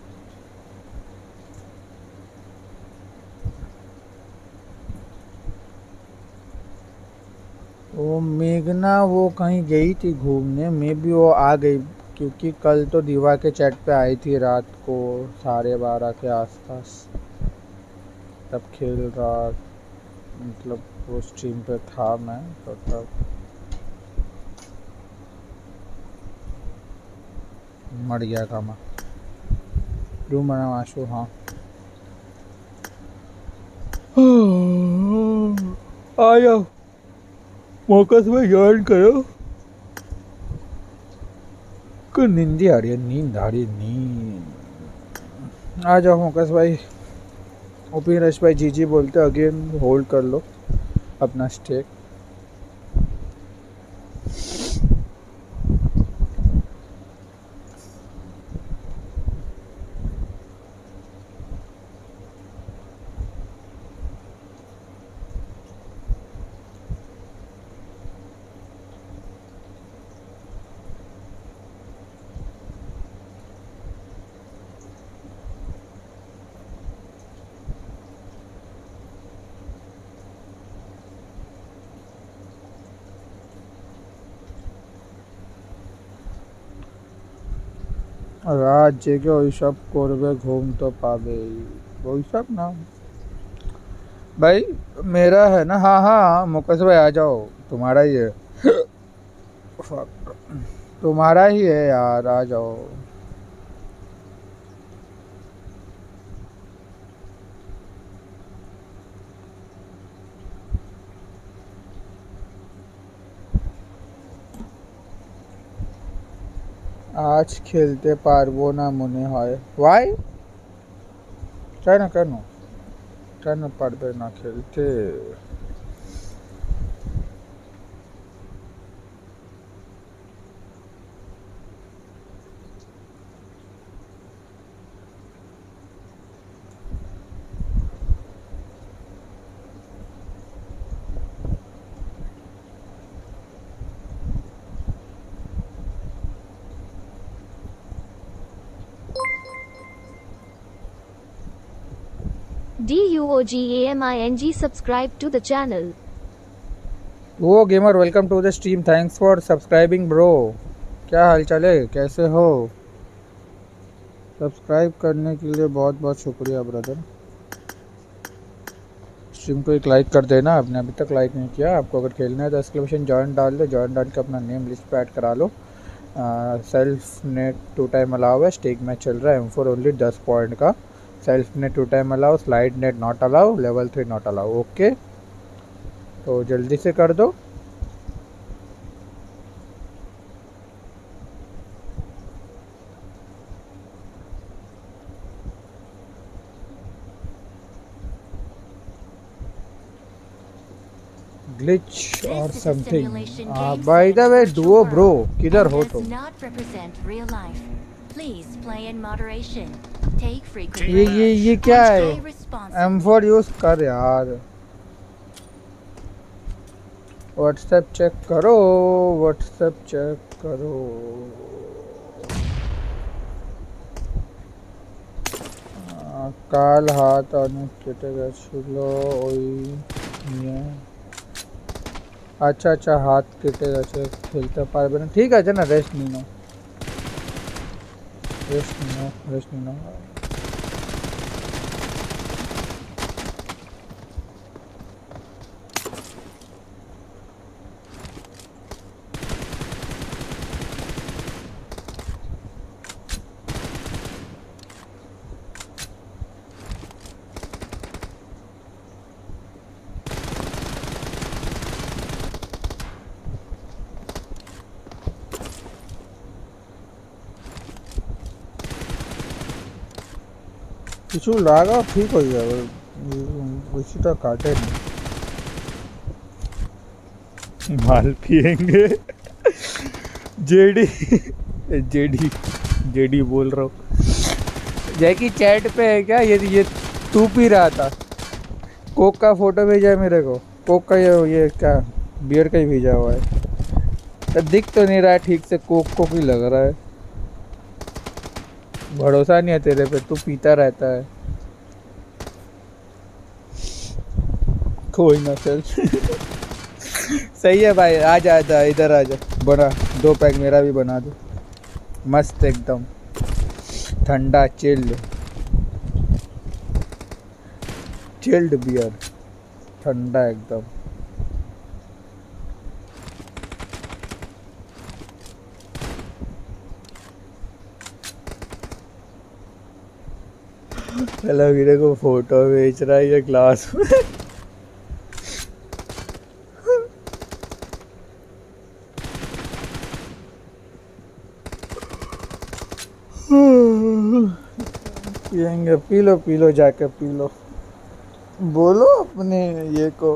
वो मेघना वो कहीं गई थी घूमने, मे भी वो आ गई, क्योंकि कल तो दीवा के चैट पे आई थी रात को साढ़े बारह के आसपास, तब खेल रहा, मतलब वो स्ट्रीम पे था मैं तो तब मर गया कामा। रूम बना आशु, हाँ आ जाओ फोकस में ज्वाइन करो। को नींद आ रही है, नींद आ रही है नींद। आ जाओ फोकस भाई। ओपी रश भाई जी जी बोलते अगेन, होल्ड कर लो अपना स्टेक। রাত জেগে ওইসব করবে, ঘুম তো পাবেই, ওইসব না भाई मेरा है ना। हाँ हाँ मुकस भाई आ जाओ, तुम्हारा ही है तुम्हारा ही है यार, आ जाओ। आज খেলতে পারবো না মনে হয়, ওয়াই চাই না কেন, কেন পারবে না খেলতে? D U O G A M I N G subscribe to the channel. वो gamer welcome to the stream, thanks for subscribing bro. क्या हाल चाल है, कैसे हो? सब्सक्राइब करने के लिए बहुत बहुत शुक्रिया ब्रदर। स्ट्रीम को एक लाइक कर देना, आपने अभी तक लाइक नहीं किया। आपको अगर खेलना है तो एक्सक्लेमेशन जॉइन डाल दो, जॉइन डाल के अपना नेम लिस्ट पे ऐड करा लो। Self net two time allow है, स्टेक मैच चल रहा है एम फोर ओनली दस पॉइंट का। Self net two time allow, slide net not allow, level three not allow. Okay तो जल्दी से कर दो। ग्लिच और something. By the way duo bro किधर हो तुम? Not represent real life. Please play in moderation. Take frequent ये ये ये breaks क्या and है? stay responsible. M four use कर यार। व्हाट्सएप चेक करो, व्हाट्सएप चेक करो। आ, काल हाथ অনেক কেটে গেছিল ওই নিয়ে। আচ্ছা আচ্ছা, হাত কেটে গেছে, খেলতে পারবে না। ঠিক আছে না, রেস্ট নিয়ে নাও, রেস্ট নিয়ে নাও, রেস্ট নিয়ে নাও। কিছু লাগাও, ঠিক হয়ে যাবে, বেশিটা কাটে না। माल पिएंगे। जेडी जेडी जेडी बोल रहा हूँ। जैकी चैट पे है क्या? ये ये तू पी रहा था? कोक का फोटो भेजा है मेरे को, कोक का ये ये क्या बियर का ही भेजा हुआ है। तो दिख तो नहीं रहा है ठीक से, कोक को ही लग रहा है। भरोसा नहीं है तेरे पे, तू पीता रहता है। कोई ना, चल सही है भाई, आ जा, आजा इधर आ जा, बना दो पैक मेरा भी बना दो, मस्त एकदम ठंडा चिल्ड चिल्ड बियर, ठंडा एकदम। चलो मेरे को फोटो बेच रहा है ये ग्लास में। पियेंगे, पी लो पी लो, जाके पी लो, बोलो अपने ये को।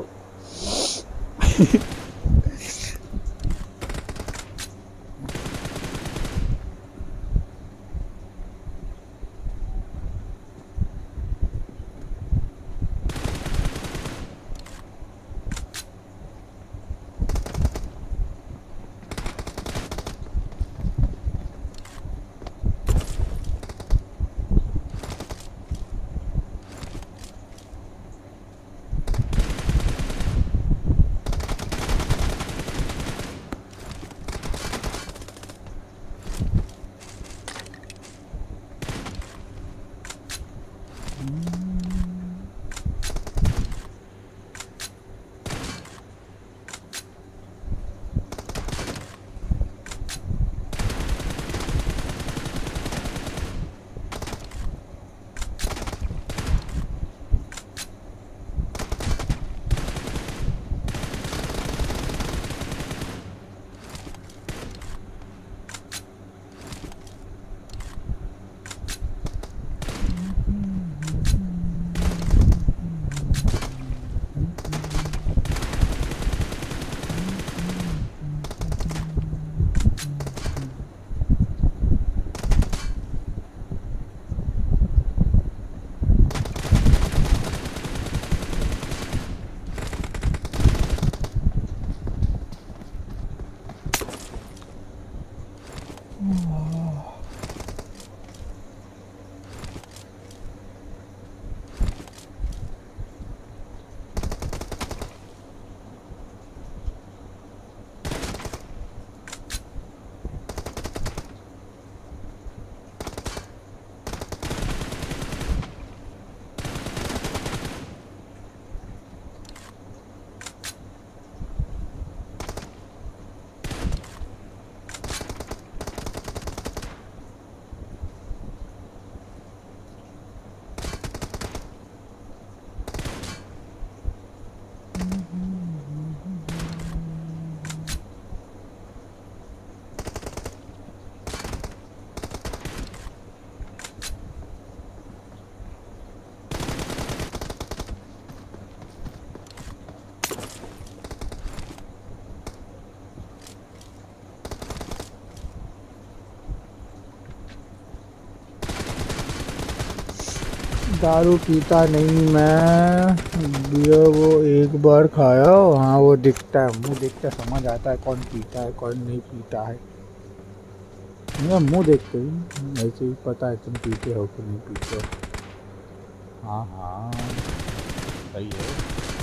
दारू पीता नहीं मैं, बियर वो एक बार खाया। हाँ वो दिखता है, मुंह देखते समझ आता है कौन पीता है कौन नहीं पीता है। मेरा मुंह देखते ही ऐसे ही पता है तुम पीते हो कि नहीं पीते हो। हाँ हाँ सही है।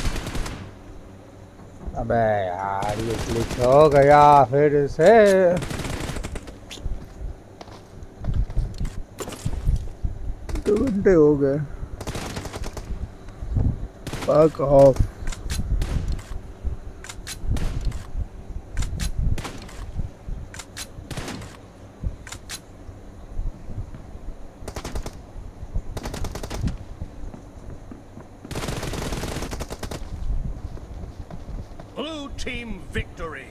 अबे यार ये ग्लिच हो गया फिर से। दो घंटे हो गए। Fuck off. Blue team victory.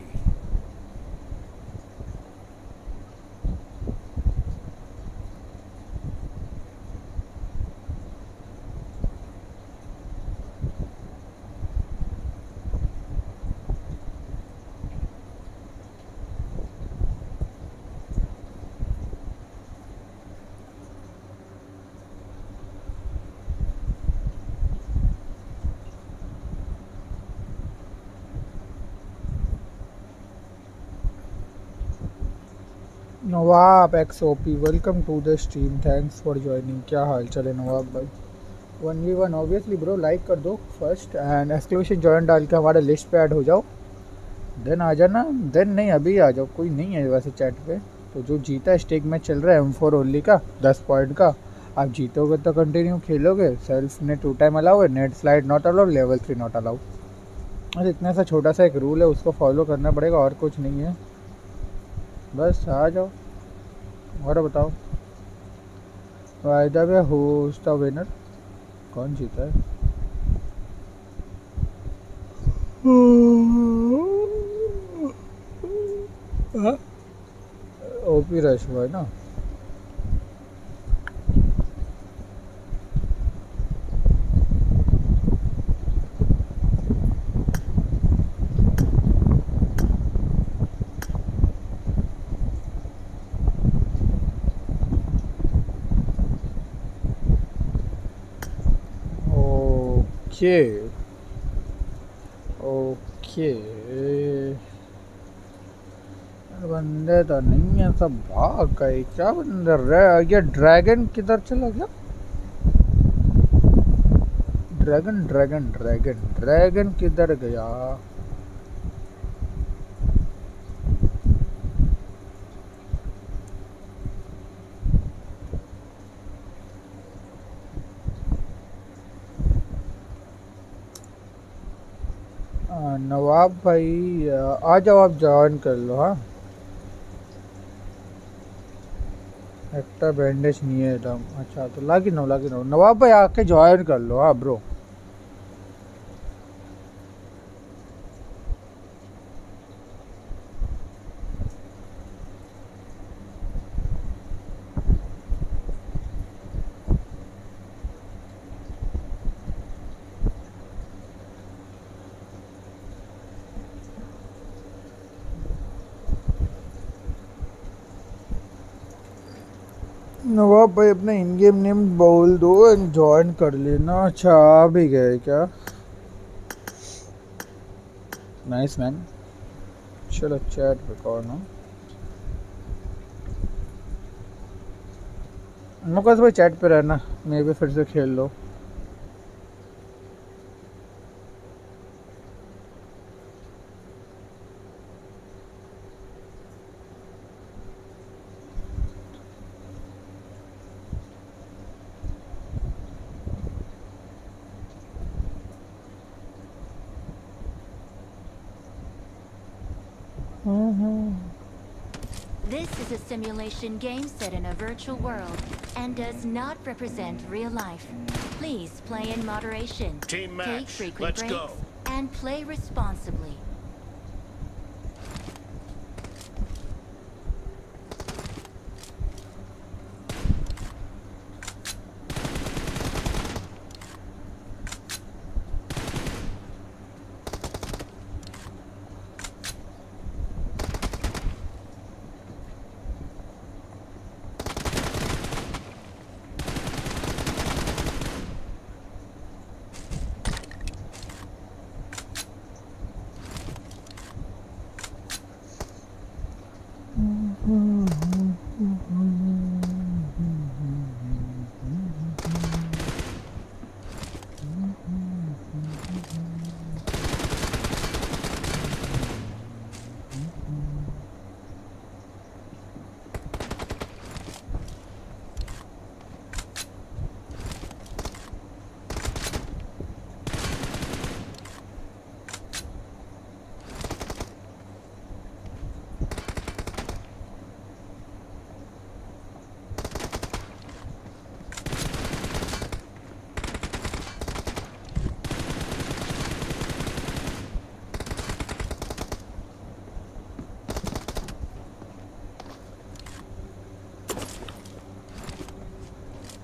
Nawab X O P welcome to the stream, thanks for joining. क्या हाल चल है नवाब भाई? One v one obviously bro, like कर दो फर्स्ट एंड एक्सक्लेमेशन जॉइन डाल के हमारे लिस्ट पे ऐड हो जाओ। देन आ जाना, देन नहीं अभी आ जाओ, कोई नहीं है वैसे चैट पे। तो जो जीता स्टेक मैच चल रहा है एम फोर ओनली का दस पॉइंट का, आप जीतोगे तो कंटिन्यू खेलोगे। Self net two time allow है, net slide not allow, level three not allow. अरे इतना सा छोटा सा एक रूल है, उसको फॉलो करना पड़ेगा और कुछ नहीं है। बस आ जाओ और बताओ। वायदा में होस्ट द विनर कौन जीता है? ओपी रश हुआ है ना। ओके ओके बंदे तो नहीं है, सब भाग गए। क्या बंदे रह ये ड्रैगन किधर चला गया? ड्रैगन ड्रैगन ड्रैगन ड्रैगन किधर गया? नवाब भाई आ जाओ, आप ज्वाइन कर लो। हाँ एक्टा बैंडेज नहीं है एकदम। अच्छा तो लागी नो लागी नो नवाब भाई आके ज्वाइन कर लो। हाँ ब्रो नवाब भाई अपना इन गेम नेम बोल दो एंड ज्वाइन कर लेना। अच्छा आ भी गए क्या? Nice man. चलो चैट पे कौन हो? मुकस भाई चैट पे रहना, मैं भी फिर से खेल लो। This is a simulation game set in a virtual world and does not represent real life. Please play in moderation, Team take match. frequent Let's breaks, go. and play responsibly.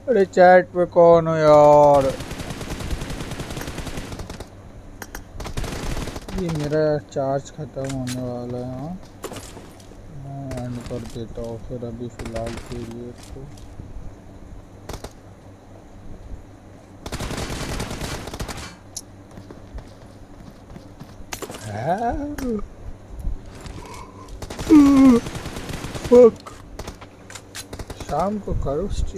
अरे chat पे कौन हो यार? ये मेरा charge खत्म होने वाला है। हाँ, मैं एंड कर देता हूँ फिर अभी फ़िलहाल के लिए तो। फक, शाम को करो स्ट्रीम।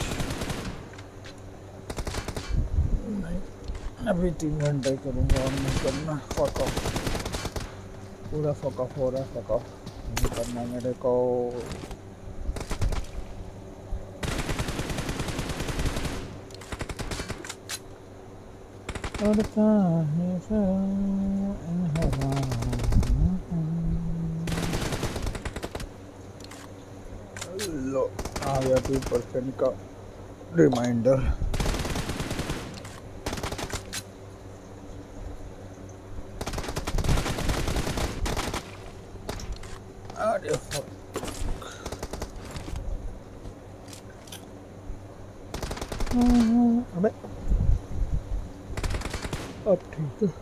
नहीं, अभी तीन घंटे करूँगा और नहीं करना। फक ऑफ, पूरा फक ऑफ हो रहा है। फक ऑफ नहीं करना मेरे को। उड़ता है हवा। लो आ गया टू परसेंट का रिमाइंडर। अरे फक, अबे अब ठीक है।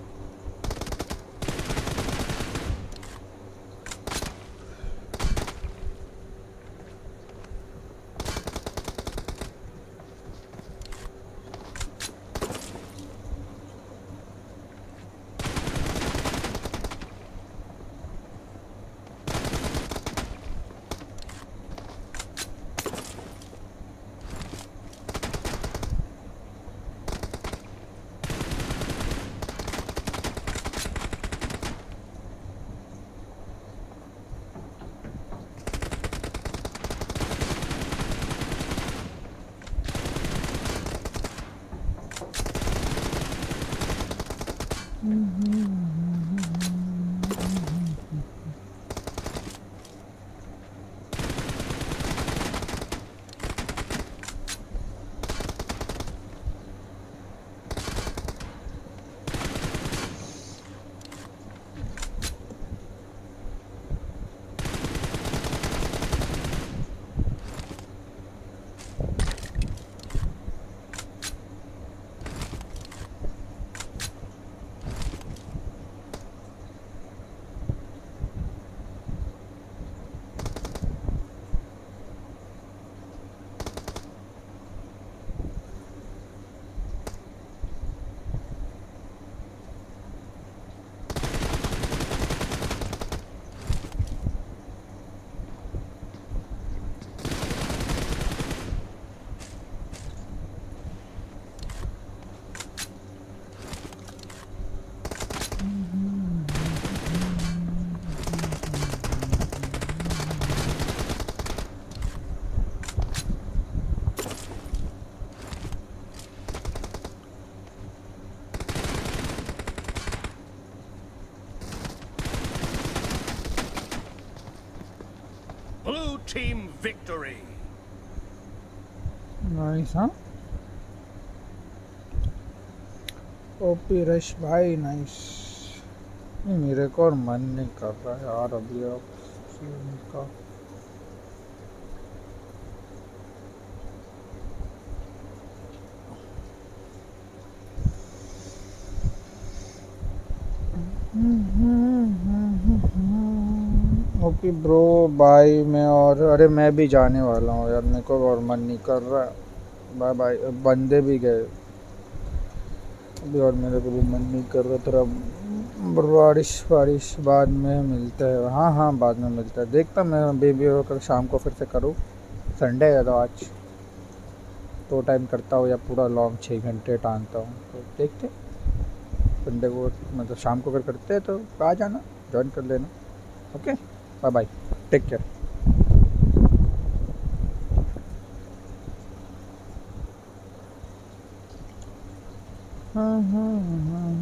Blue team victory. नाइस। हाँ, ओपी रश भाई नाइस। मेरे को और मन नहीं कर रहा यार अभी अब स्ट्रीम का। Okay bro bye. मैं और अरे मैं भी जाने वाला हूँ यार, मेरे को और मन नहीं कर रहा। Bye bye. बंदे भी गए अभी और मेरे को भी मन नहीं कर रहा। थोड़ा बारिश बारिश बाद में मिलता है। हाँ हाँ बाद में मिलता है। देखता मैं बेबी होकर शाम को फिर से करूँ। संडे है तो आज दो टाइम करता हूँ या पूरा लॉन्ग छः घंटे टांगता हूँ, तो देखते संडे को मतलब शाम को अगर करते हैं तो आ जाना, ज्वाइन कर लेना। Okay bye bye, take care. हाँ हाँ हाँ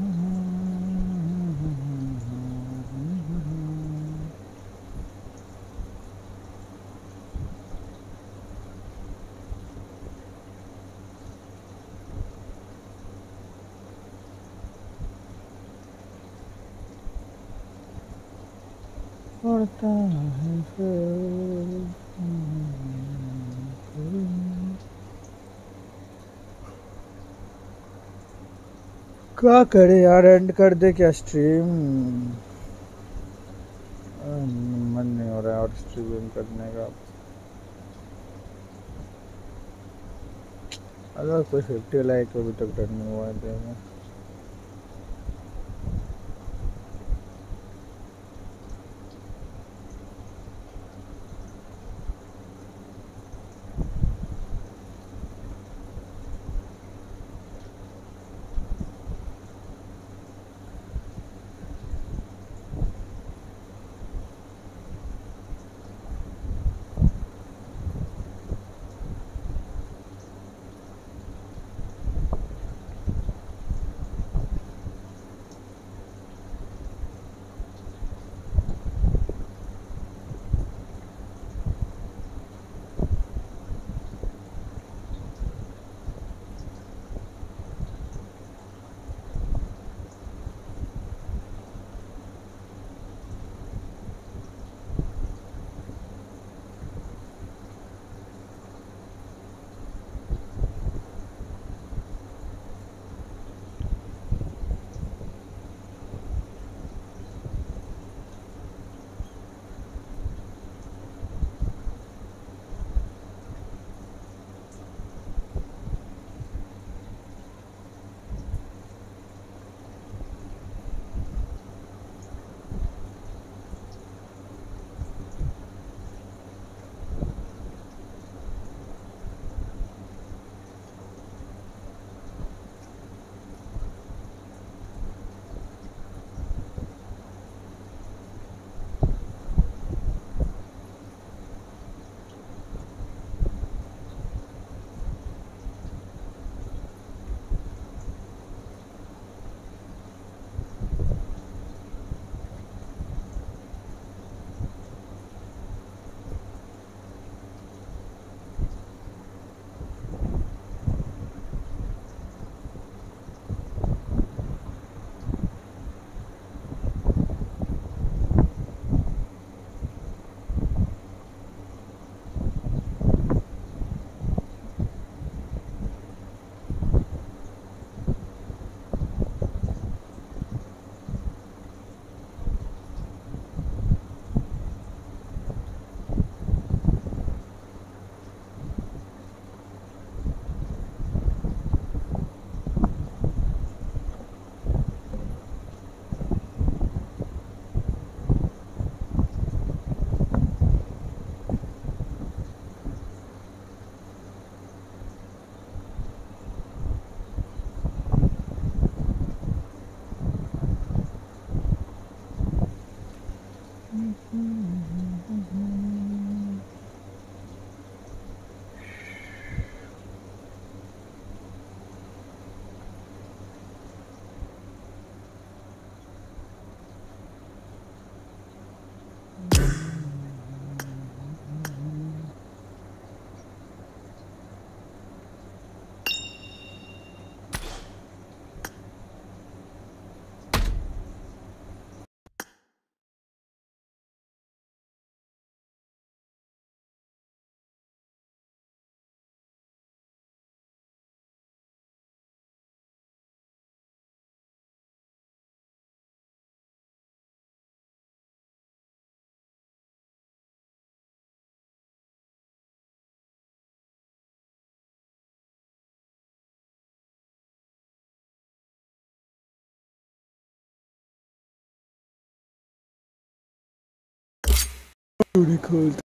पड़ता है फिर। क्या करे यार, एंड कर दे क्या स्ट्रीम? मन नहीं हो रहा है और स्ट्रीम करने का। अगर कोई फिफ्टी लाइक अभी तक डन नहीं हुआ है देखो। खोल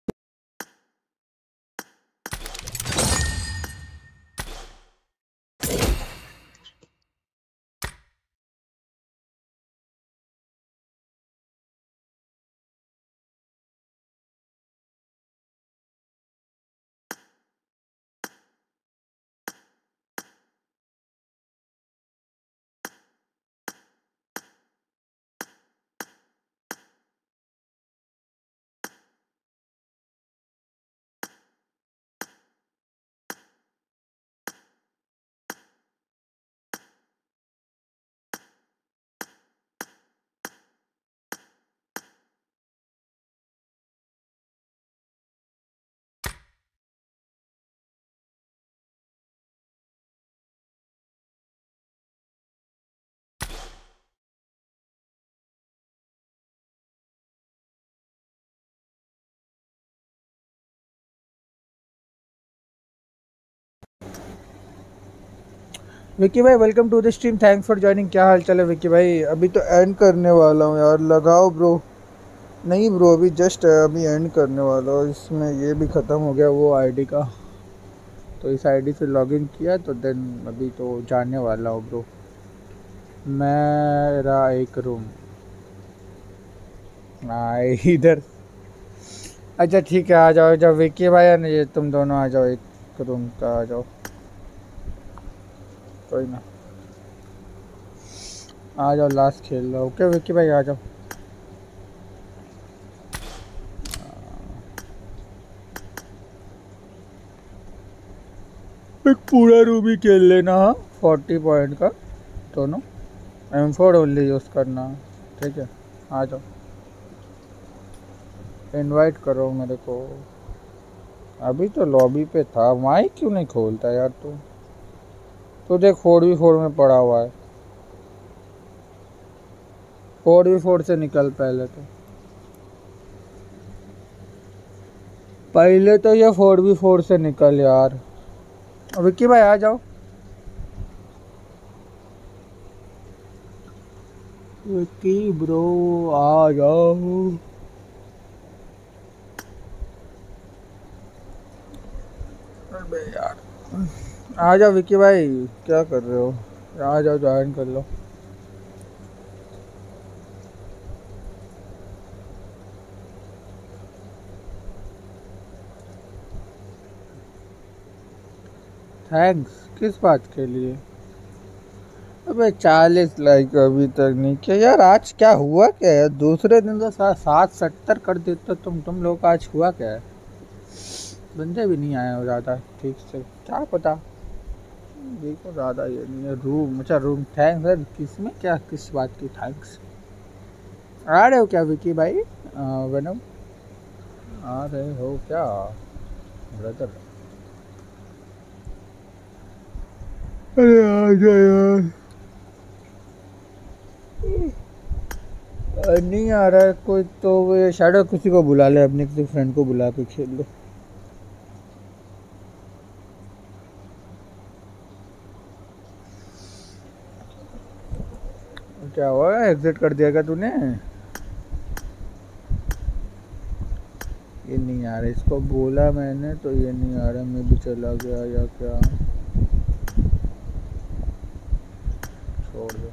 विक्की भाई welcome to the stream, thanks for joining. क्या हाल चाल है विक्की भाई? अभी तो एंड करने वाला हूँ यार, लगाओ ब्रो। नहीं ब्रो, अभी जस्ट अभी एंड करने वाला हूँ। इसमें ये भी ख़त्म हो गया वो आईडी का, तो इस आईडी से लॉगिन किया तो देन अभी तो जाने वाला हूँ ब्रो। मेरा एक रूम आए इधर। अच्छा ठीक है, आ जाओ जब विक्की भाई है ना, ये तुम दोनों आ जाओ, एक रूम का आ जाओ, कोई ना आ जाओ, लास्ट खेल लो। ओके विक्की भाई आ जाओ। एक पूरा रूम ही खेल लेना, हाँ फोर्टी पॉइंट का दोनों, एम फोर ओनली यूज़ करना, ठीक है? आ जाओ, इनवाइट करो मेरे को। अभी तो लॉबी पे था, माइक क्यों नहीं खोलता यार तू? तो देख फोर वी फोर में पड़ा हुआ है, फोर वी फोर से निकल पहले तो पहले तो ये फोर वी फोर से निकल यार। विक्की भाई आ जाओ। विक्की ब्रो आ जाओ। अबे यार आ जाओ विक्की भाई, क्या कर रहे हो? आ जाओ, ज्वाइन कर लो। थैंक्स किस बात के लिए? अबे चालीस लाइक अभी तक नहीं किया यार। आज क्या हुआ क्या है? दूसरे दिन तो सात सत्तर कर देते तुम तुम लोग। आज हुआ क्या है? बंदे भी नहीं आए हो ज़्यादा ठीक से, क्या पता। देखो ज़्यादा ये नहीं है। रूम, अच्छा रूम, थैंक्स सर। किस में क्या, किस बात की थैंक्स? आ रहे हो क्या विकी भाई? वेनम आ रहे हो क्या ब्रदर? अरे आ जाओ यार। नहीं आ रहा है कोई तो ये शैडो किसी को बुला ले, अपने किसी फ्रेंड को बुला के खेल लो। क्या हुआ, एग्जिट कर दिया क्या तूने? ये नहीं आ रहा, इसको बोला मैंने तो ये नहीं आ रहा। मैं भी चला गया या क्या? छोड़ दो।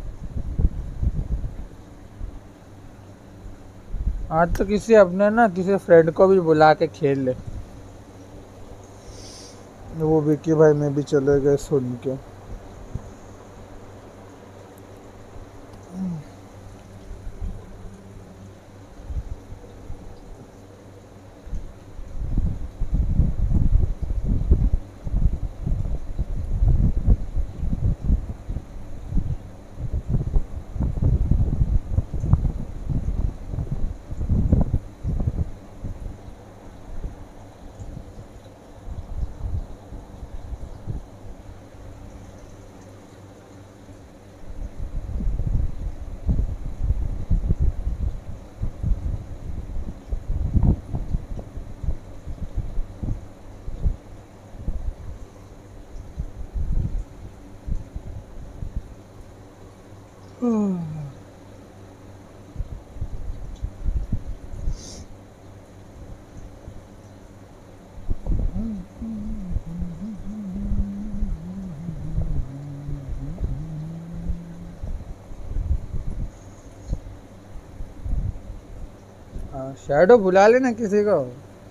आज तो किसी अपने ना किसी फ्रेंड को भी बुला के खेल ले। वो विक्की भाई में भी चले गए सुन के। शैडो बुला लेना किसी को,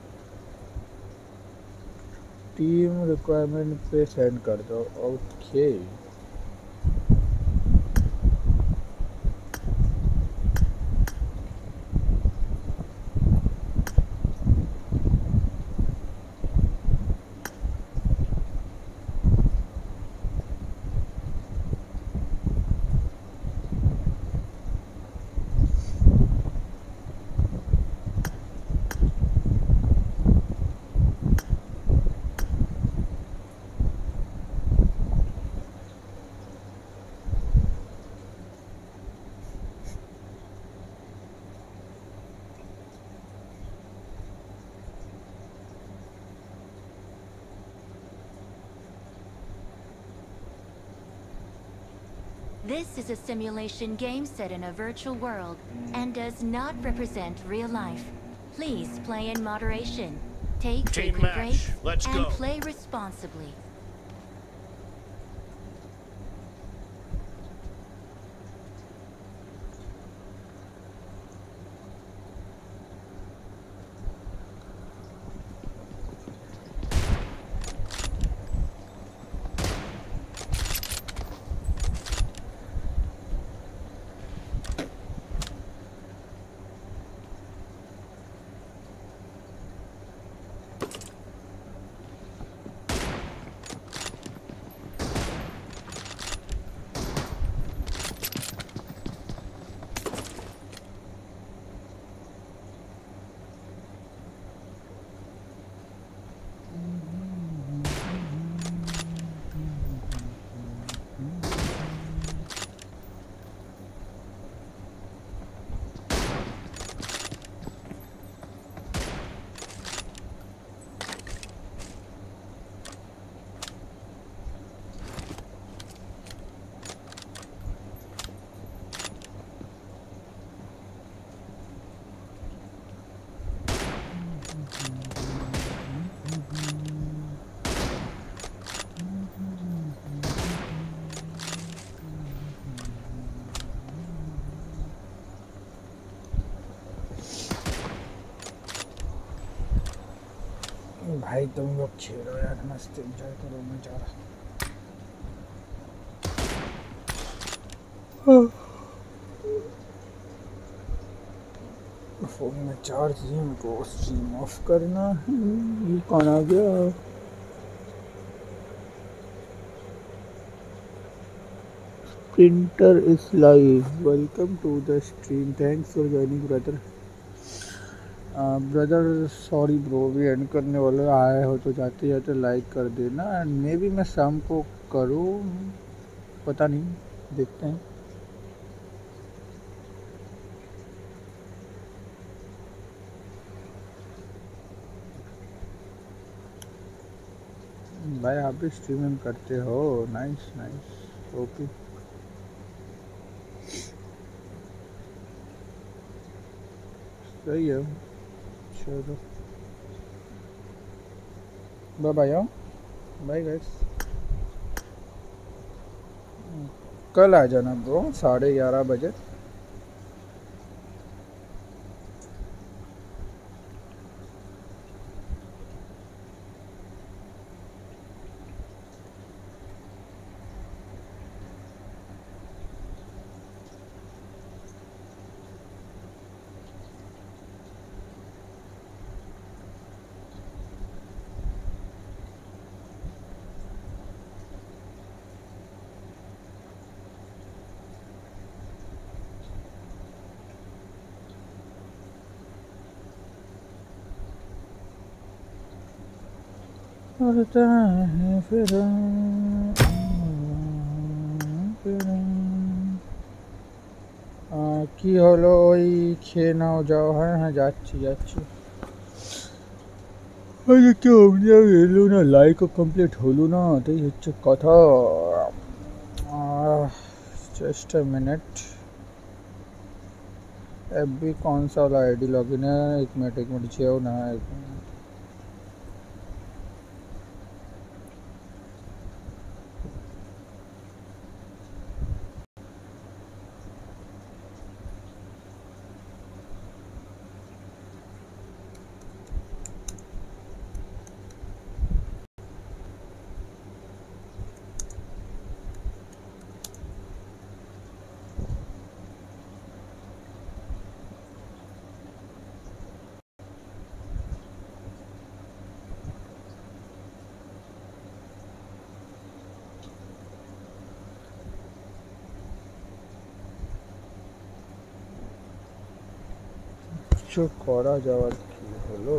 टीम रिक्वायरमेंट पे सेंड कर दो। Okay This is a simulation game set in a virtual world and does not represent real life. Please play in moderation. Take Team frequent match. breaks Let's and go. play responsibly. भाई तुम लोग छेड़ो यार, मस्त enjoy करो, मैं जा रहा हूँ। फोन में चार्ज ही, उनको स्ट्रीम ऑफ करना है। ये कौन आ गया? Printer is live, welcome to the stream, thanks for joining brother. Brother sorry bro, भी एंड करने वाले आए हो तो जाते जाते लाइक कर देना। एंड मे बी मैं शाम को करूँ, पता नहीं, देखते हैं। भाई आप भी स्ट्रीमिंग करते हो? Nice nice, okay. सही है, चलो बाय बाय। बाय गाइस, कल आ जाना ब्रो साढ़े ग्यारह बजे। करता है फिर फिर কি হলো? ওই খেয়ে নাও, যাও। হ্যাঁ হ্যাঁ যাচ্ছি যাচ্ছি। আরে কেউ এলো না, লাইকও কমপ্লিট হলো না, এটাই হচ্ছে কথা। जस्ट अ मिनट, एफबी कौन सा वाला आईडी लॉगिन है? एक मिनट एक मिनट चाहिए ना, एक मिनट। কিছু করা যাওয়ার কি হলো?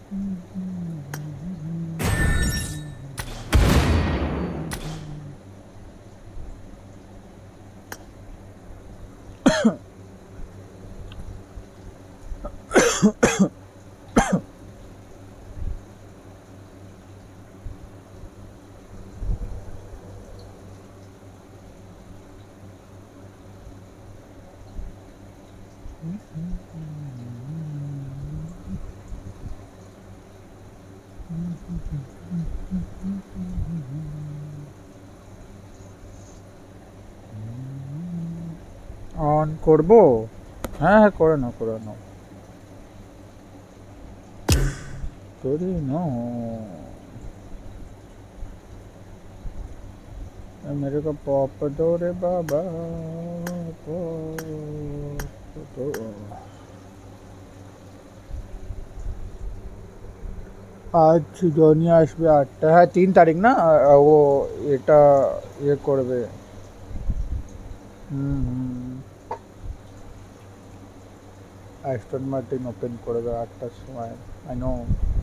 অন করবো? হ্যাঁ হ্যাঁ করে নাও করে নাও করে নাও। मेरे को पॉप दो रे बाबा पॉप दो। আজ জনি আসবে আটটা, হ্যাঁ তিন তারিখ না ও এটা ইয়ে করবে। হুম হুম অ্যাস্টন মার্টিন ওপেন করবে আটটার সময়। I know.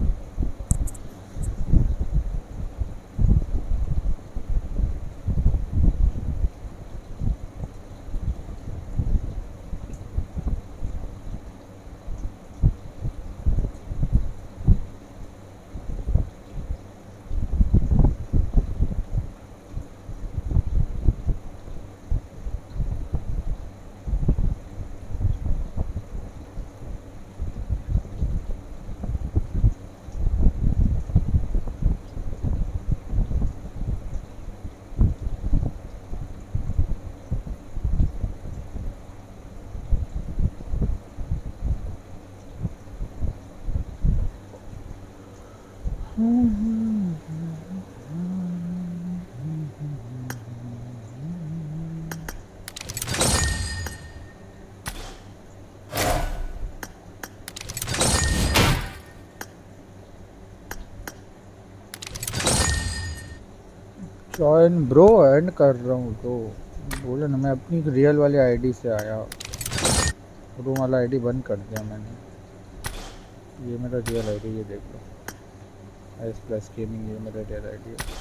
Join bro end कर रहा हूँ ब्रो। बोले ना मैं अपनी रियल वाली आईडी से आया, रूम वाला आईडी बंद कर दिया मैंने। ये मेरा रियल आईडी, ये देख लो एस प्लस गेमिंग, ये मेरा रियल आईडी है।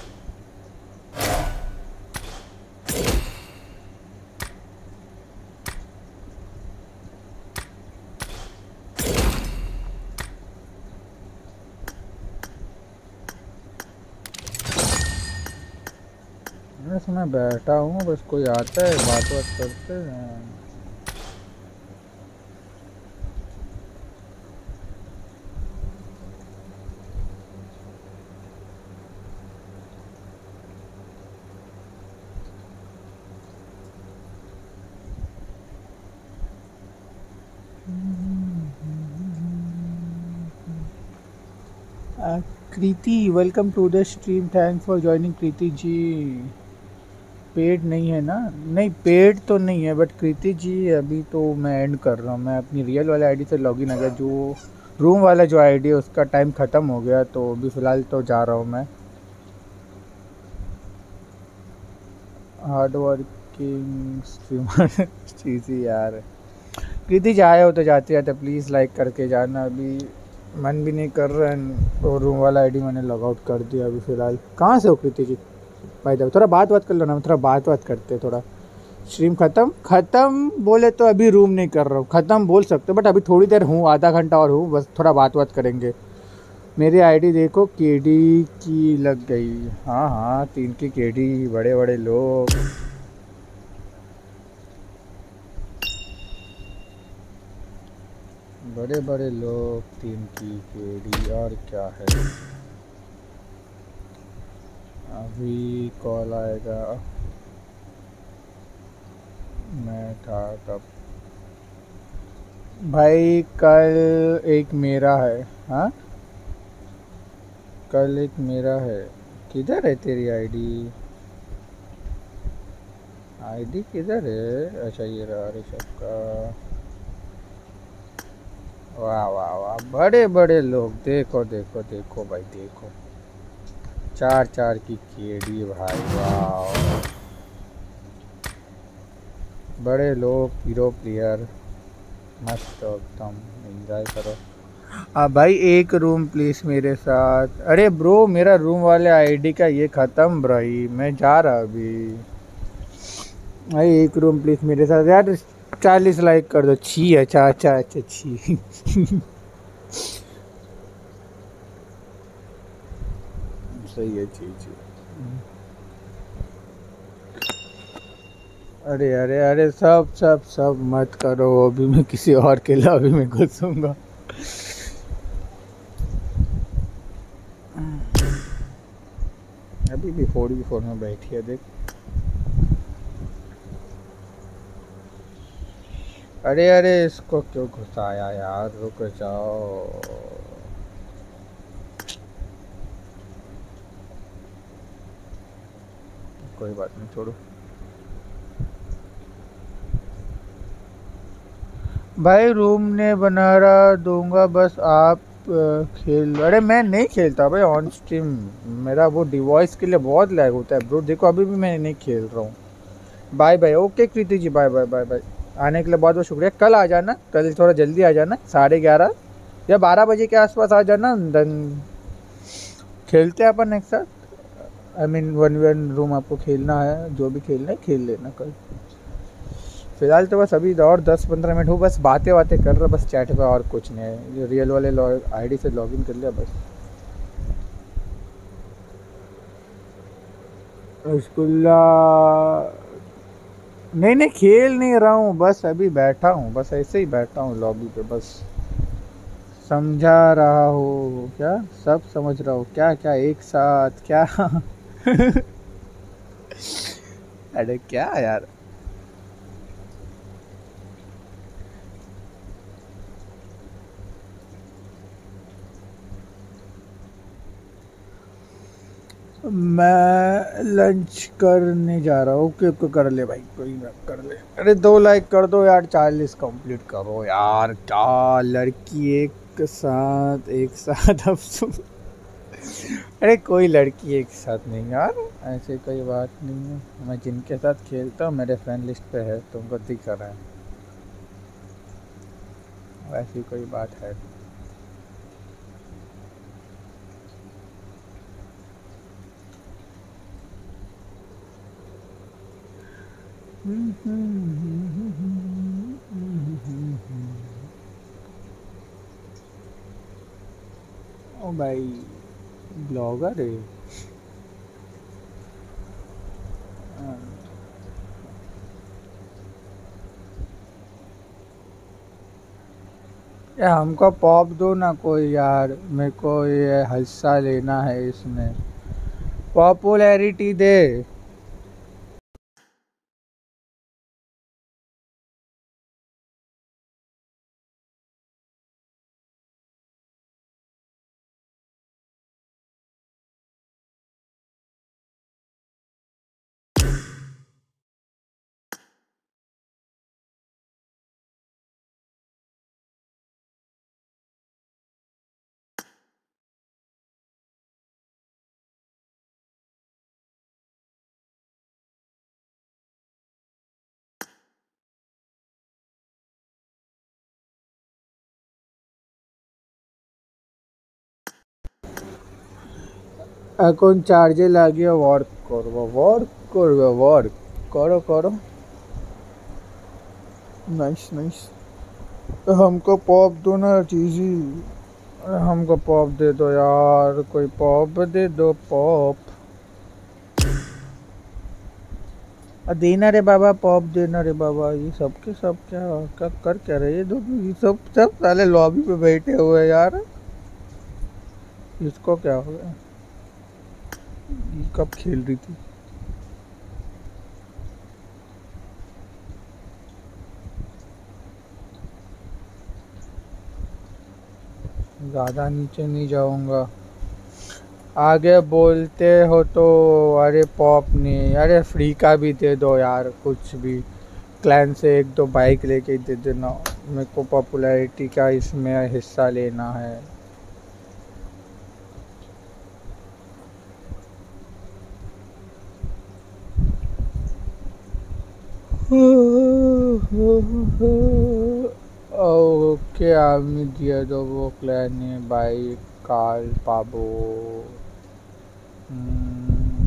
बस मैं बैठा हूँ, बस कोई आता है बात बात करते हैं। Kriti welcome to the stream, thanks for joining Kriti ji. Paid नहीं है ना? नहीं पेड तो नहीं है, बट कृति जी अभी तो मैं एंड कर रहा हूँ। मैं अपनी रियल वाले आईडी से लॉगिन आ गया, जो रूम वाला जो आईडी है उसका टाइम ख़त्म हो गया, तो अभी फ़िलहाल तो जा रहा हूँ मैं। हार्ड वर्किंग स्ट्रीमर चीज़ी यार। कृति जी आए हो तो जाते जाते प्लीज़ लाइक करके जाना, अभी मन भी नहीं कर रहा है और रूम वाला आईडी मैंने लॉग आउट कर दिया अभी फ़िलहाल। कहाँ से हो कृति जी? भाई दो थोड़ा बात बात कर लो ना, थोड़ा बात बात करते थोड़ा। स्ट्रीम ख़त्म ख़त्म बोले तो अभी रूम नहीं कर रहा हूँ, ख़त्म बोल सकते बट अभी थोड़ी देर हूँ, आधा घंटा और हूँ, बस थोड़ा बात बात करेंगे। मेरी आईडी देखो केडी की लग गई। हाँ हाँ तीन की केडी, बड़े बड़े लोग। बड़े बड़े लोग, तीन की केडी, और क्या है। अभी कॉल आएगा, मैं था तब। भाई कल एक मेरा है। हाँ कल एक मेरा है। किधर है तेरी आईडी? आईडी किधर है? अच्छा ये रहा ऋषभ का। वाह वाह वाह, बड़े बड़े लोग, देखो देखो देखो भाई देखो, चार चार की केडी भाई, वाह। बड़े लोग, हीरो प्लेयर, मस्त एकदम, एंजॉय करो। हाँ भाई एक रूम प्लीज मेरे साथ। अरे ब्रो मेरा रूम वाले आईडी का ये खत्म भाई, मैं जा रहा अभी। भाई एक रूम प्लीज मेरे साथ यार। चालीस लाइक कर दो। छी अच्छा अच्छा अच्छा छी। सही है छी छी। अरे अरे अरे सब सब सब मत करो, अभी मैं किसी और के लॉबी में घुसूंगा। अभी भी फोर भी फोर में बैठी है देख। अरे अरे इसको क्यों घुसाया यार, रुक जाओ। कोई बात नहीं छोड़ो भाई। रूम ने बना रहा दूंगा बस आप अ, खेल। अरे मैं नहीं खेलता भाई ऑन स्ट्रीम। मेरा वो डिवाइस के लिए बहुत लैग होता है ब्रो। देखो अभी भी मैं नहीं खेल रहा हूँ। Bye bye. Okay Kriti ji bye bye bye bye. आने के लिए बहुत बहुत शुक्रिया। कल आ जाना, कल थोड़ा जल्दी आ जाना, साढ़े ग्यारह या बारह बजे के आसपास आ जाना। देन खेलते हैं अपन एक साथ। I mean one one room आपको खेलना है, जो भी खेलना है खेल लेना कल। फिलहाल तो बस अभी और दस पंद्रह मिनट हो, बस बातें बातें कर रहा बस चैट पे, और कुछ नहीं है। ये रियल वाले आईडी से लॉगिन कर लिया बस। रसगुल्ला नहीं नहीं खेल नहीं रहा हूँ, बस अभी बैठा हूँ, बस ऐसे ही बैठा हूँ लॉबी पे बस। समझा रहा हो क्या, सब समझ रहा हो क्या क्या एक साथ क्या। अरे क्या यार। मैं लंच करने जा रहा हूँ। ओके ओके कर ले भाई, कोई ना कर ले। अरे दो लाइक कर दो यार, चालीस कंप्लीट करो यार। क्या लड़की एक साथ एक साथ अब सुन। अरे कोई लड़की एक साथ नहीं यार, ऐसे कोई बात नहीं है। मैं जिनके साथ खेलता हूँ मेरे फ्रेंड लिस्ट पे है, तुमको दिख रहा है, ऐसी कोई बात है। ओ भाई ब्लॉगर है। यार हमको पॉप दो ना कोई यार, मेरे को ये हिस्सा लेना है इसमें, पॉपुलैरिटी दे। এখন চার্জে লাগিয়ে ওয়ার্ক করবো, ওয়ার্ক করবে, ওয়ার্ক करो करो। Nice nice. हमको पॉप दो ना चीज़ी, हमको पॉप दे दो यार, कोई पॉप दे दो पॉप। आ देना रे बाबा पॉप देना रे बाबा। ये सब के सब क्या क्या कर क्या रहे ये दो, ये सब सब साले लॉबी पे बैठे हुए यार। इसको क्या हो गया, ये कब खेल रही थी। ज़्यादा नीचे नहीं जाऊंगा। आगे बोलते हो तो अरे पॉप नहीं, अरे फ्री का भी दे दो यार कुछ भी। क्लैन से एक दो बाइक लेके दे देना, मेरे को पॉपुलैरिटी का इसमें हिस्सा लेना है। ओके के आर्मी दिया दो वो क्लैनी बाई काल पाबो हम्म,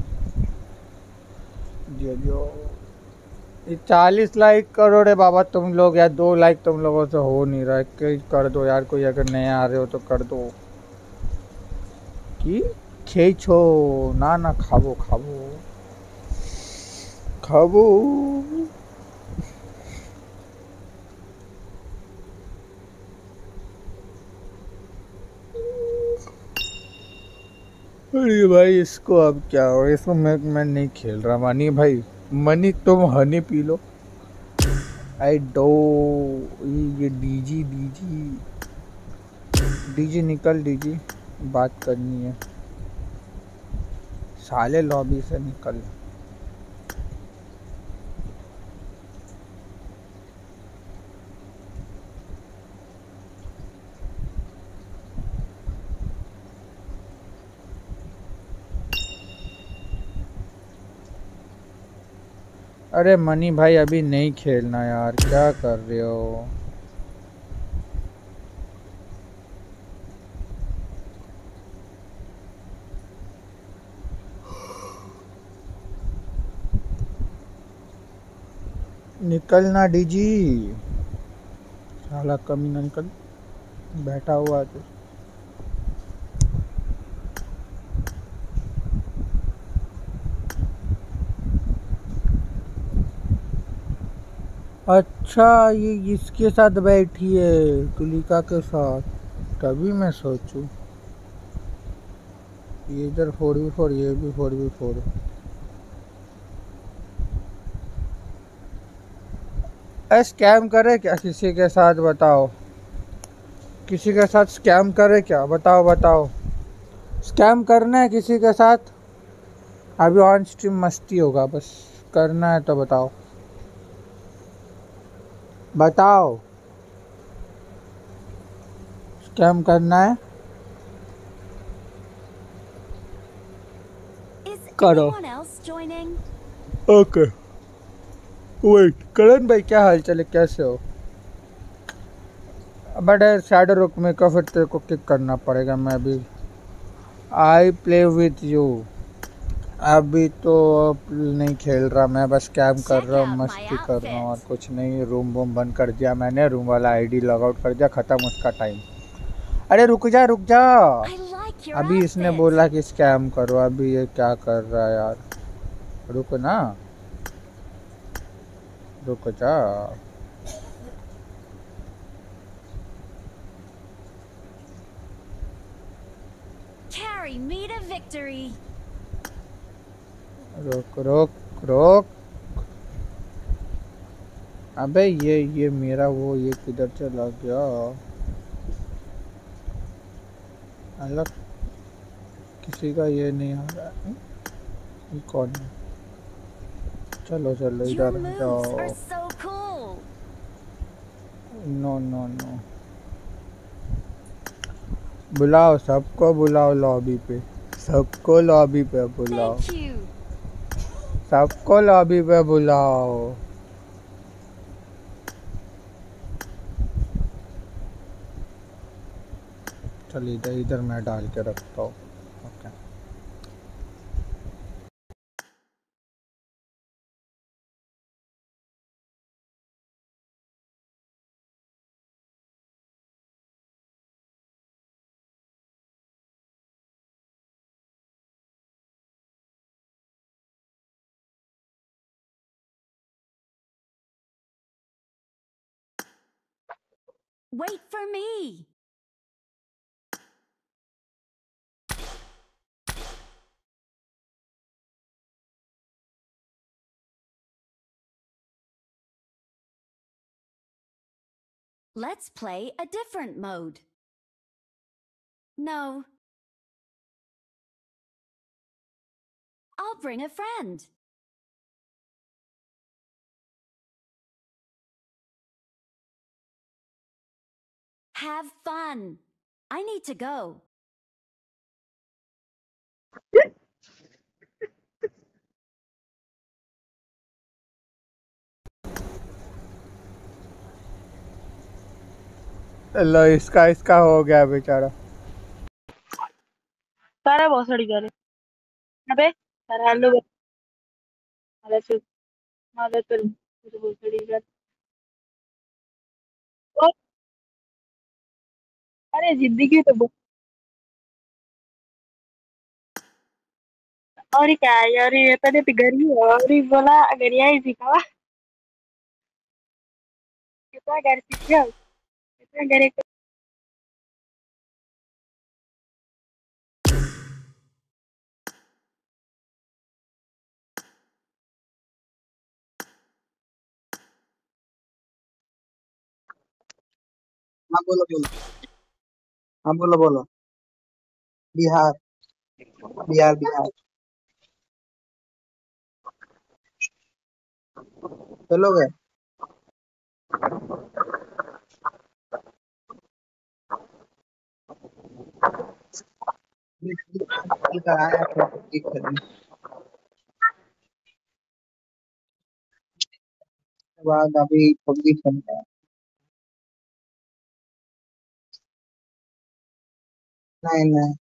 दिया दो ये चालीस लाइक करो रे बाबा तुम लोग यार दो लाइक तुम लोगों से हो नहीं रहा है कोई कर दो यार कोई अगर नए आ रहे हो तो कर दो कि खेचो ना ना खाबो खाबो खाबो अरे भाई इसको अब क्या हो इसको मैं मैं नहीं खेल रहा मनी भाई मनी तुम हनी पी लो आई डो ये डीजी डीजी डीजी निकल डीजी बात करनी है साले लॉबी से निकल अरे मनी भाई अभी नहीं खेलना यार क्या कर रहे हो निकलना डीजी साला कमी ना निकल बैठा हुआ है तो अच्छा ये इसके साथ बैठी है तुलिका के साथ तभी मैं सोचूं ये इधर फोर भी फोर ये भी फोर भी फोर स्कैम करे क्या किसी के साथ बताओ किसी के साथ स्कैम करे क्या बताओ बताओ स्कैम करना है किसी के साथ अभी ऑन स्ट्रीम मस्ती होगा बस करना है तो बताओ बताओ स्कैम करना है Is करो anyone else joining? Okay wait Karan भाई क्या हाल चाल है कैसे हो बट शैडो रुक में को फिर तेरे को किक करना पड़ेगा मैं भी आई प्ले विथ यू अभी तो नहीं खेल रहा मैं बस कैम कर रहा हूँ मस्ती कर रहा हूँ और कुछ नहीं रूम वूम बंद कर दिया मैंने रूम वाला आईडी लॉग आउट कर दिया ख़त्म उसका टाइम अरे रुक जा रुक जा I like your अभी इसने outfit. बोला कि स्कैम करो अभी ये क्या कर रहा है यार रुक ना रुक जा Carry me to victory. रुक रुक रुक अबे ये ये मेरा वो ये किधर चला गया अलग किसी का ये नहीं आ रहा है ये कौन है चलो चलो Your इधर moves जाओ are so cool. No no no बुलाओ सबको बुलाओ लॉबी पे सबको लॉबी पे बुलाओ Thank you. सबको लॉबी पे बुलाओ चल इधर इधर मैं डाल के रखता हूँ okay Wait for me. Let's play a different mode. No. I'll bring a friend. Have fun. I need to go. लो इसका इसका हो गया बेचारा। सारा भोसड़ी करे अबे सारा हेलो अरे चुप मारे तो कुछ भोसड़ी कर ओ, अरे जिंदगी तो बहुत- और क्या है यार ये तो नहीं गरी और ही बोला गरिया ही सीखा कितना घर सीख गया कितना घर हाँ बोलो बोलो। हाँ बोलो बोलो। बिहार बिहार बिहार। चलोगे? कल कराया था ठीक है। उसके बाद अभी पब्लिक बन गया। नहीं नहीं।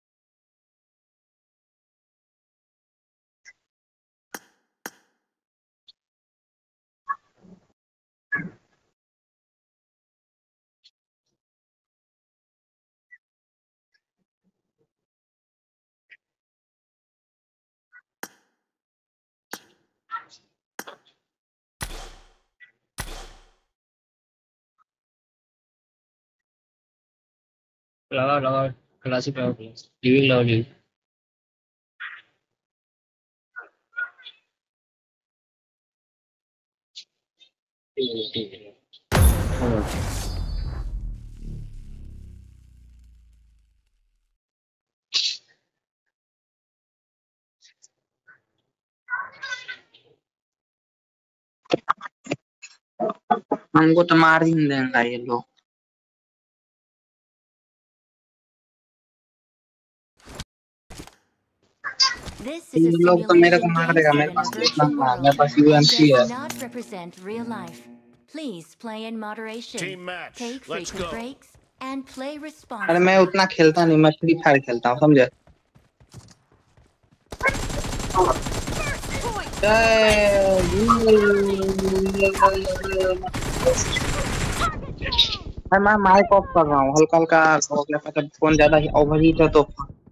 लगा लगा क्लासिक लगा लिविंग लगा लिविंग ठीक है ठीक है। हमको तो मार ही नहीं देगा ये लोग। This is ये a लोग तो मेरे को simulation मार game देगा। set मेरे in a पास इतना virtual था। मेरे world पास and यूएमसी है। does not represent real life. Please play in moderation. Team match. Take Let's frequent go. breaks and play अरे मैं responsibly. उतना खेलता नहीं। मैं फ्री फायर खेलता हूँ समझे। मैं मैं माइक ऑफ कर रहा हूँ। हल्का हल्का हो गया था। फोन ज्यादा ही ओवर हीट है तो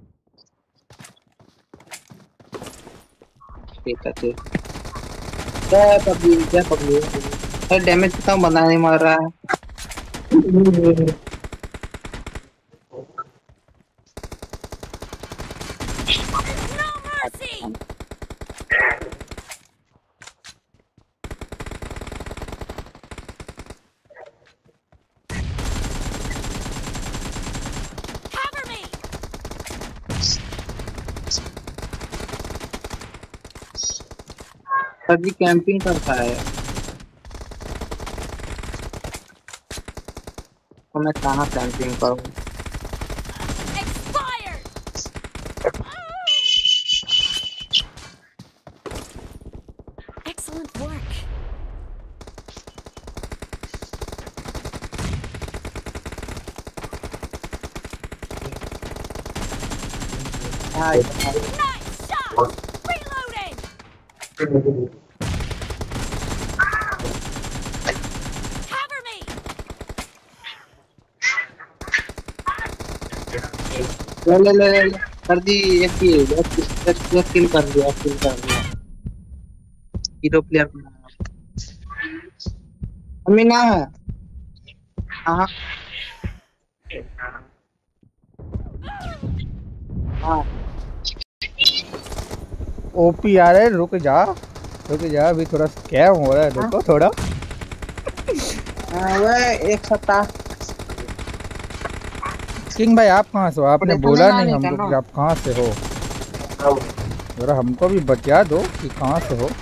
ठीक है ठीक। जय पबली जय पबली। अरे डैमेज कितना बंदा नहीं मार रहा है। No mercy! Cover me! Sir ji camping करता है तो मैं कहाँ कैंपिंग करूँ। Expired! Excellent work. हाय Nice shot! Reloading! Cover me! ले ले ले ले कर दी। एक ही एक एक एक किल कर दिया। एक किल कर दिया। हीरो प्लेयर अमीना है। हाँ हाँ ओपी आ रहे रुक जा रुक जा अभी थोड़ा स्कैम हो रहा है देखो थोड़ा। हाँ, वह एक सप्ताह। किंग भाई आप कहाँ से हो? आपने देखो बोला ना, नहीं नहीं हमको करना। कि आप कहाँ से हो। जरा हमको भी बता दो कि कहाँ से हो।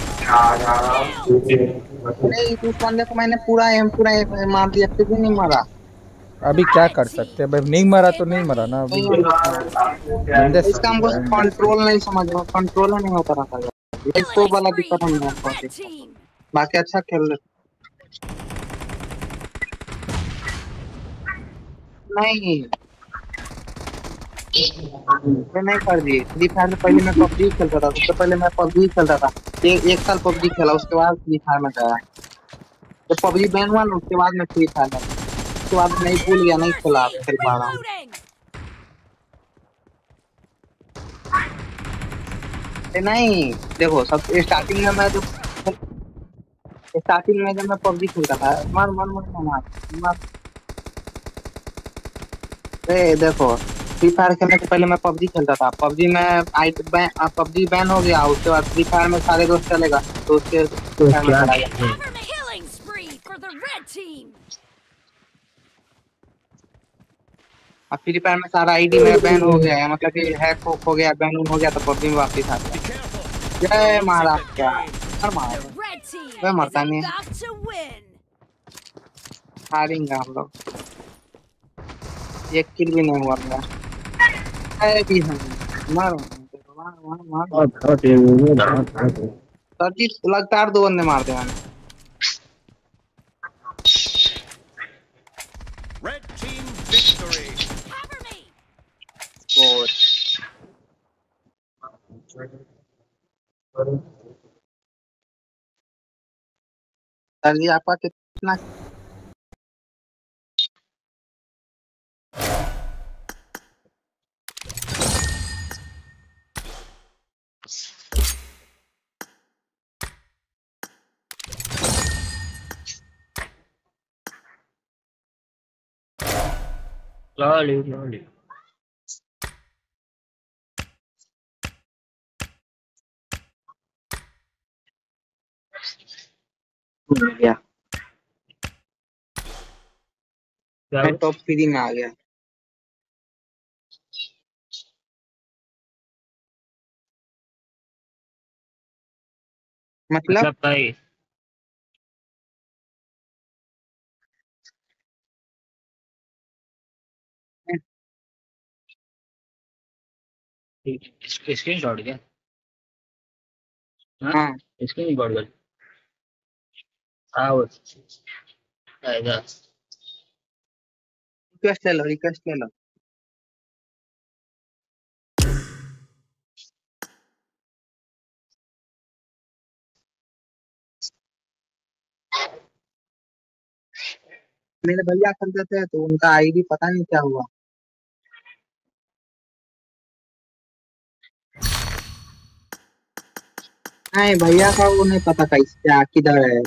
नहीं उस बंदे को मैंने पूरा एम पूरा एम मार दिया फिर भी नहीं मारा। अभी क्या कर सकते हैं भाई, नहीं मरा तो नहीं मरा ना अभी। बंदे इसका हमको कंट्रोल नहीं समझ में कंट्रोल नहीं हो पा रहा था। ये तो वाला दिक्कत हम लोग को Red team! बाकी अच्छा खेल रहे। नहीं मैं नहीं कर दी फ्री फायर से पहले मैं पबजी खेलता था। सबसे पहले मैं पबजी खेलता था। ए, एक साल पबजी खेला, उसके बाद फ्री फायर में गया। जब पबजी बैन हुआ ना उसके बाद मैं फ्री फायर में गया। उसके बाद नहीं, भूल गया, नहीं खेला, खेल पा रहा हूँ। ए, नहीं देखो, सब स्टार्टिंग में मैं जब स्टार्टिंग में जब मैं पबजी खेलता था, मार मार मार मार मार मार। ए देखो, फ्री फायर खेलने से पहले मैं पबजी खेलता था। पबजी में आई बैन, पबजी बैन हो गया, उसके बाद फ्री फायर में सारे दोस्त चलेगा, तो उसके फ्री तो फायर में क्या चला गया। Killing spree for the red team. अब फ्री फायर में सारा आईडी मेरा बैन हो गया है, मतलब कि हैक हो हो गया, बैन हो गया, तो पबजी में वापस आ गया। Be careful. जय Losing महाराज the क्या game. Her The Maharaj red team वह is मरता नहीं है, about to win. हारेंगे हम लोग। एक किल भी नहीं हुआ मेरा। अरे भी हम मारो मार मार मार। और और टीम में डाल सर जी लगातार दो बंदे मारते हैं। Red team victory. Cover me. और सर जी आपका कितना लॉली लॉली मिल गया? क्या मैं टॉप थ्री में आ गया। मतलब मतलब भाई स्क्रीन शॉट क्या? हाँ हाँ, स्क्रीन शॉट कर। हाँ वो आएगा। रिक्वेस्ट ले लो, रिक्वेस्ट ले लो। मेरे भैया खेलते थे तो उनका आईडी पता नहीं क्या हुआ। नहीं भैया का वो नहीं पता कैसे क्या किधर है।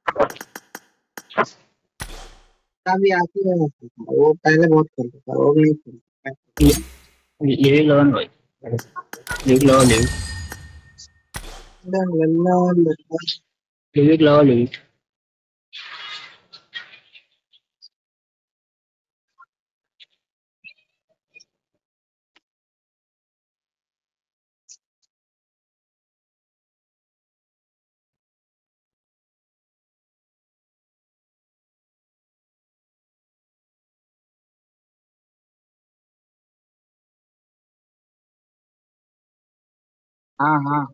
अभी आती है, वो पहले बहुत खेलता था, वो नहीं खेलता। लिविंग लेवन भाई living eleven living living eleven living हाँ हाँ,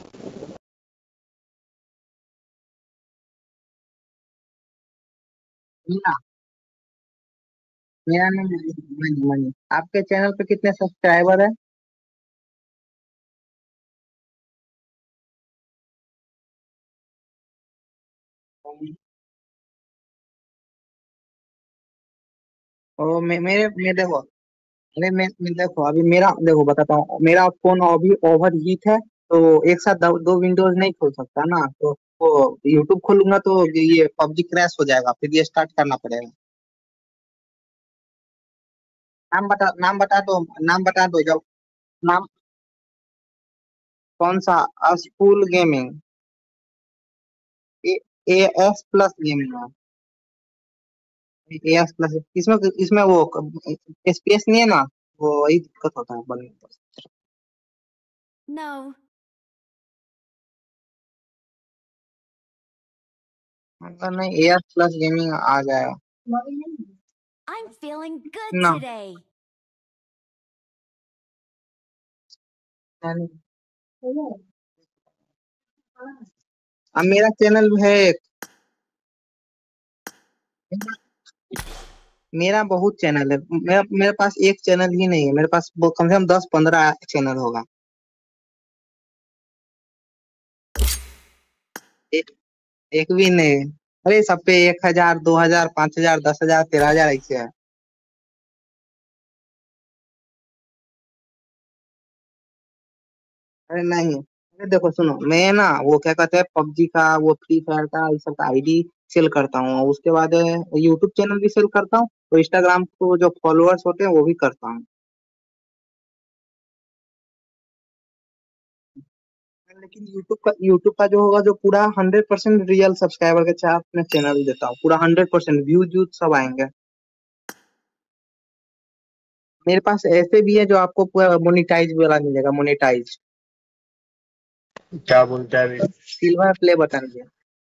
मीना, मेरा नाम मनी मनी। आपके चैनल पे कितने सब्सक्राइबर है? ओ मे, मेरे मेरे देखो, अरे मैं, मैं देखो अभी मेरा देखो बताता हूँ, मेरा फोन अभी ओवर हीट है, तो एक साथ दो, दो विंडोज नहीं खोल सकता ना, तो वो यूट्यूब खोलूंगा तो ये पबजी क्रैश हो जाएगा, फिर ये स्टार्ट करना पड़ेगा। नाम बता, नाम बता दो, नाम बता दो जब। नाम कौन सा? अस्फुल gaming, A A S plus gaming है। ए एस प्लस इसमें इसमें वो स्पेस नहीं है ना, वो वही दिक्कत होता है बनने में। No. अगर नहीं ए एस प्लस गेमिंग आ जाएगा I'm feeling good ना। today. अब मेरा चैनल है एक, मेरा बहुत चैनल है। मेरा मेरे पास एक चैनल ही नहीं है, मेरे पास वो कम से कम दस पंद्रह चैनल होगा। एक एक भी नहीं। अरे सब पे एक हजार, दो हजार, पांच हजार, दस हजार, तेरह हजार ऐसे है। अरे नहीं, अरे देखो सुनो, मैं ना वो क्या कहते हैं पबजी का, वो फ्री फायर का, इस सब का आईडी सेल करता हूँ। उसके बाद यूट्यूब चैनल भी सेल करता हूँ, तो इंस्टाग्राम को जो फॉलोअर्स होते हैं वो भी करता हूँ। लेकिन यूट्यूब का यूट्यूब का जो होगा, जो पूरा हंड्रेड परसेंट रियल सब्सक्राइबर के साथ मैं चैनल देता हूँ, पूरा हंड्रेड परसेंट व्यूज व्यूज सब आएंगे। मेरे पास ऐसे भी है जो आपको पूरा मोनिटाइज वाला मिलेगा, मोनिटाइज क्या बोलता है अभी? सिल्वर प्ले बटन पे।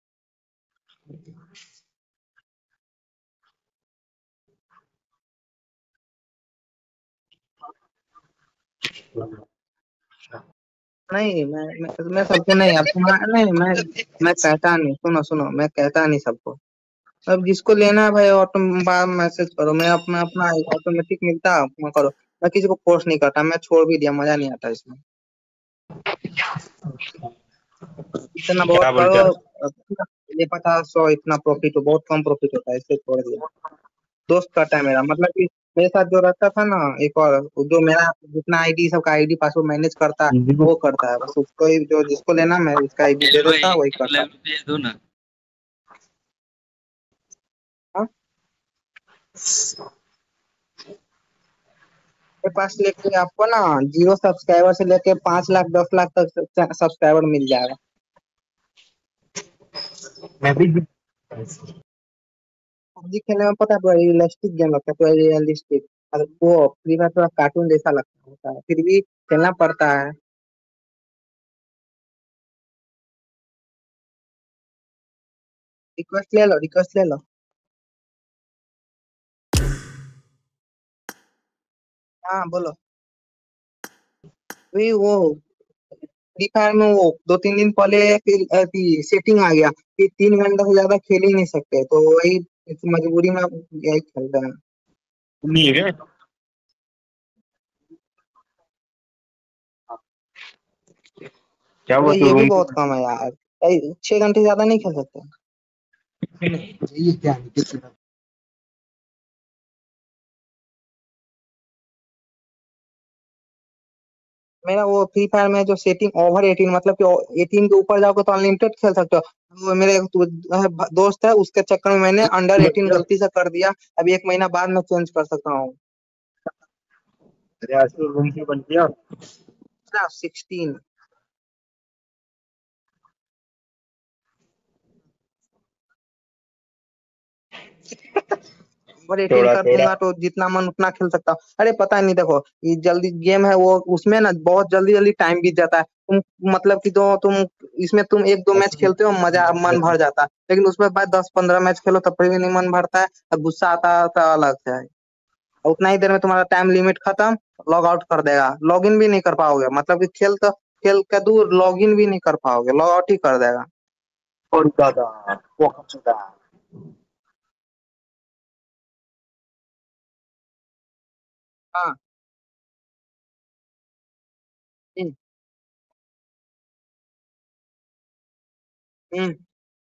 नहीं, मैं मैं, मैं सबको नहीं, अब तुम्हारा नहीं, मैं मैं कहता नहीं, सुनो सुनो, मैं कहता नहीं सबको। अब जिसको लेना है भाई, ऑटो बार मैसेज करो, मैं अपना अपना ऑटोमेटिक मिलता है, मैं करो। मैं किसी को फोर्स नहीं करता, मैं छोड़ भी दिया, मजा नहीं आता इसमें। इतना बहुत क्या करो, बोलता है? ये पचास सौ इतना प्रॉफिट हो, बहुत कम प्रॉफिट होता है, इससे छोड़ दिया। दोस्त करता है मेरा, मतलब कि मेरे साथ जो रहता था ना, एक और जो मेरा जितना आईडी सबका आईडी पासवर्ड मैनेज करता है, वो करता है। बस उसको ही, जो जिसको लेना मैं उसका आईडी दे चलो देता, एक वही एक करता। लाख रुपया दो ना। हाँ? मेरे पास लेके आपको ना जीरो सब्सक्राइबर से लेके पांच लाख दस लाख तक सब्सक्राइबर मिल जाएगा। मैं भी। पबजी खेलने में पता है पूरा रियलिस्टिक गेम लगता है, पूरा रियलिस्टिक। और वो फ्री फायर थोड़ा कार्टून जैसा लगता है, फिर भी खेलना पड़ता है। रिक्वेस्ट ले लो, रिक्वेस्ट ले लो। हाँ बोलो। वही वो फ्री फायर में वो दो तीन दिन पहले फिर सेटिंग आ गया कि तीन घंटे से ज्यादा खेल ही नहीं सकते, तो वही इस मजबूरी में यही खेल रहे हैं। नहीं है क्या? क्या हुआ अरे तू ये भी रूम बहुत कम है यार, भाई छह घंटे से ज्यादा नहीं खेल सकते। ये क्या है? मेरा वो फ्री फायर में जो सेटिंग ओवर एटीन, मतलब कि एटीन के ऊपर जाओगे तो अनलिमिटेड खेल सकते हो। वो मेरे एक दो- दोस्त है, उसके चक्कर में मैंने अंडर एटीन गलती से कर दिया। अभी एक महीना बाद मैं चेंज कर सकता हूँ। अरे आज तो रूम क्यों बंद किया? सिक्सटीन। ओवर एटीन थोड़ा कर थोड़ा। दूंगा तो जितना मन उतना खेल सकता हूँ। अरे पता नहीं, देखो ये जल्दी गेम है वो, उसमें ना बहुत जल्दी जल्दी टाइम बीत जाता है। तुम मतलब कि जो तुम इसमें तुम एक दो मैच खेलते हो, मजा मन भर जाता है, लेकिन उसमें बाद दस पंद्रह मैच खेलो तब भी नहीं मन भरता है, और गुस्सा आता है तो अलग से है। उतना ही देर में तुम्हारा टाइम लिमिट खत्म, लॉग आउट कर देगा, लॉग इन भी नहीं कर पाओगे, मतलब कि खेल तो खेल का दूर, लॉग इन भी नहीं कर पाओगे, लॉग आउट ही कर देगा। और दादा वो कब चुका? हाँ। हम्म। हम्म।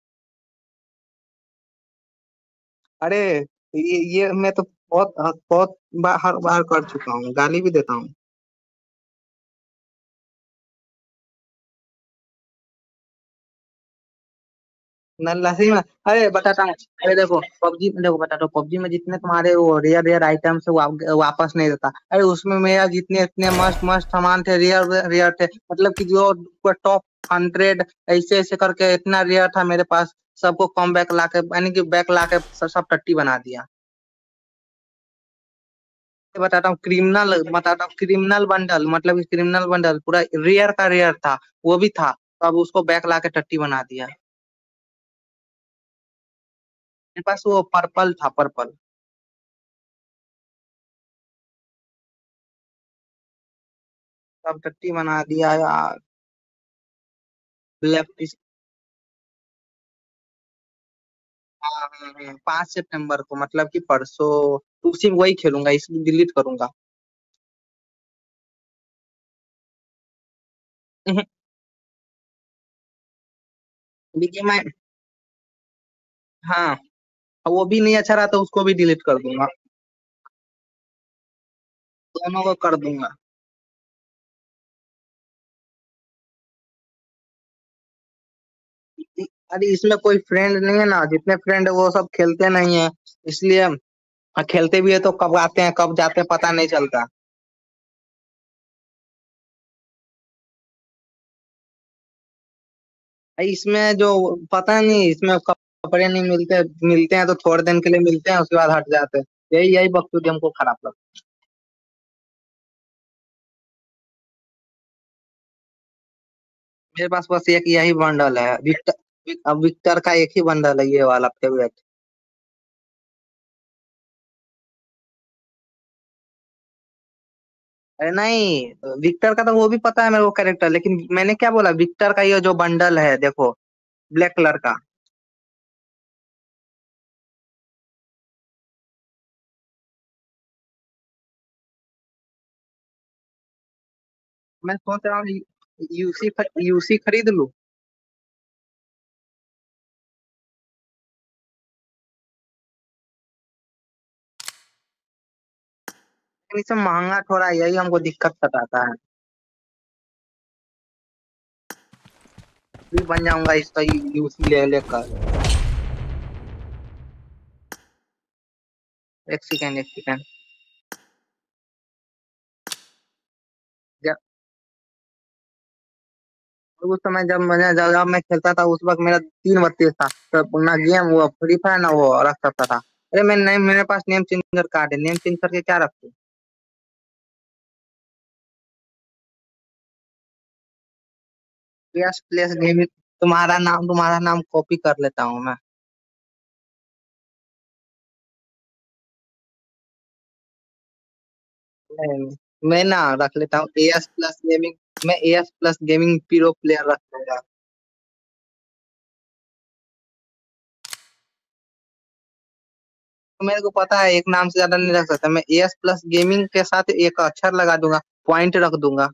अरे ये ये मैं तो बहुत बहुत बार, हर बार कर चुका हूँ, गाली भी देता हूँ। नल्ला सही में। अरे बताता हूँ। अरे देखो पबजी में, देखो बताता हूँ, पबजी में जितने तुम्हारे वो रेयर रेयर आइटम्स है वो वा- वापस नहीं देता। अरे उसमें मेरा जितने इतने मस्त मस्त सामान थे, रेयर रेयर थे, मतलब कि जो टॉप हंड्रेड ऐसे ऐसे करके इतना रेयर था मेरे पास, सबको कम बैक लाके, यानी कि बैक लाके सब सब टट्टी बना दिया। ये बताता हूँ, क्रिमिनल बताता हूँ, क्रिमिनल बंडल, मतलब कि क्रिमिनल बंडल पूरा रेयर का रेयर था, वो भी था, तो अब उसको बैक लाके टट्टी बना दिया। मेरे पास वो पर्पल था, पर्पल। सब टट्टी बना दिया यार। Black tea. हाँ हाँ हाँ, पांच सितंबर को, मतलब कि परसों। तो उसी में वही खेलूंगा, इसलिए डिलीट करूंगा। हम्म, बीजीएमआई, हाँ, वो भी नहीं अच्छा रहा तो उसको भी डिलीट कर दूंगा, दोनों को कर दूंगा। अरे इसमें कोई फ्रेंड नहीं है ना, जितने फ्रेंड है वो सब खेलते नहीं है, इसलिए। और खेलते भी है तो कब आते हैं कब जाते हैं पता नहीं चलता। अरे इसमें जो पता नहीं, इसमें कपड़े नहीं मिलते, मिलते हैं तो थोड़े दिन के लिए मिलते हैं, उसके बाद हट जाते हैं। यही यही बकचोदी हमको खराब लगता है। मेरे पास बस एक यही बंडल है, विक्टर। अब विक्टर का एक ही बंडल है, ये वाला फेवरेट। अरे नहीं, विक्टर का तो वो भी पता है मेरे को कैरेक्टर, लेकिन मैंने क्या बोला, विक्टर का ये जो बंडल है देखो, ब्लैक कलर का। मैं सोच रहा हूँ यूसी यूसी खरीद लूं, लेकिन इसमें महंगा थोड़ा है, यही हमको दिक्कत सताता है। भी बन जाऊंगा इसका यूसी ले लेकर। एक सेकेंड, एक सेकेंड। जब उस समय जब मैं जब जब मैं खेलता था उस वक्त मेरा तीन बत्तीस था, तब ना गेम वो फ्री फायर ना वो रख सकता था। अरे मैं नहीं, मेरे पास नेम चेंजर कार्ड है, नेम चेंज करके क्या रखूं। यस प्लेस गेमिंग, तुम्हारा नाम तुम्हारा नाम कॉपी कर लेता हूँ मैं। नहीं, मैं ना रख लेता हूँ एएस प्लस गेमिंग। मैं AS plus gaming pro player रख लूंगा। तो मेरे को पता है एक नाम से ज्यादा नहीं रख सकता, मैं एएस प्लस गेमिंग के साथ एक अक्षर लगा दूंगा, पॉइंट रख दूंगा।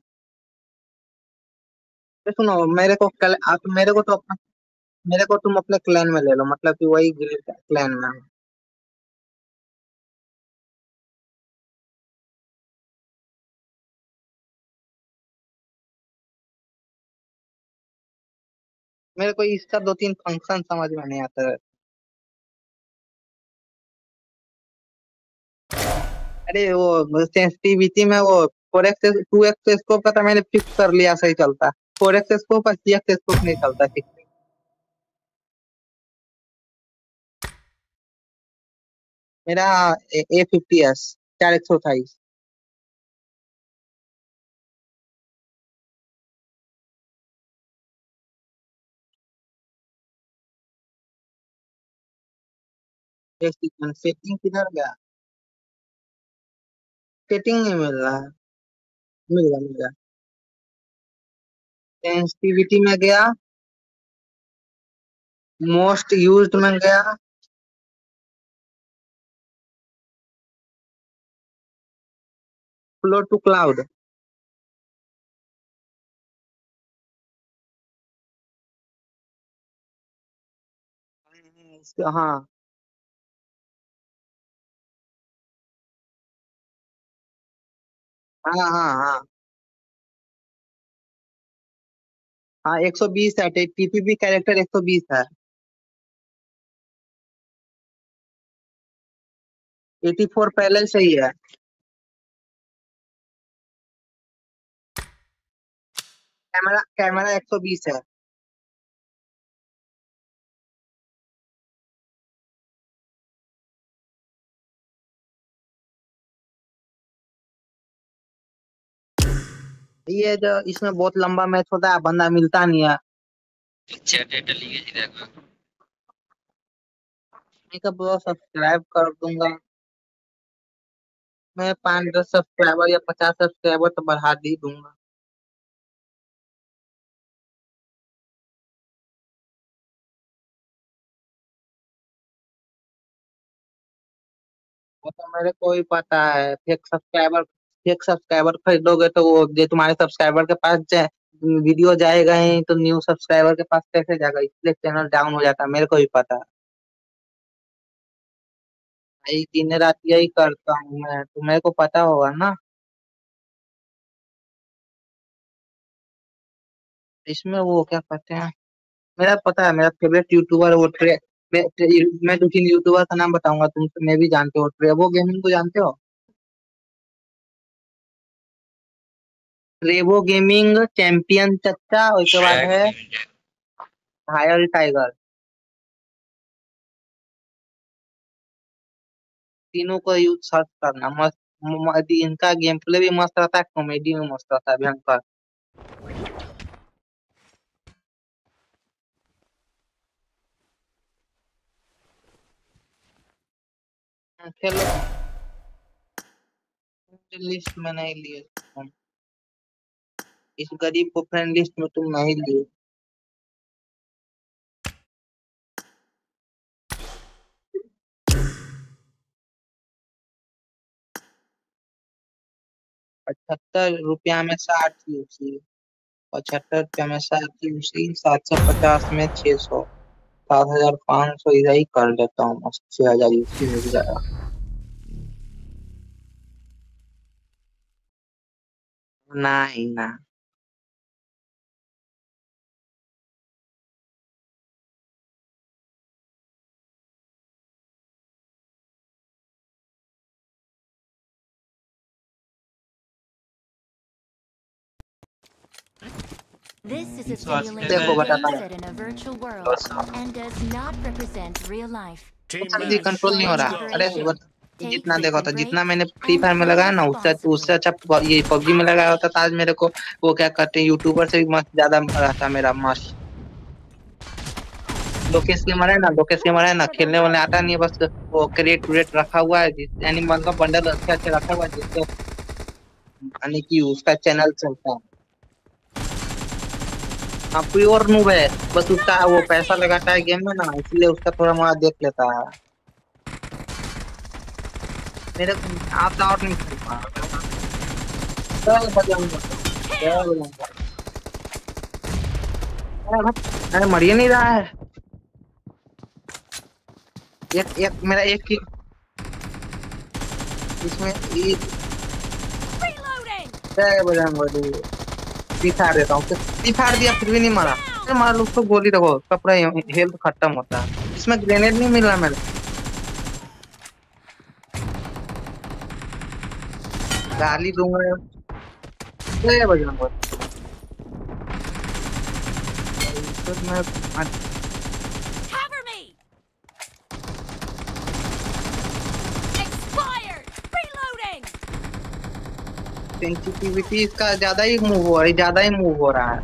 तो सुनो, मेरे को कल आप मेरे को तो अपना मेरे को तुम अपने क्लैन में ले लो, मतलब कि वही क्लैन में। मेरे को इसका दो तीन फंक्शन समझ में नहीं आता है। अरे वो सेंसिटिविटी में वो four X two X scope का तो मैंने फिक्स कर लिया, सही चलता है। फोर एक्स स्कोप और थ्री एक्स स्कोप नहीं चलता ठीक से। मेरा ए फिफ्टी एस, चार एक सौ अट्ठाईस। सेटिंग किधर गया? सेटिंग नहीं मिल रहा है। मिल गया, मिल गया। सेंसिटिविटी में गया, मोस्ट यूज्ड में गया, फ्लो टू क्लाउड। हाँ, हाँ, हाँ, हाँ, हाँ, एक सौ बीस है, टीपीपी कैरेक्टर एक सौ बीस है। एटी फोर पहले से ही है। कैमरा कैमरा एक सौ बीस है। ये जो इसमें बहुत लंबा मैच होता है, बंदा मिलता नहीं है। मैं कब सब्सक्राइब कर दूंगा। मैं पाँच दस सब्सक्राइबर या पचास सब्सक्राइबर तो बढ़ा दी दूंगा। वो तो मेरे को ही पता है। फेक सब्सक्राइबर फेक सब्सक्राइबर खरीदोगे तो वो जो तुम्हारे सब्सक्राइबर के पास जाए, वीडियो जाएगा ही तो न्यू सब्सक्राइबर के पास कैसे जाएगा, इसलिए चैनल डाउन हो जाता है, मेरे को भी पता है। भाई दिन रात यही करता हूँ मैं, तो मेरे को पता होगा ना। इसमें वो क्या कहते हैं, मेरा पता है, मेरा फेवरेट यूट्यूबर वो ट्रे मैं मैं दो तीन यूट्यूबर का नाम बताऊंगा, तुम मैं भी जानते हो, ट्रेवो गेमिंग को जानते हो? ट्रेवो गेमिंग, चैंपियन चच्चा, उसके बाद है घायल टाइगर। तीनों को यूज सर्च करना मस्त। म- म- इनका गेम प्ले भी मस्त रहता है, कॉमेडी में मस्त रहता है, भयंकर। हाँ, खेलो। लिस्ट में नहीं लिए तुम, इस गरीब को फ्रेंड लिस्ट में तुम नहीं लिए। पचहत्तर रुपया में साठ यूसी, पचहत्तर रुपया में साठ यूसी, सात सौ पचास में छह सौ, सात हजार पाँच सौ इधर ही कर देता हूँ, मस्त छह हजार यूसी मिल जाएगा। नहीं ना। This is a So, simulation देखो game बताता हूँ, set in a virtual world and does not represent real life. Team जल्दी Please match. कंट्रोल नहीं play हो in Let's रहा। go. अरे moderation. वो Take जितना देखा था, frequent जितना breaks मैंने फ्री and फायर में play लगाया ना, उससे उससे responsibly. अच्छा प- ये पबजी में लगाया होता तो आज मेरे को वो क्या कहते हैं, यूट्यूबर से भी मस्त ज्यादा रहता मेरा मस्त। लोकेश गेमर है ना, लोकेश गेमर है ना, खेलने वाले आता नहीं है, बस वो क्रेट व्रेट रखा हुआ है, जिस- यानी मतलब बंडल अच्छे अच्छे रखा हुआ है, जिससे यानी कि उसका चैनल चलता है। हाँ प्योर नूब है, बस उसका No वो पैसा mercy! लगाता है गेम में ना, इसलिए उसका थोड़ा मोड़ा देख लेता है। मेरे को आता और नहीं खेल पा रहा। चल बजरंग बली, चल Kill! बजरंग बली। अरे भाई, अरे मर ही नहीं रहा है। एक एक मेरा एक ही इसमें ये Reloading! जय बजरंग बली। दिखा देता हूँ, दिखा दिया फिर भी नहीं मारा। अरे मार लो उसको गोली, देखो कपड़ा हेल्थ खत्म होता है। इसमें ग्रेनेड नहीं मिल रहा मेरे को। गाली दूंगा। जय बजरंग बली। तो मैं Cover me! Expired! Reloading! Sensitivity इसका ज्यादा ही मूव हो रहा है, ज्यादा ही मूव हो रहा है।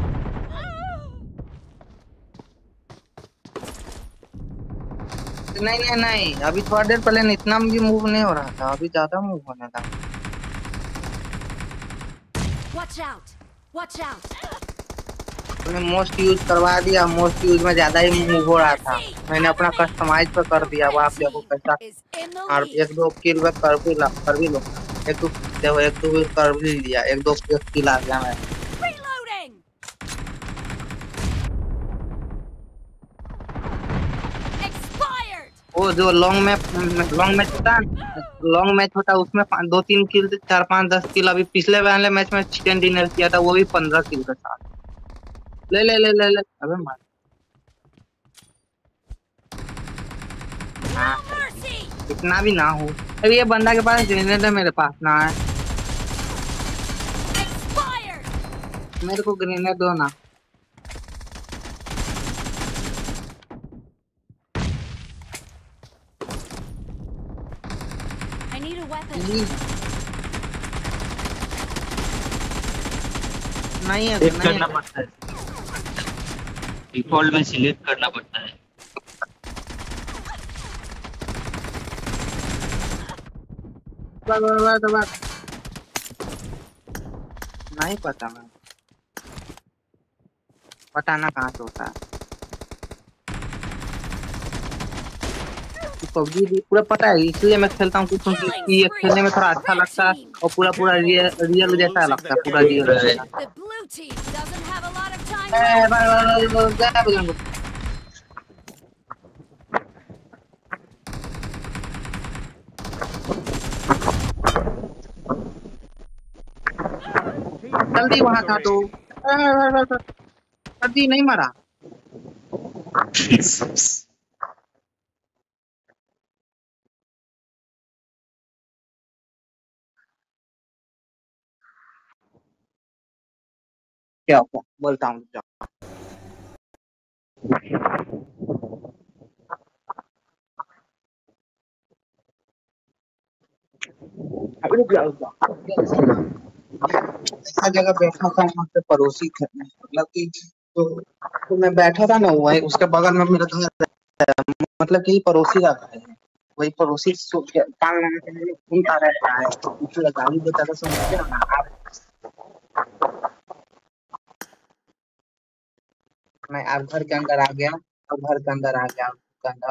नहीं नहीं नहीं, अभी थोड़ा देर पहले न इतना भी मूव नहीं हो रहा था, अभी ज्यादा मूव होने लगा। Watch out! Watch out! मैंने मोस्ट यूज करवा दिया, मोस्ट यूज में ज्यादा ही मूव हो रहा था, मैंने अपना कस्टमाइज पे कर दिया। वो Red आप देखो team कैसा, is in the और lead. एक दो किल में कर भी ला, कर भी लूंगा। एक दो देखो, एक दो kill कर भी लिया, एक दो किल आ गया मैं। Reloading! Expired! वो जो लॉन्ग मैच लॉन्ग मैच होता है, लॉन्ग मैच होता है उसमें पाँच- दो तीन किल, चार पाँच दस किल। अभी पिछले वाले मैच में चिकन डिनर किया था, वो भी पंद्रह किल के साथ। ले ले ले ले ले, अबे मार। No हाँ, mercy! इतना भी ना हो। अभी ये बंदा के पास ग्रेनेड है, मेरे पास ना है। Expired! मेरे को ग्रेनेड दो ना। I need a weapon. नहीं नहीं है, सिलेक्ट नहीं करना है। पड़ता है, डिफॉल्ट में सिलेक्ट करना पड़ता है। बस, बस, बस, बस। नहीं पता मैं, बताना कहाँ से होता है। पबजी पूरा पता है, इसलिए मैं खेलता हूँ क्योंकि ये खेलने में थोड़ा अच्छा लगता है और पूरा पूरा रियल रियल जैसा लगता है, पूरा रियल जैसा। The blue team doesn't have a lot of time A, left. भाई, भाई, भाई, भाई, गया बजरंग। जल्दी वहां था तो जल्दी नहीं मरा। क्या हुआ बोलता हूँ ऐसा जगह बैठा था वहाँ पे पड़ोसी थे, मतलब कि तो, तो मैं बैठा था ना वही उसके बगल में मेरा घर है, मतलब कि पड़ोसी का घर है, वही पड़ोसी सो के कान लगा के मेरे घूमता रहता है, उसने गाली देता था समझ के ना। मैं आप घर के अंदर आ गया, अब घर के अंदर आ गया के अंदर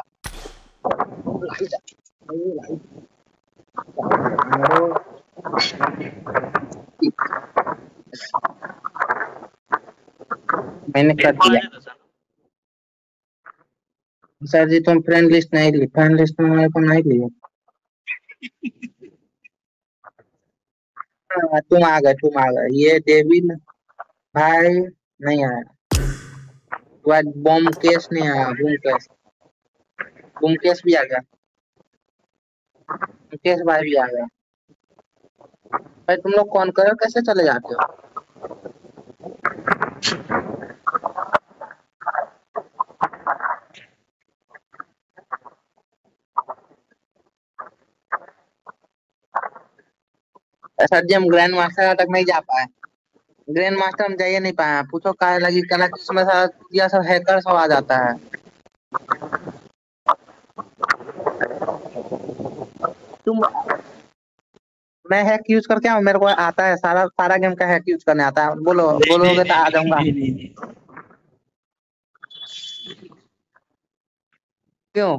मैंने कर दिया। सर जी तुम फ्रेंड लिस्ट नहीं ली, फ्रेंड लिस्ट में मेरे को नहीं लिए। हाँ, तुम आ गए तुम आ गए ये डेविड भाई नहीं आया, बाद बम केस नहीं आया, बम केस बम केस भी आ गया, केस भाई भी आ गया। भाई तुम लोग कौन कर कैसे चले जाते हो? सर जी हम ग्रैंड मास्टर तक नहीं जा पाए, ग्रैंड मास्टर हम जाइए नहीं पाए, पूछो कहा लगी कला किसमें यह सब हैकर सब आ जाता है। तुम मैं हैक यूज करके आऊँ, मेरे को आता है सारा सारा गेम का हैक यूज करने आता है, बोलो बोलोगे तो आ जाऊंगा। क्यों?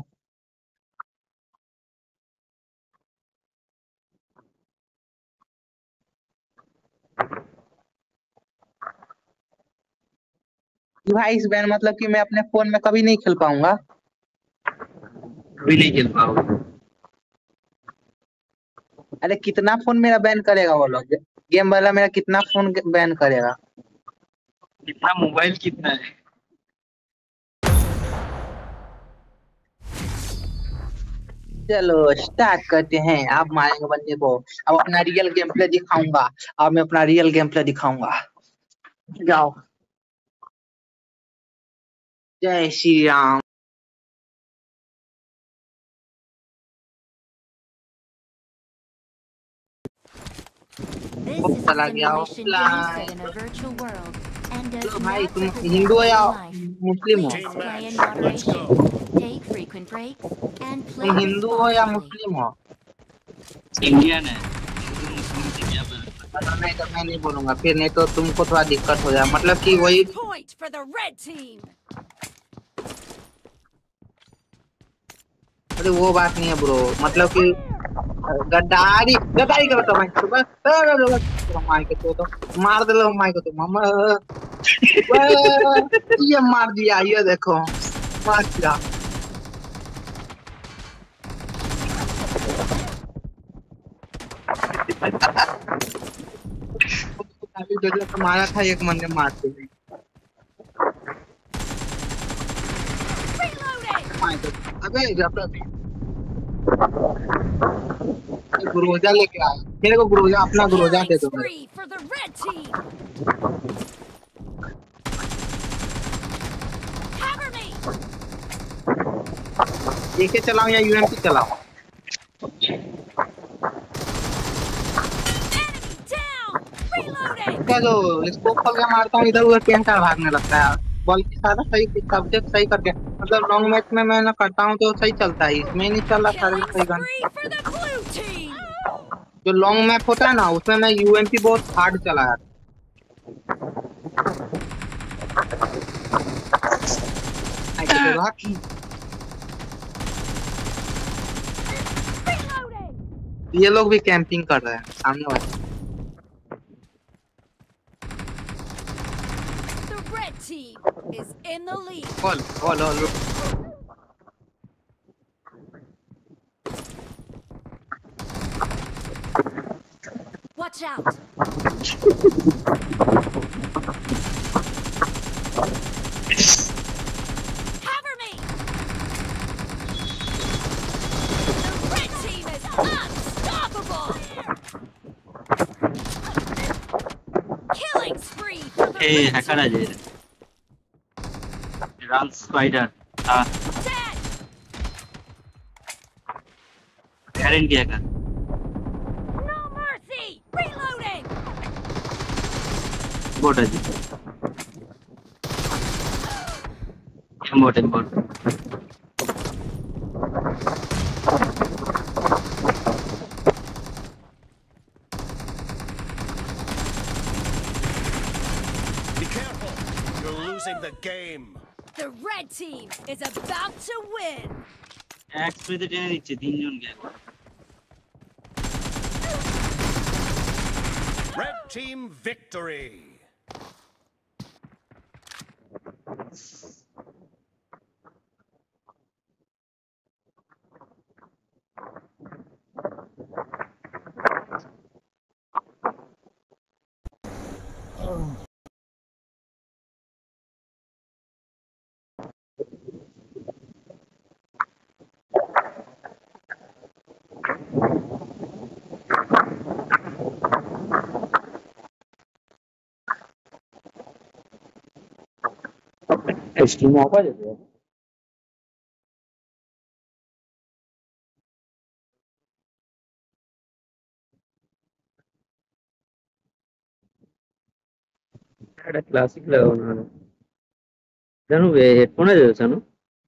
भाई इस बैन मतलब कि मैं अपने फोन में कभी नहीं खेल पाऊंगा, कभी नहीं खेल पाओगे। अरे कितना फोन मेरा बैन करेगा वो लोग, गेम वाला मेरा कितना फोन बैन करेगा? कितना मोबाइल कितना है? चलो स्टार्ट करते हैं, आप मारेंगे बंदे को, अब अपना रियल गेम प्ले दिखाऊंगा, अब मैं अपना रियल गेम प्ले दिखाऊंगा। जाओ जय Shri Ram. This is a चला गया simulation game set in a virtual world and does चलो भाई not तुम represent हिंदू हो या real life. मुस्लिम हो? Please play in moderation, take frequent breaks, and play तुम हिंदू हो या responsibly. मुस्लिम हो? इंडियन है। मुस्लिम से क्या बोलते नहीं तो मैं नहीं बोलूंगा, फिर नहीं तो तुमको थोड़ा दिक्कत हो जाए, मतलब कि वही Point for the red team. अरे वो बात नहीं है ब्रो, मतलब कि गद्दारी गद्दारी करता भाई सुबह मार के तो, तो मार दे लो मार के तो मामा ये मार दिया, ये देखो मार दिया। अभी जो जो मारा था एक मन ने मार दिया। अबे गुरोजा लेके आया, मेरे को गुरोजा अपना गुरोजा दे दो। Free for the red team. Cover me. AK चलाऊं या यूएमपी चलाऊं? Enemy down. Reloading. क्या जो स्कोप खोल के मारता हूँ इधर उधर कैंटर भागने लगता है, बॉल की सारा सही सब्जेक्ट सही करके, मतलब लॉन्ग मैच में मैं ना करता हूँ तो सही चलता है, इसमें नहीं चल रहा सारे Killing सही gun. spree for the blue team. जो लॉन्ग मैप होता है ना उसमें मैं यूएमपी बहुत हार्ड चलाया था। ये लोग भी कैंपिंग कर रहे हैं सामने वाले। The red team is in the lead. बोल बोल बोल Watch out. Cover me. The red team is unstoppable. Killing spree for the uh red hacker आ team. जाए रन स्पाइडर हां Dead. गारंटी किया कर No mercy. Reloading. बोट है जी बोट है bot Be careful. You're losing the game. The red team is about to win. X पे तो टेने দিচ্ছে তিনজন গেল Red team victory. Stream off आ जाती है এটা ক্লাসিক লাগানো না জানো হেডফোন আছে জানো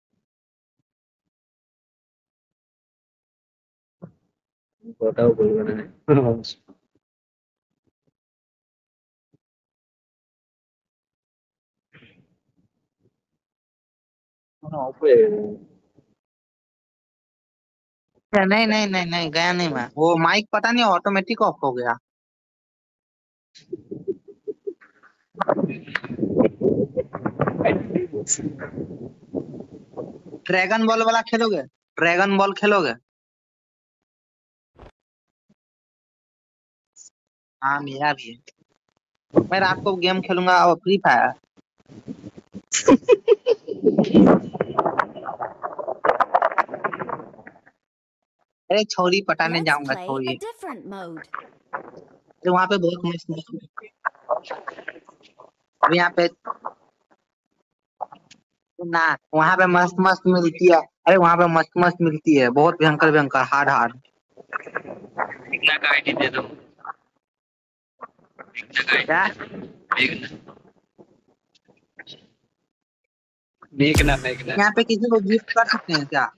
কথাও বলবো না ऑफ है नहीं नहीं नहीं नहीं गया नहीं मैं, वो माइक पता नहीं ऑटोमेटिक ऑफ हो गया। ड्रैगन बॉल वाला खेलोगे? ड्रैगन बॉल खेलोगे? हाँ मेरा भी है। मैं रात को गेम खेलूंगा और फ्री फायर। अरे छोरी पटाने Let's जाऊंगा play छोरी। a different mode. तो वहाँ पे बहुत मस्त मस्त अब यहाँ पे ना वहाँ पे मस्त मस्त मिलती है। अरे वहाँ पे मस्त मस्त मिलती है, बहुत भयंकर भयंकर हार्ड हार्ड। इतना का आईडी दे दो इतना का क्या देखना देखना देखना यहाँ पे किसी को गिफ्ट कर सकते हैं क्या?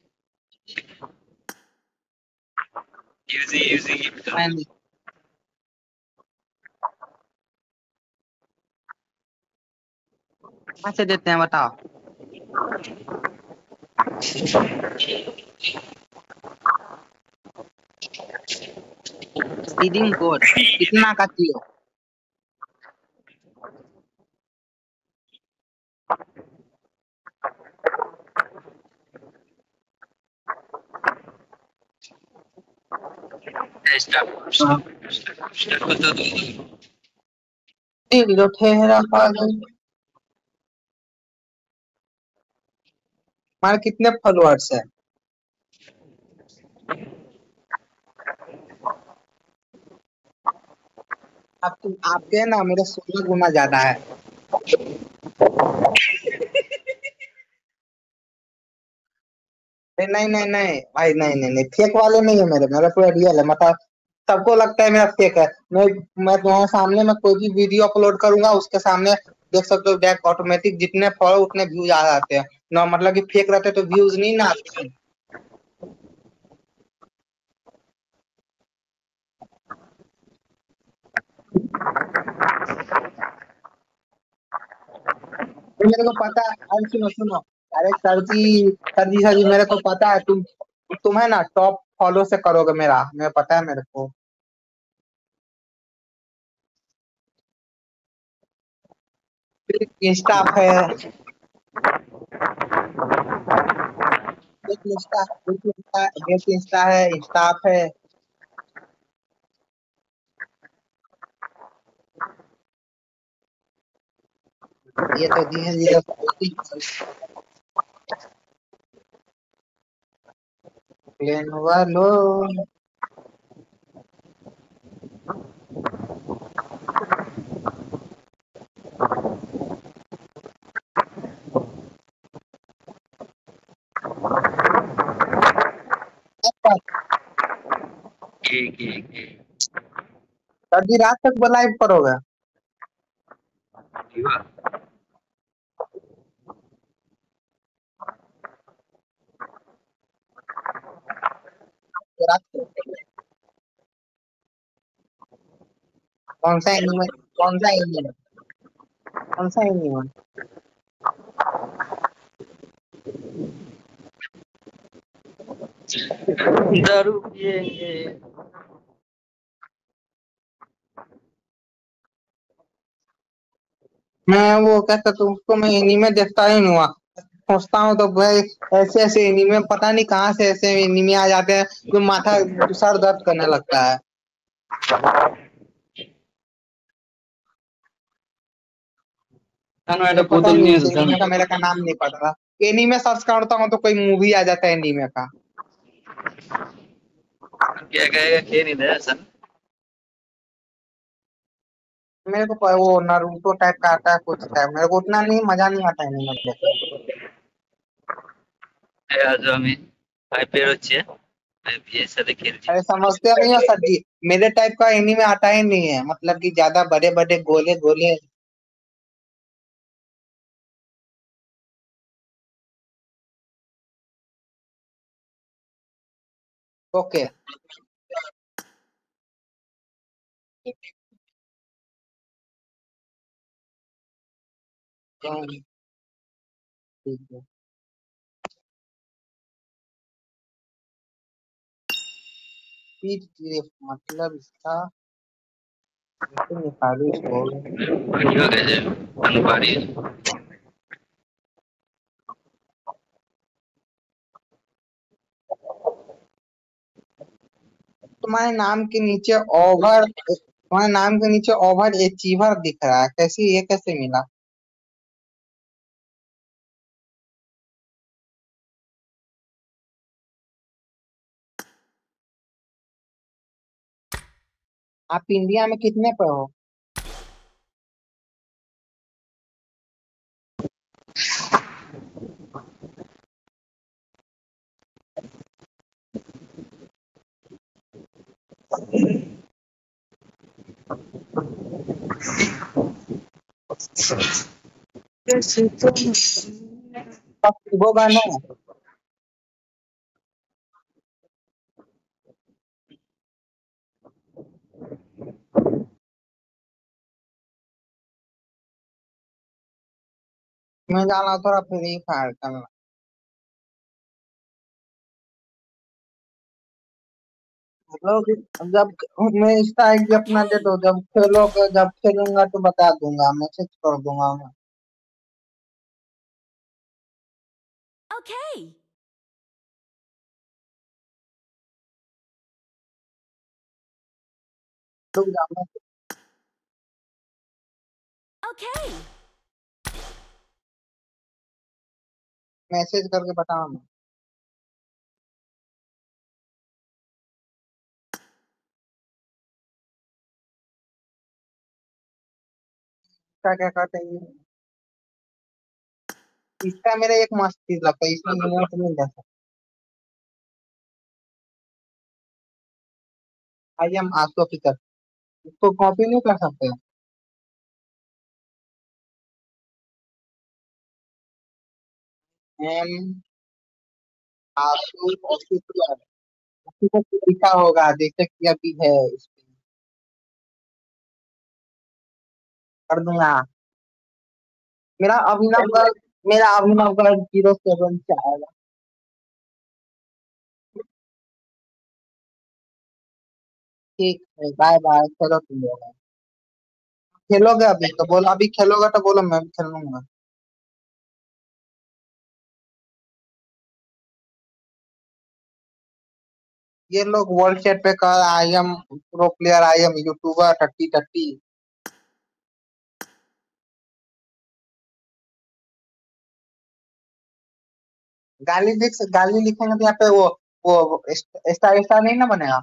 यूजी यूजी गिफ्ट करो मैं- कहाँ से देते हैं बताओ? सीडिंग कोड कितना का चाहिए? स्टार्ट स्टार्ट कर दो दिल ठहरा पागल। हमारे कितने फॉलोअर्स है? आप तुम आपके ना मेरे सोलह गुना ज्यादा है। नहीं नहीं नहीं नहीं भाई, नहीं नहीं नहीं फेक वाले नहीं है मेरे मेरा पूरा रियल है। मतलब सबको लगता है मेरा फेक है। मैं मैं तुम्हारे सामने में कोई भी वीडियो अपलोड करूंगा उसके सामने देख सकते हो बैक ऑटोमेटिक जितने फॉलो उतने व्यूज आ जाते हैं ना। मतलब कि फेक रहते तो व्यूज नहीं ना आते। ये मेरे को पता है। अरे सुनो सुनो, अरे sir ji sir ji sir ji मेरे को पता है तुम तुम है ना टॉप फॉलो से करोगे मेरा, मैं पता है मेरे को। इंस्टा है, एक इंस्टा एक इंस्टा एक इंस्टा है, इंस्टा है। ये तो धीरे धीरे प्लेन वालों। ठीक ठीक ठीक। सर जी रात तक लाइव करोगे? ठीक है। रात तक। कौन सा एनिमे कौन सा एनिमे कौन सा एनिमे? दारू पिएंगे। मैं वो कहता तो उसको मैं एनीमे देखता ही नहीं हुआ, सोचता हूँ तो भाई ऐसे ऐसे एनीमे पता नहीं कहाँ से ऐसे एनीमे आ जाते हैं जो माथा सर दर्द करने लगता है। मुझे पता ही नहीं उस एनीमे का, मेरे का नाम नहीं पता। एनीमे सर्च करता हूँ तो कोई मूवी आ जाता है एनीमे का। क्या कहेगा, खेल नहीं दे सर। मेरे को प- वो नारुतो टाइप का आता है कुछ है, मेरे को उतना नहीं मजा नहीं आता एनीमे देखने में। आज আমি আইপিএল হচ্ছে আইপিএল সাথে খেলছি। अरे समझते नहीं हो सर जी, मेरे टाइप का एनीमे आता ही नहीं है, मतलब कि ज्यादा बड़े बड़े गोले गोले। ओके। ठीक है। पीजीएफ मतलब इसका कैसे निकालू इसको? পানি हो गए अनु पानी। तुम्हारे नाम के नीचे ओवर तुम्हारे नाम के नीचे ओवर अचीवर दिख रहा है, कैसे ये कैसे मिला? आप इंडिया में कितने पे हो? वो गाना है। मैं जाना थोड़ा फ्री फायर करना। लोग जब मैं इंस्टा आईडी अपना दे दो, जब खेलोगे जब खेलूंगा तो बता दूंगा, मैसेज कर दूंगा मैं। Okay. रुक जाओ, मैं Okay. मैसेज करके बताऊंगा। क्या क्या कहते हैं, इसका मेरा एक मस्त चीज लगता है, इसमें इमोट मिल जाता है। आई एम आसो फिकर, इसको कॉपी नहीं कर सकते? एम आसो ऑफिशियल, लिखा होगा, देख सकते अभी है इस पे। कर दूंगा। मेरा अभिनव गर्ग मेरा अभिनव गर्ग जीरो सेवन से आएगा। ठीक है, बाय बाय, चलो तुम लोग खेलोगे अभी तो बोलो, अभी खेलोगे तो बोलो, मैं भी खेल लूंगा। ये लोग वर्ल्ड चैट पे कह I am pro player, I am YouTuber, टट्टी टट्टी। गाली लिख गाली लिखेंगे तो यहाँ पे वो वो स्टार स्टार नहीं ना बनेगा।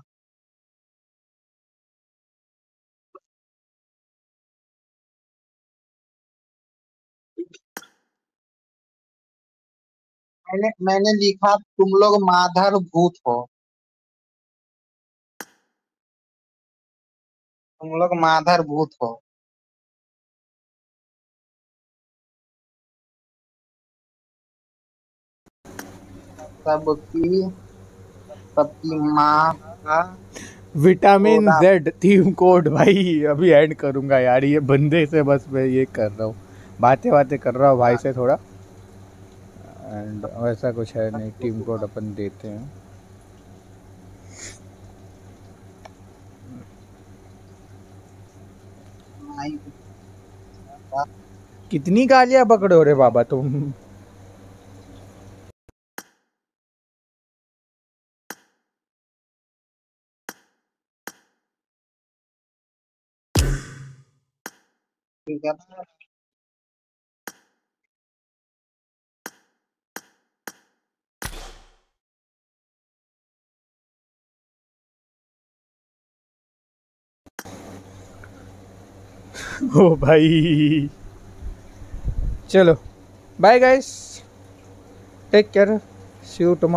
मैंने मैंने लिखा तुम लोग माधर भूत हो, तुम लोग माधर भूत हो। सबकी सबकी माँ का विटामिन थोड़ा। जेड थीम कोड भाई अभी ऐड करूंगा यार, ये बंदे से बस मैं ये कर रहा हूँ, बातें बातें कर रहा हूँ भाई से थोड़ा, एंड वैसा कुछ है नहीं, टीम कोड अपन देते हैं। कितनी गालियां पकड़ो रे बाबा तुम। ठीक है, ओ भाई चलो bye guys, take care, see you tomorrow.